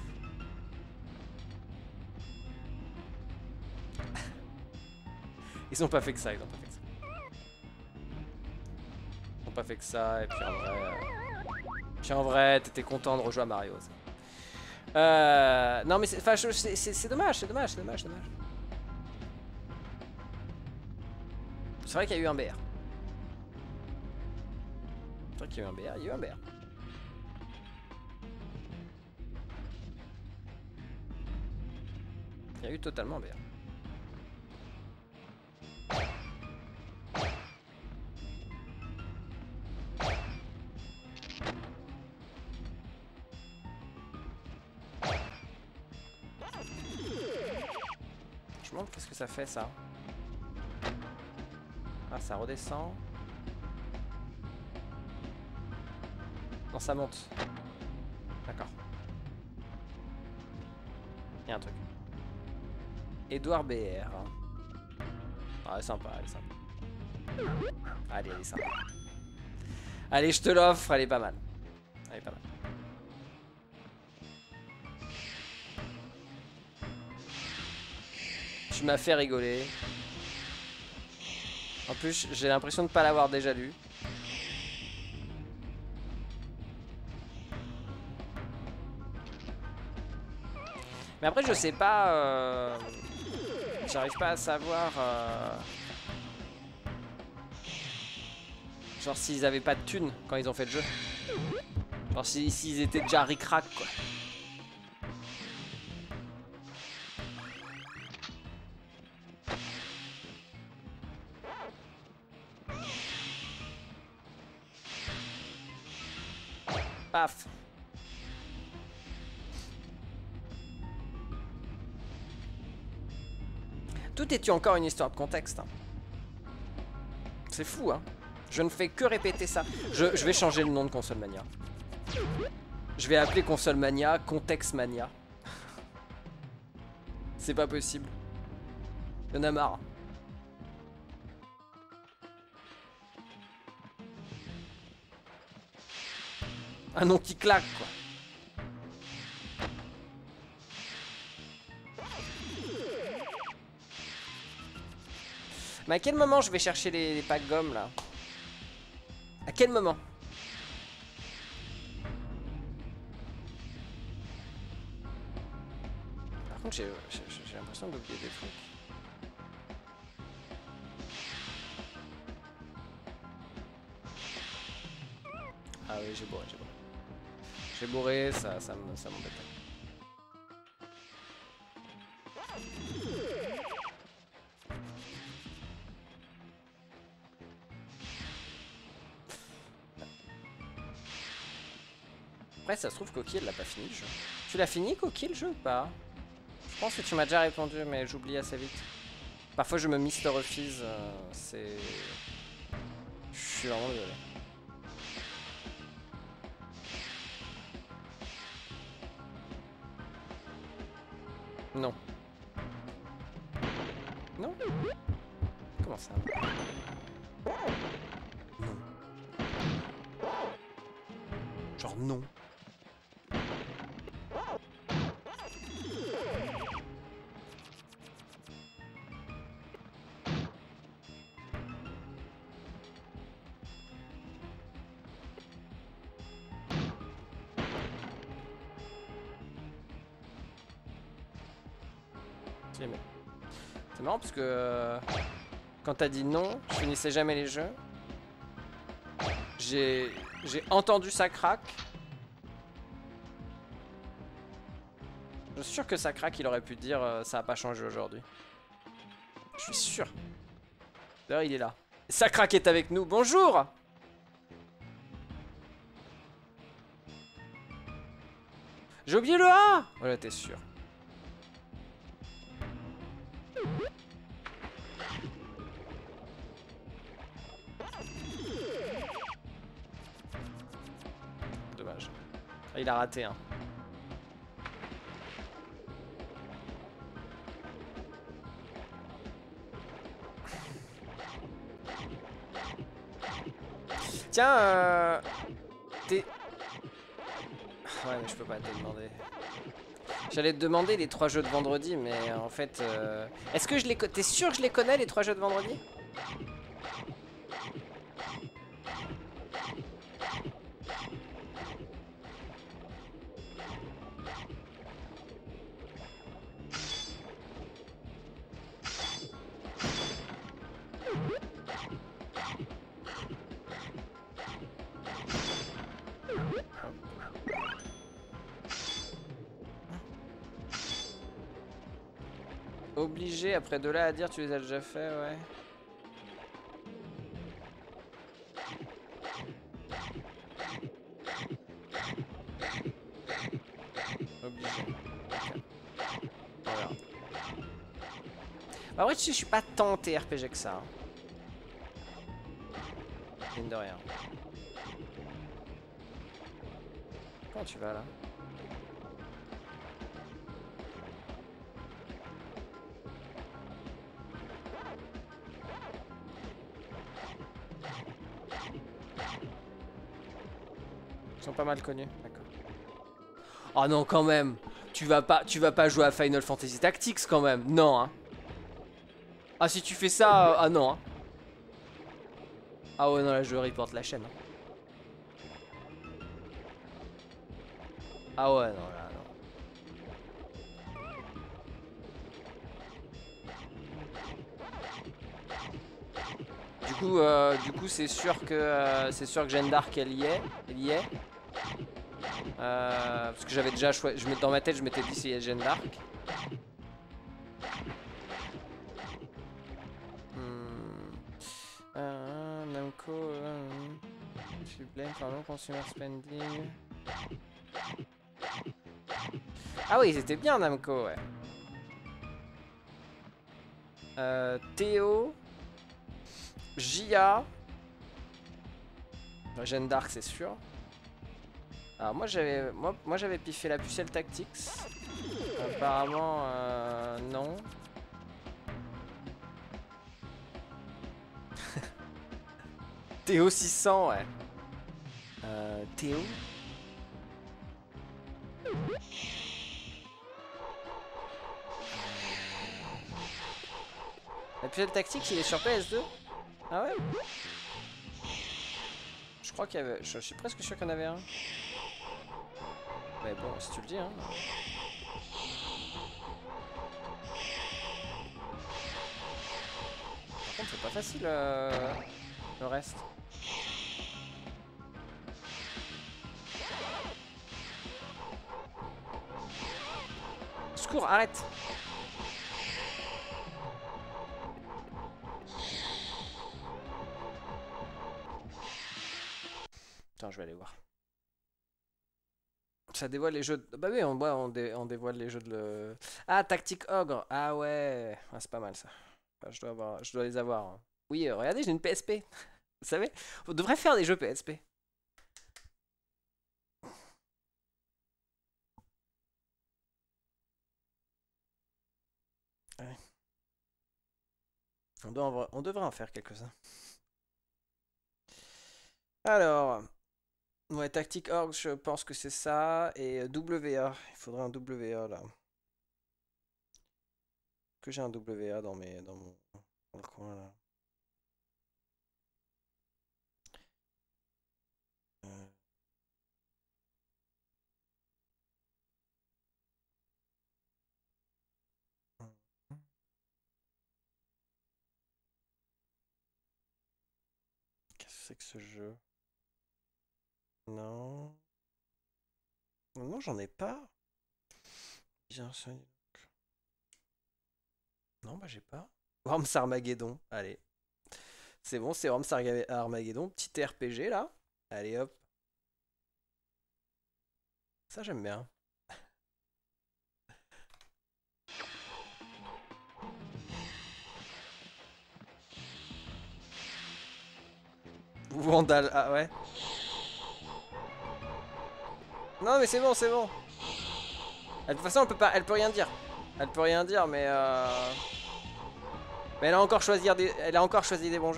Speaker 1: Ils ont pas fait que ça, Ils ont pas fait que ça, et puis en vrai, t'étais content de rejouer à Mario. Non mais c'est dommage, c'est dommage. C'est vrai qu'il y a eu un BR. C'est vrai qu'il y a eu un BR, il y a eu un BR. Il y a eu totalement un BR. Je me demande qu'est-ce que ça fait ça. Ah, ça redescend. Non, ça monte. D'accord. Il y a un truc. Edouard BR. Ah, elle est sympa, elle est sympa. Allez, elle est sympa. Allez, je te l'offre, elle est pas mal. Elle est pas mal. Tu m'as fait rigoler. En plus, j'ai l'impression de ne pas l'avoir déjà lu. Mais après, je sais pas... J'arrive pas à savoir... Genre s'ils avaient pas de thunes quand ils ont fait le jeu. Genre s'ils étaient déjà ric-rac, quoi. Paf. Tout est-tu encore une histoire de contexte, hein. C'est fou, hein. Je ne fais que répéter ça. Je vais changer le nom de Console Mania. Je vais appeler Console Mania Context Mania. C'est pas possible. Il y en a marre. Un nom qui claque, quoi. Mais à quel moment je vais chercher les packs gomme là? À quel moment? Par contre j'ai l'impression d'oublier des trucs. Ah oui, j'ai bourré. J'ai bourré, ça m'embête. Après, ça se trouve, Coquille, elle l'a pas fini le jeu. Tu l'as fini, Coquille, le jeu ou pas? Je pense que tu m'as déjà répondu, mais j'oublie assez vite. Parfois, je me Mr. Refuse, c'est... Je suis vraiment désolé. Non. Non? Comment ça? Non. Genre non. C'est marrant parce que quand t'as dit non, je finissais jamais les jeux. J'ai entendu ça craque. Je suis sûr que ça craque, il aurait pu dire ça a pas changé aujourd'hui. Je suis sûr. D'ailleurs, il est là. Ça craque est avec nous. Bonjour. J'ai oublié le A. Voilà, t'es sûr. Ah, il a raté, hein. Tiens, t'es... Ouais, mais je peux pas te demander. J'allais te demander les 3 jeux de vendredi, mais en fait... Est-ce que je les... T'es sûr que je les connais, les 3 jeux de vendredi? Obligé, après de là à dire tu les as déjà fait, ouais. Obligé. Okay. On verra. Bah, en vrai, je suis pas tant TRPG que ça. Hein. Mine de rien. Comment tu vas là? Ils sont pas mal connus, d'accord. Oh non, quand même. Tu vas pas jouer à Final Fantasy Tactics quand même. Non, hein. Ah, si tu fais ça, ah non, hein. Ah ouais, non, là, je reporte la chaîne. Hein. Ah ouais, non, là, non. Du coup, c'est sûr que Jeanne d'Arc, elle y est. Parce que j'avais déjà choisi, dans ma tête, je m'étais dit c'est Jeanne d'Arc. Namco, je suis blame for no consumer spending. Ah oui, c'était bien Namco, ouais. Théo, Jia, Jeanne d'Arc, c'est sûr. Alors moi j'avais piffé la pucelle Tactics. Apparemment non. Théo 600, ouais. Théo. La pucelle Tactics, il est sur PS2? Ah ouais? Je crois qu'il y avait... Je suis presque sûr qu'il y en avait un. Mais bon, si tu le dis, hein. Par contre, c'est pas facile le reste. Secours, arrête! Putain, je vais aller voir. Ça dévoile les jeux de... Bah oui, on dévoile les jeux de... Ah, Tactique Ogre. Ah ouais. Ah, c'est pas mal ça. Enfin, je dois les avoir. Hein. Oui, regardez, j'ai une PSP. Vous savez, on devrait faire des jeux PSP. Ouais. On devrait en faire quelques-uns. Alors... Ouais, Tactique Org, je pense que c'est ça. Et WA, il faudrait un WA là. Que j'ai un WA dans le coin là. Qu'est-ce que c'est que ce jeu? Non. Non, j'en ai pas. Bien sûr. Non, bah j'ai pas. Worms Armageddon, allez. C'est bon, c'est Worms Armageddon, petit RPG là. Allez hop. Ça j'aime bien. Vandal, ah ouais. Non mais c'est bon, c'est bon. De toute façon, elle peut rien dire. Elle peut rien dire, mais elle a encore choisi des bons jeux.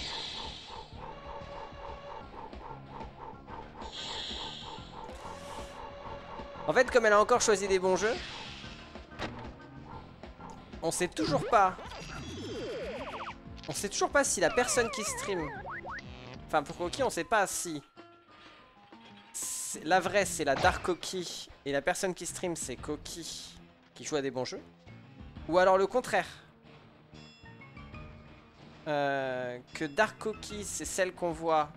Speaker 1: En fait, comme elle a encore choisi des bons jeux, on sait toujours pas. On sait toujours pas si la personne qui stream. Enfin, pour Koki, on sait pas si. La vraie, c'est la Dark Koki. Et la personne qui stream, c'est Koki qui joue à des bons jeux. Ou alors le contraire. Que Dark Koki, c'est celle qu'on voit.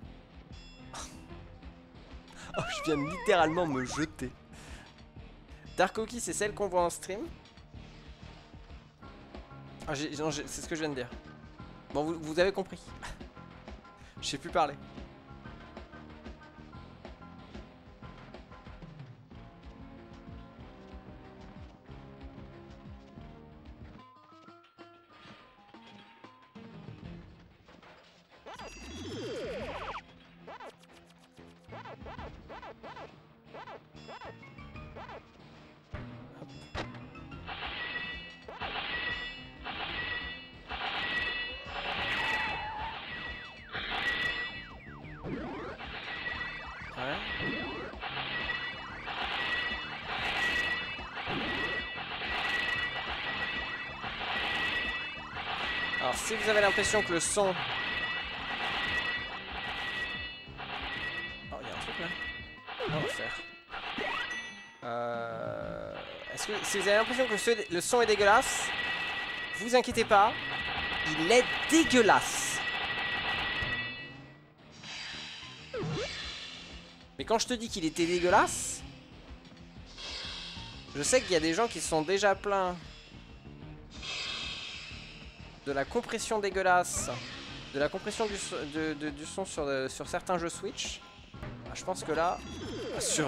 Speaker 1: Oh, je viens de littéralement me jeter. Dark Koki, c'est celle qu'on voit en stream. Ah, c'est ce que je viens de dire. Bon, vous avez compris. Je sais plus parler. Alors si vous avez l'impression que le son... Oh, il y a un truc là. On va faire. Est-ce que si vous avez l'impression que le son est dégueulasse, vous inquiétez pas, il est dégueulasse. Mais quand je te dis qu'il était dégueulasse, je sais qu'il y a des gens qui se sont déjà plaints de la compression dégueulasse, de la compression du son sur certains jeux Switch. Ah, je pense que là, sur...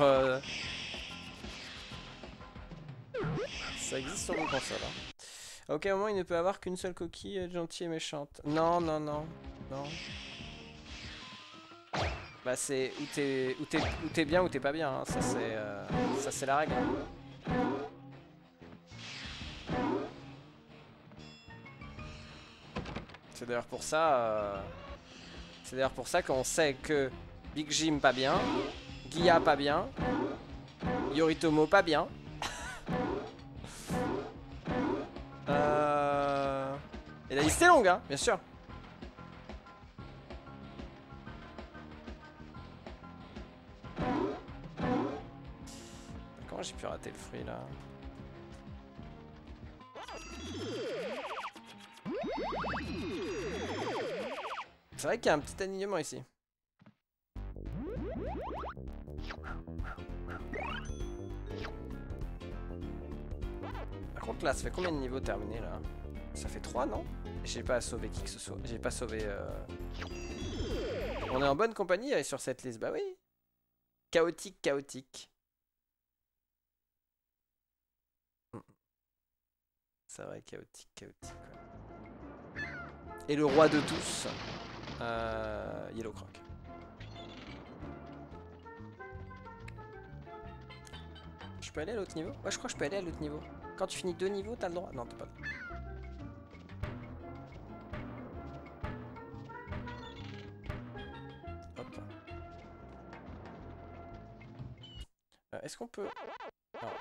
Speaker 1: ça existe sur vos consoles. Hein. À aucun moment il ne peut avoir qu'une seule coquille gentille et méchante. Non, non, non, non. Bah c'est où t'es bien ou t'es pas bien. Hein. Ça c'est la règle. C'est d'ailleurs pour ça. C'est d'ailleurs pour ça qu'on sait que Big Jim pas bien, Guilla pas bien, Yoritomo pas bien. Et la liste est longue, hein, bien sûr. Comment j'ai pu rater le fruit là? C'est vrai qu'il y a un petit alignement ici. Par contre là, ça fait combien de niveaux terminés là? Ça fait 3 non? J'ai pas sauvé qui que ce soit. J'ai pas sauvé... On est en bonne compagnie sur cette liste, bah oui. Chaotique, chaotique. C'est vrai, chaotique, chaotique. Ouais. Et le roi de tous, Yellow Croc. Je peux aller à l'autre niveau? Ouais, je crois que je peux aller à l'autre niveau. Quand tu finis 2 niveaux, t'as le droit? Non, t'as pas le droit. Hop. Est-ce qu'on peut... Alors,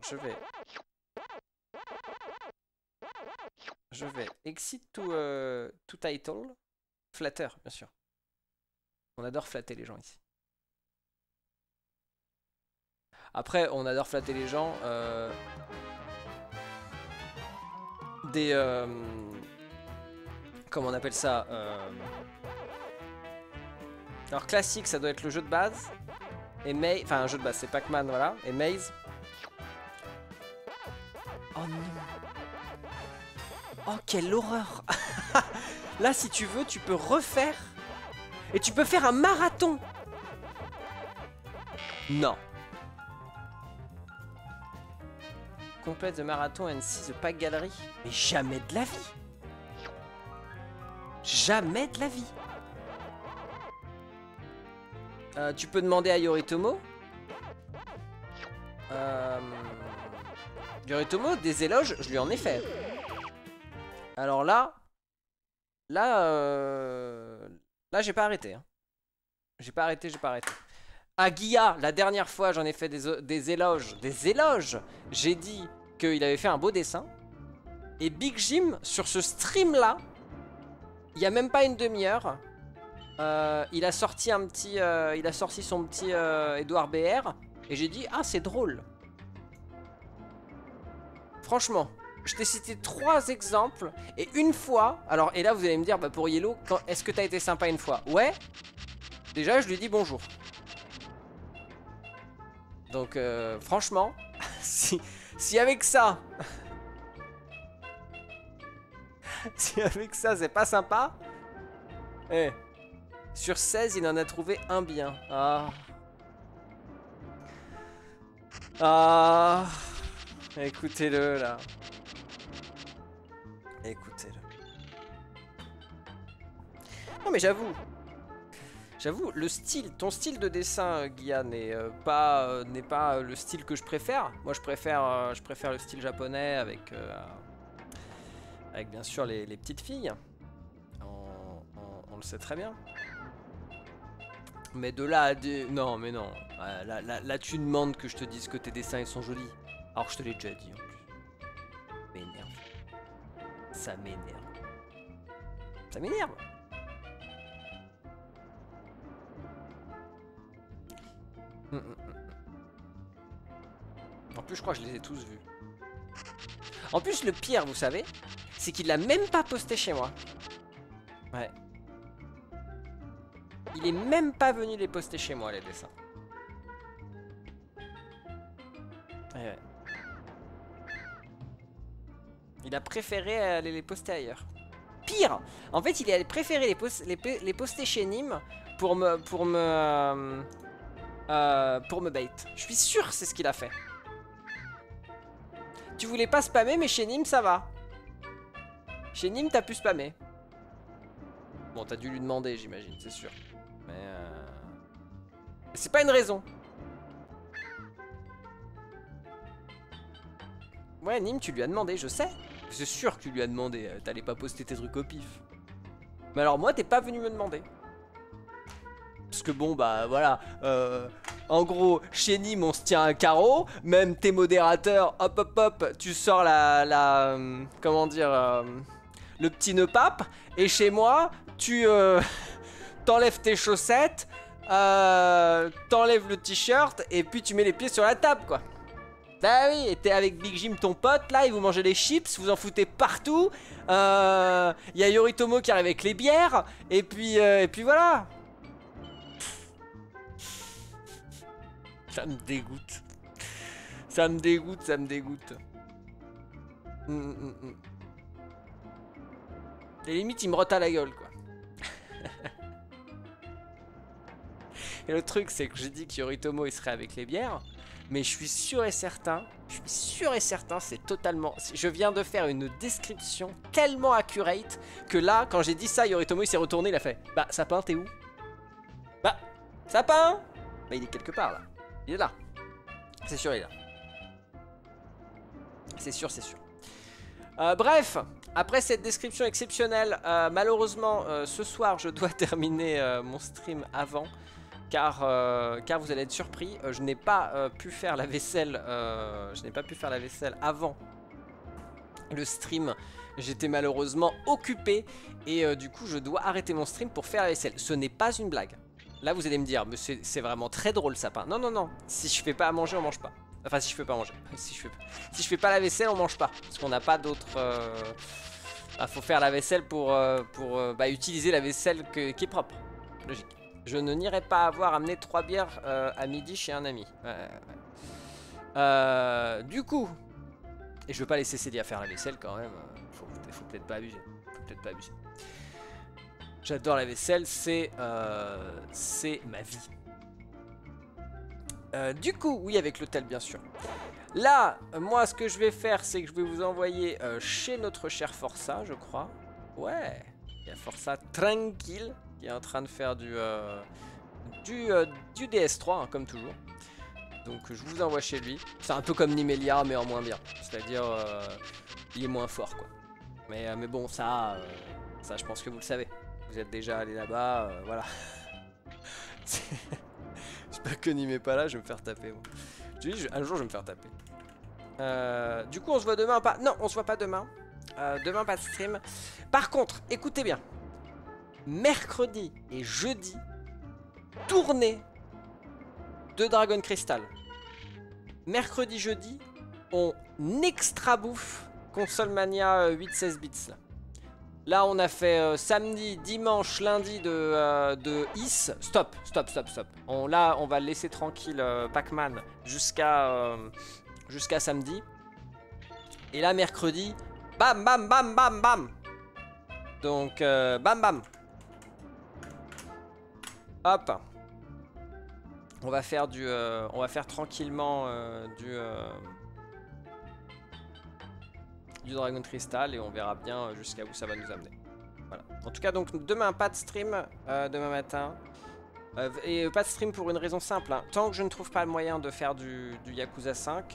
Speaker 1: je vais exit to title. Flatter, bien sûr. On adore flatter les gens ici. Après, on adore flatter les gens. Comment on appelle ça Alors classique, ça doit être le jeu de base. Et Maze... Enfin, un jeu de base, c'est Pac-Man, voilà. Et Maze. Oh non. Oh, quelle horreur. Là, si tu veux, tu peux refaire. Et tu peux faire un marathon. Non. Complete the marathon and see the pack gallery. Mais jamais de la vie. Jamais de la vie. Tu peux demander à Yoritomo. Yoritomo, des éloges, je lui en ai fait. Alors là, j'ai pas arrêté. Hein. J'ai pas arrêté. À Guilla, la dernière fois, j'en ai fait des éloges. Des éloges. J'ai dit qu'il avait fait un beau dessin. Et Big Jim, sur ce stream-là, il y a même pas une demi-heure, il a sorti son petit Edouard BR. Et j'ai dit, ah, c'est drôle. Franchement, je t'ai cité 3 exemples. Et une fois, alors, et là vous allez me dire, bah pour Yellow, est-ce que t'as été sympa une fois? Ouais. Déjà, je lui dis bonjour. Donc, franchement, si avec ça... si avec ça, c'est pas sympa... Eh, sur 16, il en a trouvé un bien. Ah... Ah... Écoutez-le, là. Écoutez-le. Non, mais j'avoue, le style, ton style de dessin, Guilla, n'est pas le style que je préfère. Moi, je préfère le style japonais avec bien sûr les petites filles. On le sait très bien. Mais de là à dire... Non, mais non. Là, tu demandes que je te dise que tes dessins, ils sont jolis. Alors que je te l'ai déjà dit, en plus. M'énerve. Ça m'énerve. Ça m'énerve. En plus, je crois que je les ai tous vus. En plus, le pire, vous savez, c'est qu'il l'a même pas posté chez moi. Ouais. Il est même pas venu les poster chez moi, les dessins. Ouais. Il a préféré aller les poster ailleurs. Pire, en fait, il a préféré les poster chez Nîmes pour me bait. Je suis sûr c'est ce qu'il a fait. Tu voulais pas spammer, mais chez Nîmes, ça va. Chez Nîmes, t'as pu spammer. Bon, t'as dû lui demander, j'imagine, c'est sûr. Mais c'est pas une raison. Ouais, Nîmes, tu lui as demandé, je sais. C'est sûr que tu lui as demandé. T'allais pas poster tes trucs au pif. Mais alors, moi, t'es pas venu me demander. Parce que bon, bah voilà. En gros, chez Nîmes, on se tient un carreau. Même tes modérateurs, hop, hop, hop, tu sors comment dire, le petit nœud pape. Et chez moi, tu t'enlèves tes chaussettes, t'enlèves le t-shirt, et puis tu mets les pieds sur la table, quoi. Bah oui, et t'es avec Big Jim, ton pote, là, et vous mangez des chips, vous en foutez partout. Y a Yoritomo qui arrive avec les bières, et puis voilà. Ça me dégoûte. Ça me dégoûte, ça me dégoûte. Et limite, il me rote à la gueule, quoi. Et le truc, c'est que j'ai dit que Yoritomo, il serait avec les bières. Mais je suis sûr et certain, c'est totalement... Je viens de faire une description tellement accurate que là, quand j'ai dit ça, Yoritomo, il s'est retourné, il a fait « Bah, Sapin, t'es où ?»« Bah, Sapin !» Bah, il est quelque part, là. Il est là. C'est sûr, il est là. C'est sûr, c'est sûr. Bref, après cette description exceptionnelle, malheureusement, ce soir, je dois terminer mon stream avant. Car vous allez être surpris, je n'ai pas pu faire la vaisselle. Avant le stream. J'étais malheureusement occupé et du coup je dois arrêter mon stream pour faire la vaisselle. Ce n'est pas une blague. Là vous allez me dire, mais c'est vraiment très drôle, Sapin. Non, non, non. Si je fais pas à manger, on mange pas. Enfin, si je fais pas à manger. Si je fais pas la vaisselle, on mange pas. Parce qu'on n'a pas d'autres... faut faire la vaisselle pour utiliser la vaisselle qui est propre. Logique. Je ne n'irai pas avoir amené 3 bières à midi chez un ami. Du coup, et je veux pas laisser Célia faire la vaisselle quand même. Faut peut-être pas abuser. J'adore la vaisselle, c'est ma vie. Du coup, oui, avec l'hôtel bien sûr. Là, moi, ce que je vais faire, c'est que je vais vous envoyer chez notre cher Forza, je crois. Ouais, il y a Forza tranquille qui est en train de faire du DS3, hein, comme toujours. Donc je vous envoie chez lui. C'est un peu comme Nimelia mais en moins bien. C'est-à-dire il est moins fort quoi. Mais bon ça je pense que vous le savez. Vous êtes déjà allé là-bas, voilà. J'espère que Nîmes est pas là, je vais me faire taper. Moi. Je dis, un jour je vais me faire taper. Du coup on se voit demain pas. Non on se voit pas demain. Demain pas de stream. Par contre écoutez bien. Mercredi et jeudi, tournée de Dragon Crystal. Mercredi, jeudi, on extra bouffe Console Mania 8-16 bits. Là, on a fait samedi, dimanche, lundi de Is. Stop. Là, on va laisser tranquille Pac-Man jusqu'à samedi. Et là, mercredi, bam, bam, bam, bam, bam. Donc, bam, bam. Hop. On va faire tranquillement du Dragon Crystal et on verra bien jusqu'à où ça va nous amener. Voilà. En tout cas, donc demain pas de stream demain matin et pas de stream pour une raison simple. Hein. Tant que je ne trouve pas le moyen de faire du Yakuza 5,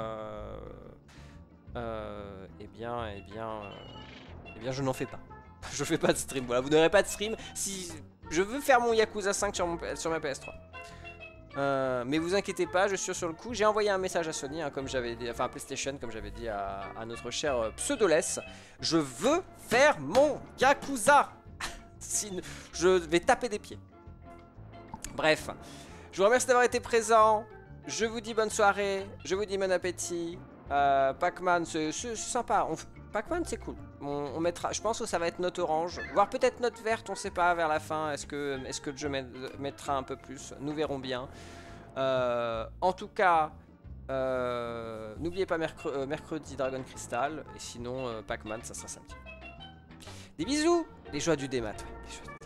Speaker 1: eh bien, je n'en fais pas. Je fais pas de stream. Voilà, vous n'aurez pas de stream si je veux faire mon Yakuza 5 sur ma PS3. Mais vous inquiétez pas, je suis sur le coup. J'ai envoyé un message à Sony, hein, comme j'avais dit, enfin à PlayStation, comme j'avais dit à notre cher Pseudoless. Je veux faire mon Yakuza. Je vais taper des pieds. Bref, je vous remercie d'avoir été présent. Je vous dis bonne soirée. Je vous dis bon appétit. Pac-Man, c'est sympa. Pac-Man, c'est cool. On mettra, je pense que ça va être note orange, voire peut-être note verte, on sait pas vers la fin. Est-ce que le jeu mettra un peu plus? Nous verrons bien. En tout cas, n'oubliez pas mercredi Dragon Crystal. Et sinon, Pac-Man, ça sera samedi. Des bisous, les joies du démat. Ouais,